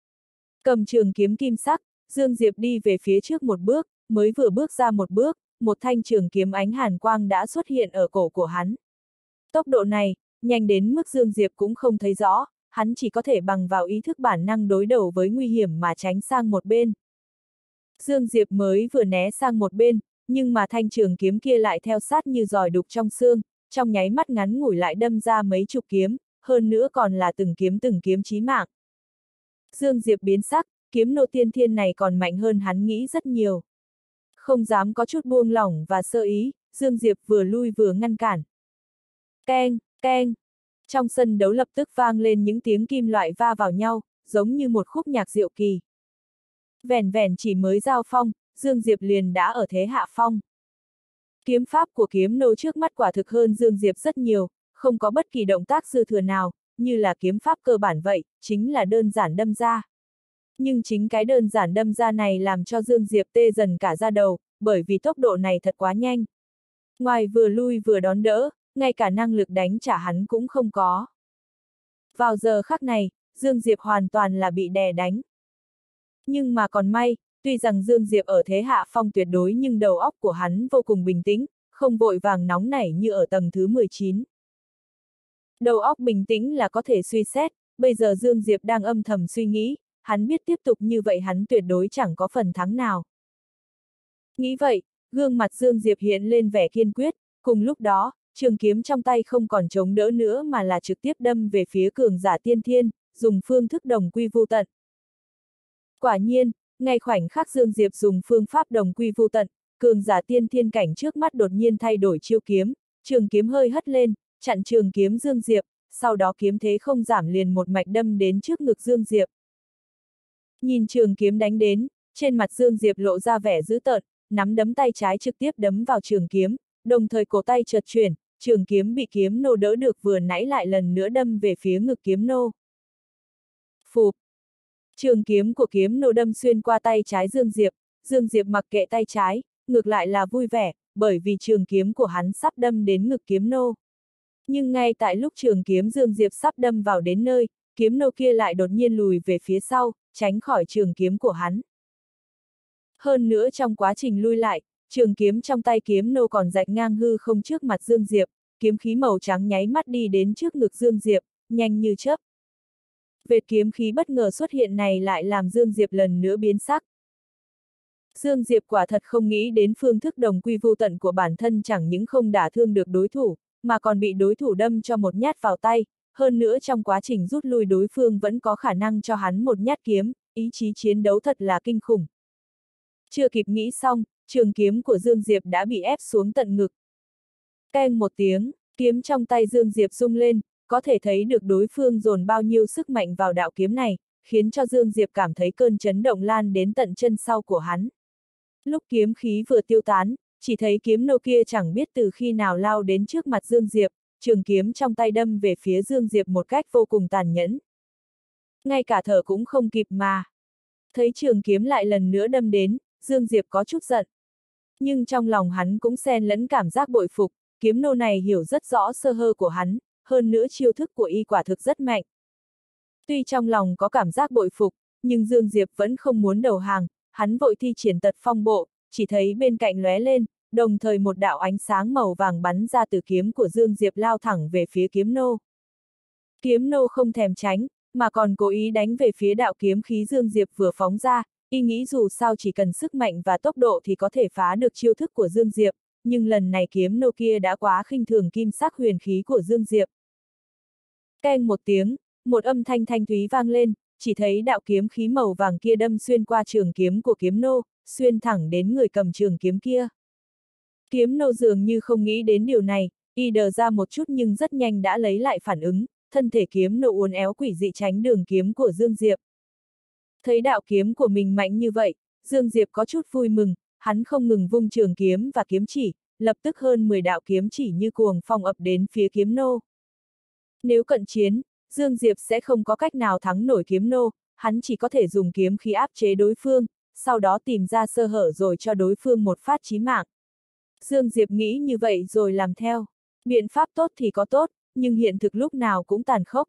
Cầm trường kiếm kim sắc, Dương Diệp đi về phía trước một bước, mới vừa bước ra một bước, một thanh trường kiếm ánh hàn quang đã xuất hiện ở cổ của hắn. Tốc độ này, nhanh đến mức Dương Diệp cũng không thấy rõ, hắn chỉ có thể bằng vào ý thức bản năng đối đầu với nguy hiểm mà tránh sang một bên. Dương Diệp mới vừa né sang một bên, nhưng mà thanh trường kiếm kia lại theo sát như giòi đục trong xương, trong nháy mắt ngắn ngủi lại đâm ra mấy chục kiếm, hơn nữa còn là từng kiếm từng kiếm chí mạng. Dương Diệp biến sắc, kiếm nô tiên thiên này còn mạnh hơn hắn nghĩ rất nhiều. Không dám có chút buông lỏng và sơ ý, Dương Diệp vừa lui vừa ngăn cản. Keng, keng. Trong sân đấu lập tức vang lên những tiếng kim loại va vào nhau, giống như một khúc nhạc diệu kỳ. Vẻn vẻn chỉ mới giao phong, Dương Diệp liền đã ở thế hạ phong. Kiếm pháp của kiếm nô trước mắt quả thực hơn Dương Diệp rất nhiều, không có bất kỳ động tác dư thừa nào, như là kiếm pháp cơ bản vậy, chính là đơn giản đâm ra. Nhưng chính cái đơn giản đâm ra này làm cho Dương Diệp tê dần cả da đầu, bởi vì tốc độ này thật quá nhanh. Ngoài vừa lui vừa đón đỡ, ngay cả năng lực đánh trả hắn cũng không có. Vào giờ khắc này, Dương Diệp hoàn toàn là bị đè đánh. Nhưng mà còn may, tuy rằng Dương Diệp ở thế hạ phong tuyệt đối nhưng đầu óc của hắn vô cùng bình tĩnh, không vội vàng nóng nảy như ở tầng thứ mười chín. Đầu óc bình tĩnh là có thể suy xét, bây giờ Dương Diệp đang âm thầm suy nghĩ, hắn biết tiếp tục như vậy hắn tuyệt đối chẳng có phần thắng nào. Nghĩ vậy, gương mặt Dương Diệp hiện lên vẻ kiên quyết, cùng lúc đó, trường kiếm trong tay không còn chống đỡ nữa mà là trực tiếp đâm về phía cường giả tiên thiên, dùng phương thức đồng quy vu tận. Quả nhiên, ngay khoảnh khắc Dương Diệp dùng phương pháp đồng quy vu tận, cường giả tiên thiên cảnh trước mắt đột nhiên thay đổi chiêu kiếm, trường kiếm hơi hất lên, chặn trường kiếm Dương Diệp, sau đó kiếm thế không giảm liền một mạch đâm đến trước ngực Dương Diệp. Nhìn trường kiếm đánh đến, trên mặt Dương Diệp lộ ra vẻ dữ tợn, nắm đấm tay trái trực tiếp đấm vào trường kiếm, đồng thời cổ tay chợt chuyển, trường kiếm bị kiếm nô đỡ được vừa nãy lại lần nữa đâm về phía ngực kiếm nô. Phụp! Trường kiếm của kiếm nô đâm xuyên qua tay trái Dương Diệp, Dương Diệp mặc kệ tay trái, ngược lại là vui vẻ, bởi vì trường kiếm của hắn sắp đâm đến ngực kiếm nô. Nhưng ngay tại lúc trường kiếm Dương Diệp sắp đâm vào đến nơi, kiếm nô kia lại đột nhiên lùi về phía sau, tránh khỏi trường kiếm của hắn. Hơn nữa trong quá trình lui lại, trường kiếm trong tay kiếm nô còn rạch ngang hư không trước mặt Dương Diệp, kiếm khí màu trắng nháy mắt đi đến trước ngực Dương Diệp, nhanh như chớp. Vệt kiếm khí bất ngờ xuất hiện này lại làm Dương Diệp lần nữa biến sắc. Dương Diệp quả thật không nghĩ đến phương thức đồng quy vu tận của bản thân chẳng những không đả thương được đối thủ, mà còn bị đối thủ đâm cho một nhát vào tay, hơn nữa trong quá trình rút lui đối phương vẫn có khả năng cho hắn một nhát kiếm, ý chí chiến đấu thật là kinh khủng. Chưa kịp nghĩ xong, trường kiếm của Dương Diệp đã bị ép xuống tận ngực. Keng một tiếng, kiếm trong tay Dương Diệp rung lên, có thể thấy được đối phương dồn bao nhiêu sức mạnh vào đạo kiếm này, khiến cho Dương Diệp cảm thấy cơn chấn động lan đến tận chân sau của hắn. Lúc kiếm khí vừa tiêu tán, chỉ thấy kiếm nô kia chẳng biết từ khi nào lao đến trước mặt Dương Diệp, trường kiếm trong tay đâm về phía Dương Diệp một cách vô cùng tàn nhẫn. Ngay cả thở cũng không kịp mà. Thấy trường kiếm lại lần nữa đâm đến, Dương Diệp có chút giận. Nhưng trong lòng hắn cũng xen lẫn cảm giác bội phục, kiếm nô này hiểu rất rõ sơ hở của hắn, hơn nữa chiêu thức của y quả thực rất mạnh. Tuy trong lòng có cảm giác bội phục, nhưng Dương Diệp vẫn không muốn đầu hàng, hắn vội thi triển tật phong bộ, chỉ thấy bên cạnh lóe lên, đồng thời một đạo ánh sáng màu vàng bắn ra từ kiếm của Dương Diệp lao thẳng về phía kiếm nô. Kiếm nô không thèm tránh, mà còn cố ý đánh về phía đạo kiếm khí Dương Diệp vừa phóng ra, y nghĩ dù sao chỉ cần sức mạnh và tốc độ thì có thể phá được chiêu thức của Dương Diệp, nhưng lần này kiếm nô kia đã quá khinh thường kim sắc huyền khí của Dương Diệp. Keng một tiếng, một âm thanh thanh thúy vang lên, chỉ thấy đạo kiếm khí màu vàng kia đâm xuyên qua trường kiếm của kiếm nô, xuyên thẳng đến người cầm trường kiếm kia. Kiếm nô dường như không nghĩ đến điều này, y đờ ra một chút nhưng rất nhanh đã lấy lại phản ứng, thân thể kiếm nô uốn éo quỷ dị tránh đường kiếm của Dương Diệp. Thấy đạo kiếm của mình mạnh như vậy, Dương Diệp có chút vui mừng, hắn không ngừng vung trường kiếm và kiếm chỉ, lập tức hơn mười đạo kiếm chỉ như cuồng phong ập đến phía kiếm nô. Nếu cận chiến, Dương Diệp sẽ không có cách nào thắng nổi kiếm nô, hắn chỉ có thể dùng kiếm khí áp chế đối phương, sau đó tìm ra sơ hở rồi cho đối phương một phát chí mạng. Dương Diệp nghĩ như vậy rồi làm theo. Biện pháp tốt thì có tốt, nhưng hiện thực lúc nào cũng tàn khốc.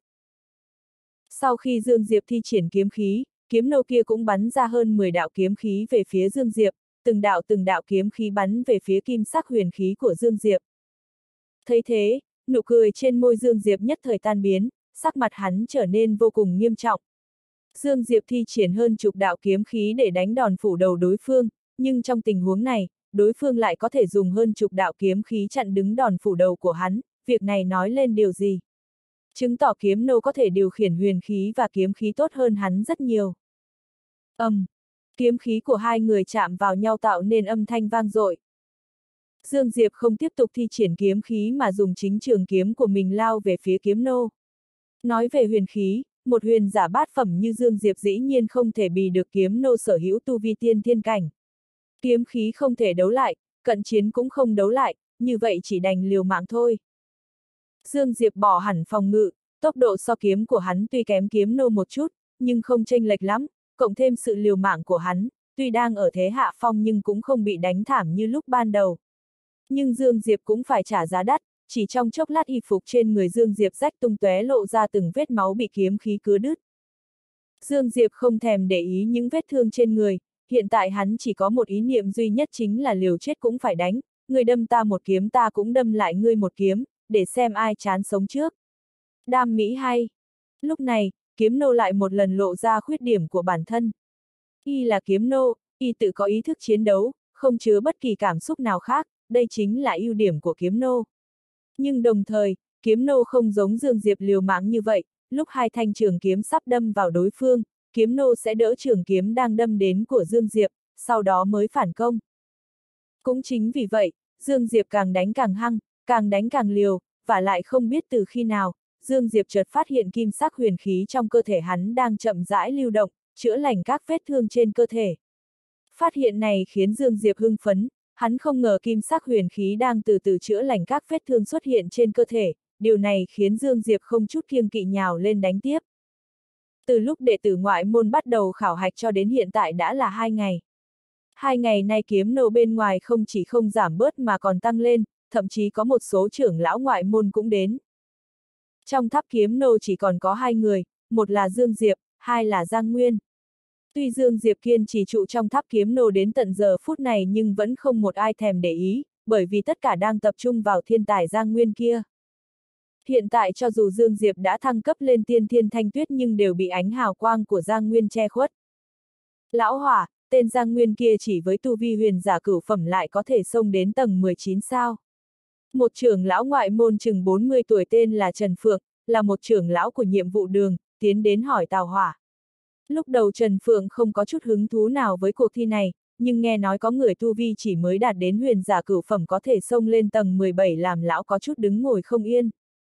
Sau khi Dương Diệp thi triển kiếm khí, kiếm nô kia cũng bắn ra hơn mười đạo kiếm khí về phía Dương Diệp, từng đạo từng đạo kiếm khí bắn về phía kim sắc huyền khí của Dương Diệp. Thấy thế, nụ cười trên môi Dương Diệp nhất thời tan biến, sắc mặt hắn trở nên vô cùng nghiêm trọng. Dương Diệp thi triển hơn chục đạo kiếm khí để đánh đòn phủ đầu đối phương, nhưng trong tình huống này, đối phương lại có thể dùng hơn chục đạo kiếm khí chặn đứng đòn phủ đầu của hắn, việc này nói lên điều gì? Chứng tỏ kiếm nô có thể điều khiển huyền khí và kiếm khí tốt hơn hắn rất nhiều. Ầm, um, kiếm khí của hai người chạm vào nhau tạo nên âm thanh vang dội. Dương Diệp không tiếp tục thi triển kiếm khí mà dùng chính trường kiếm của mình lao về phía kiếm nô. Nói về huyền khí, một huyền giả bát phẩm như Dương Diệp dĩ nhiên không thể bì được kiếm nô sở hữu tu vi tiên thiên cảnh. Kiếm khí không thể đấu lại, cận chiến cũng không đấu lại, như vậy chỉ đành liều mạng thôi. Dương Diệp bỏ hẳn phòng ngự, tốc độ so kiếm của hắn tuy kém kiếm nô một chút, nhưng không chênh lệch lắm, cộng thêm sự liều mạng của hắn, tuy đang ở thế hạ phong nhưng cũng không bị đánh thảm như lúc ban đầu. Nhưng Dương Diệp cũng phải trả giá đắt, chỉ trong chốc lát y phục trên người Dương Diệp rách tung tóe lộ ra từng vết máu bị kiếm khí cứa đứt. Dương Diệp không thèm để ý những vết thương trên người, hiện tại hắn chỉ có một ý niệm duy nhất chính là liều chết cũng phải đánh, người đâm ta một kiếm ta cũng đâm lại ngươi một kiếm, để xem ai chán sống trước. Đam mỹ hay. Lúc này, kiếm nô lại một lần lộ ra khuyết điểm của bản thân. Y là kiếm nô, y tự có ý thức chiến đấu, không chứa bất kỳ cảm xúc nào khác, đây chính là ưu điểm của kiếm nô. Nhưng đồng thời, kiếm nô không giống Dương Diệp liều mạng như vậy, lúc hai thanh trường kiếm sắp đâm vào đối phương, kiếm nô sẽ đỡ trường kiếm đang đâm đến của Dương Diệp, sau đó mới phản công. Cũng chính vì vậy, Dương Diệp càng đánh càng hăng, càng đánh càng liều, và lại không biết từ khi nào, Dương Diệp chợt phát hiện kim sắc huyền khí trong cơ thể hắn đang chậm rãi lưu động, chữa lành các vết thương trên cơ thể. Phát hiện này khiến Dương Diệp hưng phấn, hắn không ngờ kim sắc huyền khí đang từ từ chữa lành các vết thương xuất hiện trên cơ thể, điều này khiến Dương Diệp không chút kiêng kỵ nhào lên đánh tiếp. Từ lúc đệ tử ngoại môn bắt đầu khảo hạch cho đến hiện tại đã là hai ngày. Hai ngày nay kiếm nô bên ngoài không chỉ không giảm bớt mà còn tăng lên, thậm chí có một số trưởng lão ngoại môn cũng đến. Trong tháp kiếm nô chỉ còn có hai người, một là Dương Diệp, hai là Giang Nguyên. Tuy Dương Diệp kiên trì trụ trong tháp kiếm nô đến tận giờ phút này nhưng vẫn không một ai thèm để ý, bởi vì tất cả đang tập trung vào thiên tài Giang Nguyên kia. Hiện tại cho dù Dương Diệp đã thăng cấp lên tiên thiên thanh tuyết nhưng đều bị ánh hào quang của Giang Nguyên che khuất. Lão Hỏa, tên Giang Nguyên kia chỉ với tu vi huyền giả cửu phẩm lại có thể xông đến tầng mười chín sao. Một trưởng lão ngoại môn chừng bốn mươi tuổi tên là Trần Phượng, là một trưởng lão của nhiệm vụ đường, tiến đến hỏi Tào Hỏa. Lúc đầu Trần Phượng không có chút hứng thú nào với cuộc thi này, nhưng nghe nói có người tu vi chỉ mới đạt đến huyền giả cửu phẩm có thể xông lên tầng mười bảy làm lão có chút đứng ngồi không yên.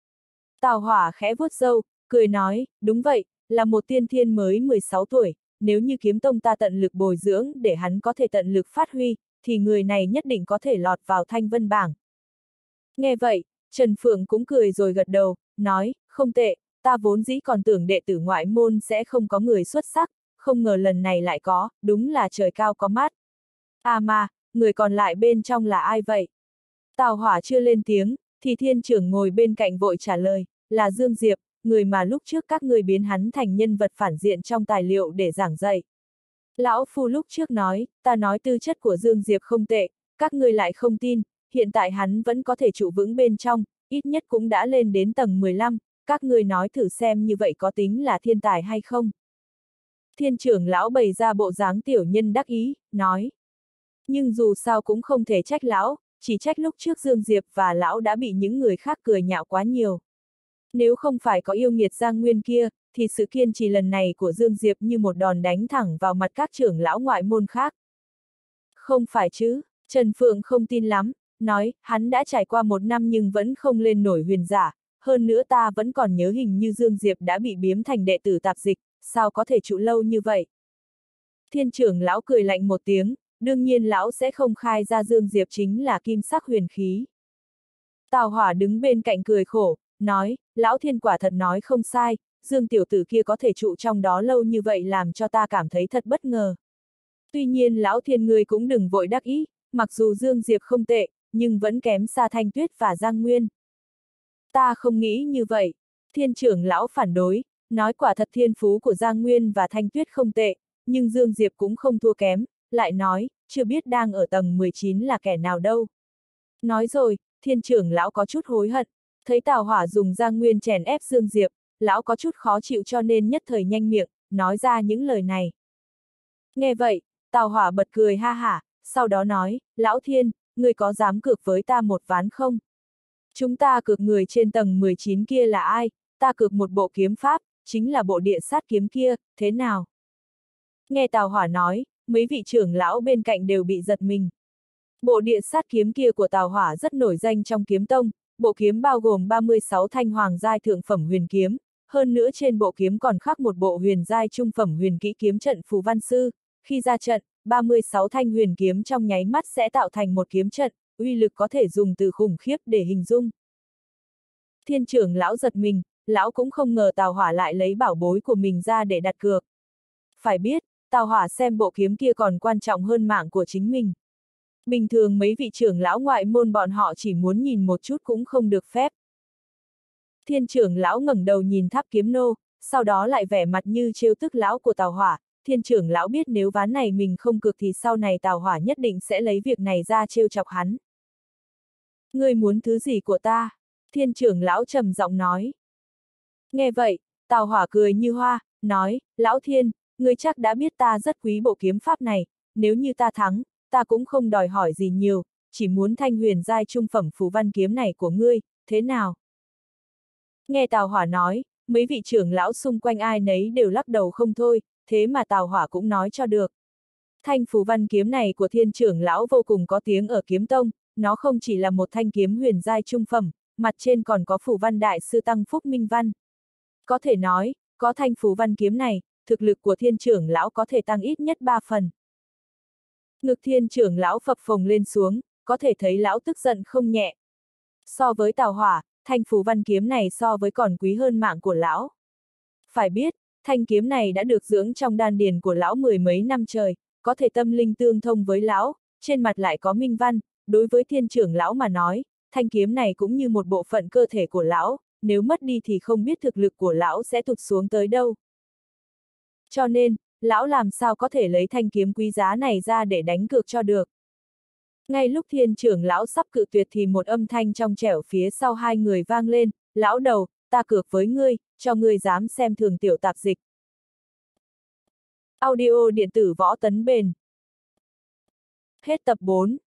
Tào Hỏa khẽ vuốt râu, cười nói, đúng vậy, là một tiên thiên mới mười sáu tuổi, nếu như kiếm tông ta tận lực bồi dưỡng để hắn có thể tận lực phát huy, thì người này nhất định có thể lọt vào thanh vân bảng. Nghe vậy, Trần Phượng cũng cười rồi gật đầu, nói, không tệ, ta vốn dĩ còn tưởng đệ tử ngoại môn sẽ không có người xuất sắc, không ngờ lần này lại có, đúng là trời cao có mắt. À mà, người còn lại bên trong là ai vậy? Tào Hỏa chưa lên tiếng, thì thiên trưởng ngồi bên cạnh vội trả lời, là Dương Diệp, người mà lúc trước các ngươi biến hắn thành nhân vật phản diện trong tài liệu để giảng dạy. Lão Phu lúc trước nói, ta nói tư chất của Dương Diệp không tệ, các ngươi lại không tin, hiện tại hắn vẫn có thể trụ vững bên trong, ít nhất cũng đã lên đến tầng mười lăm, các ngươi nói thử xem như vậy có tính là thiên tài hay không? Thiên trưởng lão bày ra bộ dáng tiểu nhân đắc ý, nói. Nhưng dù sao cũng không thể trách lão, chỉ trách lúc trước Dương Diệp và lão đã bị những người khác cười nhạo quá nhiều. Nếu không phải có yêu nghiệt Giang Nguyên kia, thì sự kiên trì lần này của Dương Diệp như một đòn đánh thẳng vào mặt các trưởng lão ngoại môn khác. Không phải chứ, Trần Phượng không tin lắm, nói, hắn đã trải qua một năm nhưng vẫn không lên nổi huyền giả, hơn nữa ta vẫn còn nhớ hình như Dương Diệp đã bị biếm thành đệ tử tạp dịch, sao có thể trụ lâu như vậy? Thiên trưởng lão cười lạnh một tiếng, đương nhiên lão sẽ không khai ra Dương Diệp chính là kim sắc huyền khí. Tào Hỏa đứng bên cạnh cười khổ, nói, lão thiên quả thật nói không sai, Dương tiểu tử kia có thể trụ trong đó lâu như vậy làm cho ta cảm thấy thật bất ngờ. Tuy nhiên lão thiên ngươi cũng đừng vội đắc ý, mặc dù Dương Diệp không tệ, nhưng vẫn kém xa Thanh Tuyết và Giang Nguyên. Ta không nghĩ như vậy. Thiên trưởng lão phản đối, nói quả thật thiên phú của Giang Nguyên và Thanh Tuyết không tệ, nhưng Dương Diệp cũng không thua kém, lại nói, chưa biết đang ở tầng mười chín là kẻ nào đâu. Nói rồi, thiên trưởng lão có chút hối hận, thấy Tào Hỏa dùng Giang Nguyên chèn ép Dương Diệp, lão có chút khó chịu cho nên nhất thời nhanh miệng, nói ra những lời này. Nghe vậy, Tào Hỏa bật cười ha hả, sau đó nói, lão thiên, ngươi có dám cược với ta một ván không? Chúng ta cược người trên tầng mười chín kia là ai, ta cược một bộ kiếm pháp, chính là bộ địa sát kiếm kia, thế nào? Nghe Tào Hỏa nói, mấy vị trưởng lão bên cạnh đều bị giật mình. Bộ địa sát kiếm kia của Tào Hỏa rất nổi danh trong kiếm tông, bộ kiếm bao gồm ba mươi sáu thanh hoàng giai thượng phẩm huyền kiếm, hơn nữa trên bộ kiếm còn khắc một bộ huyền giai trung phẩm huyền kỹ kiếm trận phù văn sư, khi ra trận, ba mươi sáu thanh huyền kiếm trong nháy mắt sẽ tạo thành một kiếm trận, uy lực có thể dùng từ khủng khiếp để hình dung. Thiên trưởng lão giật mình, lão cũng không ngờ Tào Hỏa lại lấy bảo bối của mình ra để đặt cược. Phải biết, Tào Hỏa xem bộ kiếm kia còn quan trọng hơn mạng của chính mình. Bình thường mấy vị trưởng lão ngoại môn bọn họ chỉ muốn nhìn một chút cũng không được phép. Thiên trưởng lão ngẩng đầu nhìn tháp kiếm nô, sau đó lại vẻ mặt như trêu tức lão của Tào Hỏa. Thiên trưởng lão biết nếu ván này mình không cược thì sau này Tào Hỏa nhất định sẽ lấy việc này ra trêu chọc hắn. Ngươi muốn thứ gì của ta? Thiên trưởng lão trầm giọng nói. Nghe vậy, Tào Hỏa cười như hoa, nói, lão thiên, ngươi chắc đã biết ta rất quý bộ kiếm pháp này, nếu như ta thắng, ta cũng không đòi hỏi gì nhiều, chỉ muốn thanh huyền giai trung phẩm phù văn kiếm này của ngươi, thế nào? Nghe Tào Hỏa nói, mấy vị trưởng lão xung quanh ai nấy đều lắc đầu không thôi, thế mà Tào Hỏa cũng nói cho được. Thanh phù văn kiếm này của thiên trưởng lão vô cùng có tiếng ở kiếm tông, nó không chỉ là một thanh kiếm huyền giai trung phẩm, mặt trên còn có phù văn đại sư tăng phúc minh văn. Có thể nói, có thanh phù văn kiếm này, thực lực của thiên trưởng lão có thể tăng ít nhất ba phần. Ngực thiên trưởng lão phập phồng lên xuống, có thể thấy lão tức giận không nhẹ. So với Tào Hỏa, thanh phù văn kiếm này so với còn quý hơn mạng của lão. Phải biết, thanh kiếm này đã được dưỡng trong đan điền của lão mười mấy năm trời, có thể tâm linh tương thông với lão, trên mặt lại có minh văn, đối với thiên trưởng lão mà nói, thanh kiếm này cũng như một bộ phận cơ thể của lão, nếu mất đi thì không biết thực lực của lão sẽ tụt xuống tới đâu. Cho nên, lão làm sao có thể lấy thanh kiếm quý giá này ra để đánh cược cho được. Ngay lúc thiên trưởng lão sắp cự tuyệt thì một âm thanh trong trẻo phía sau hai người vang lên, lão đầu, ta cược với ngươi, cho ngươi dám xem thường tiểu tạp dịch. Audio điện tử Võ Tấn Bền. Hết tập bốn.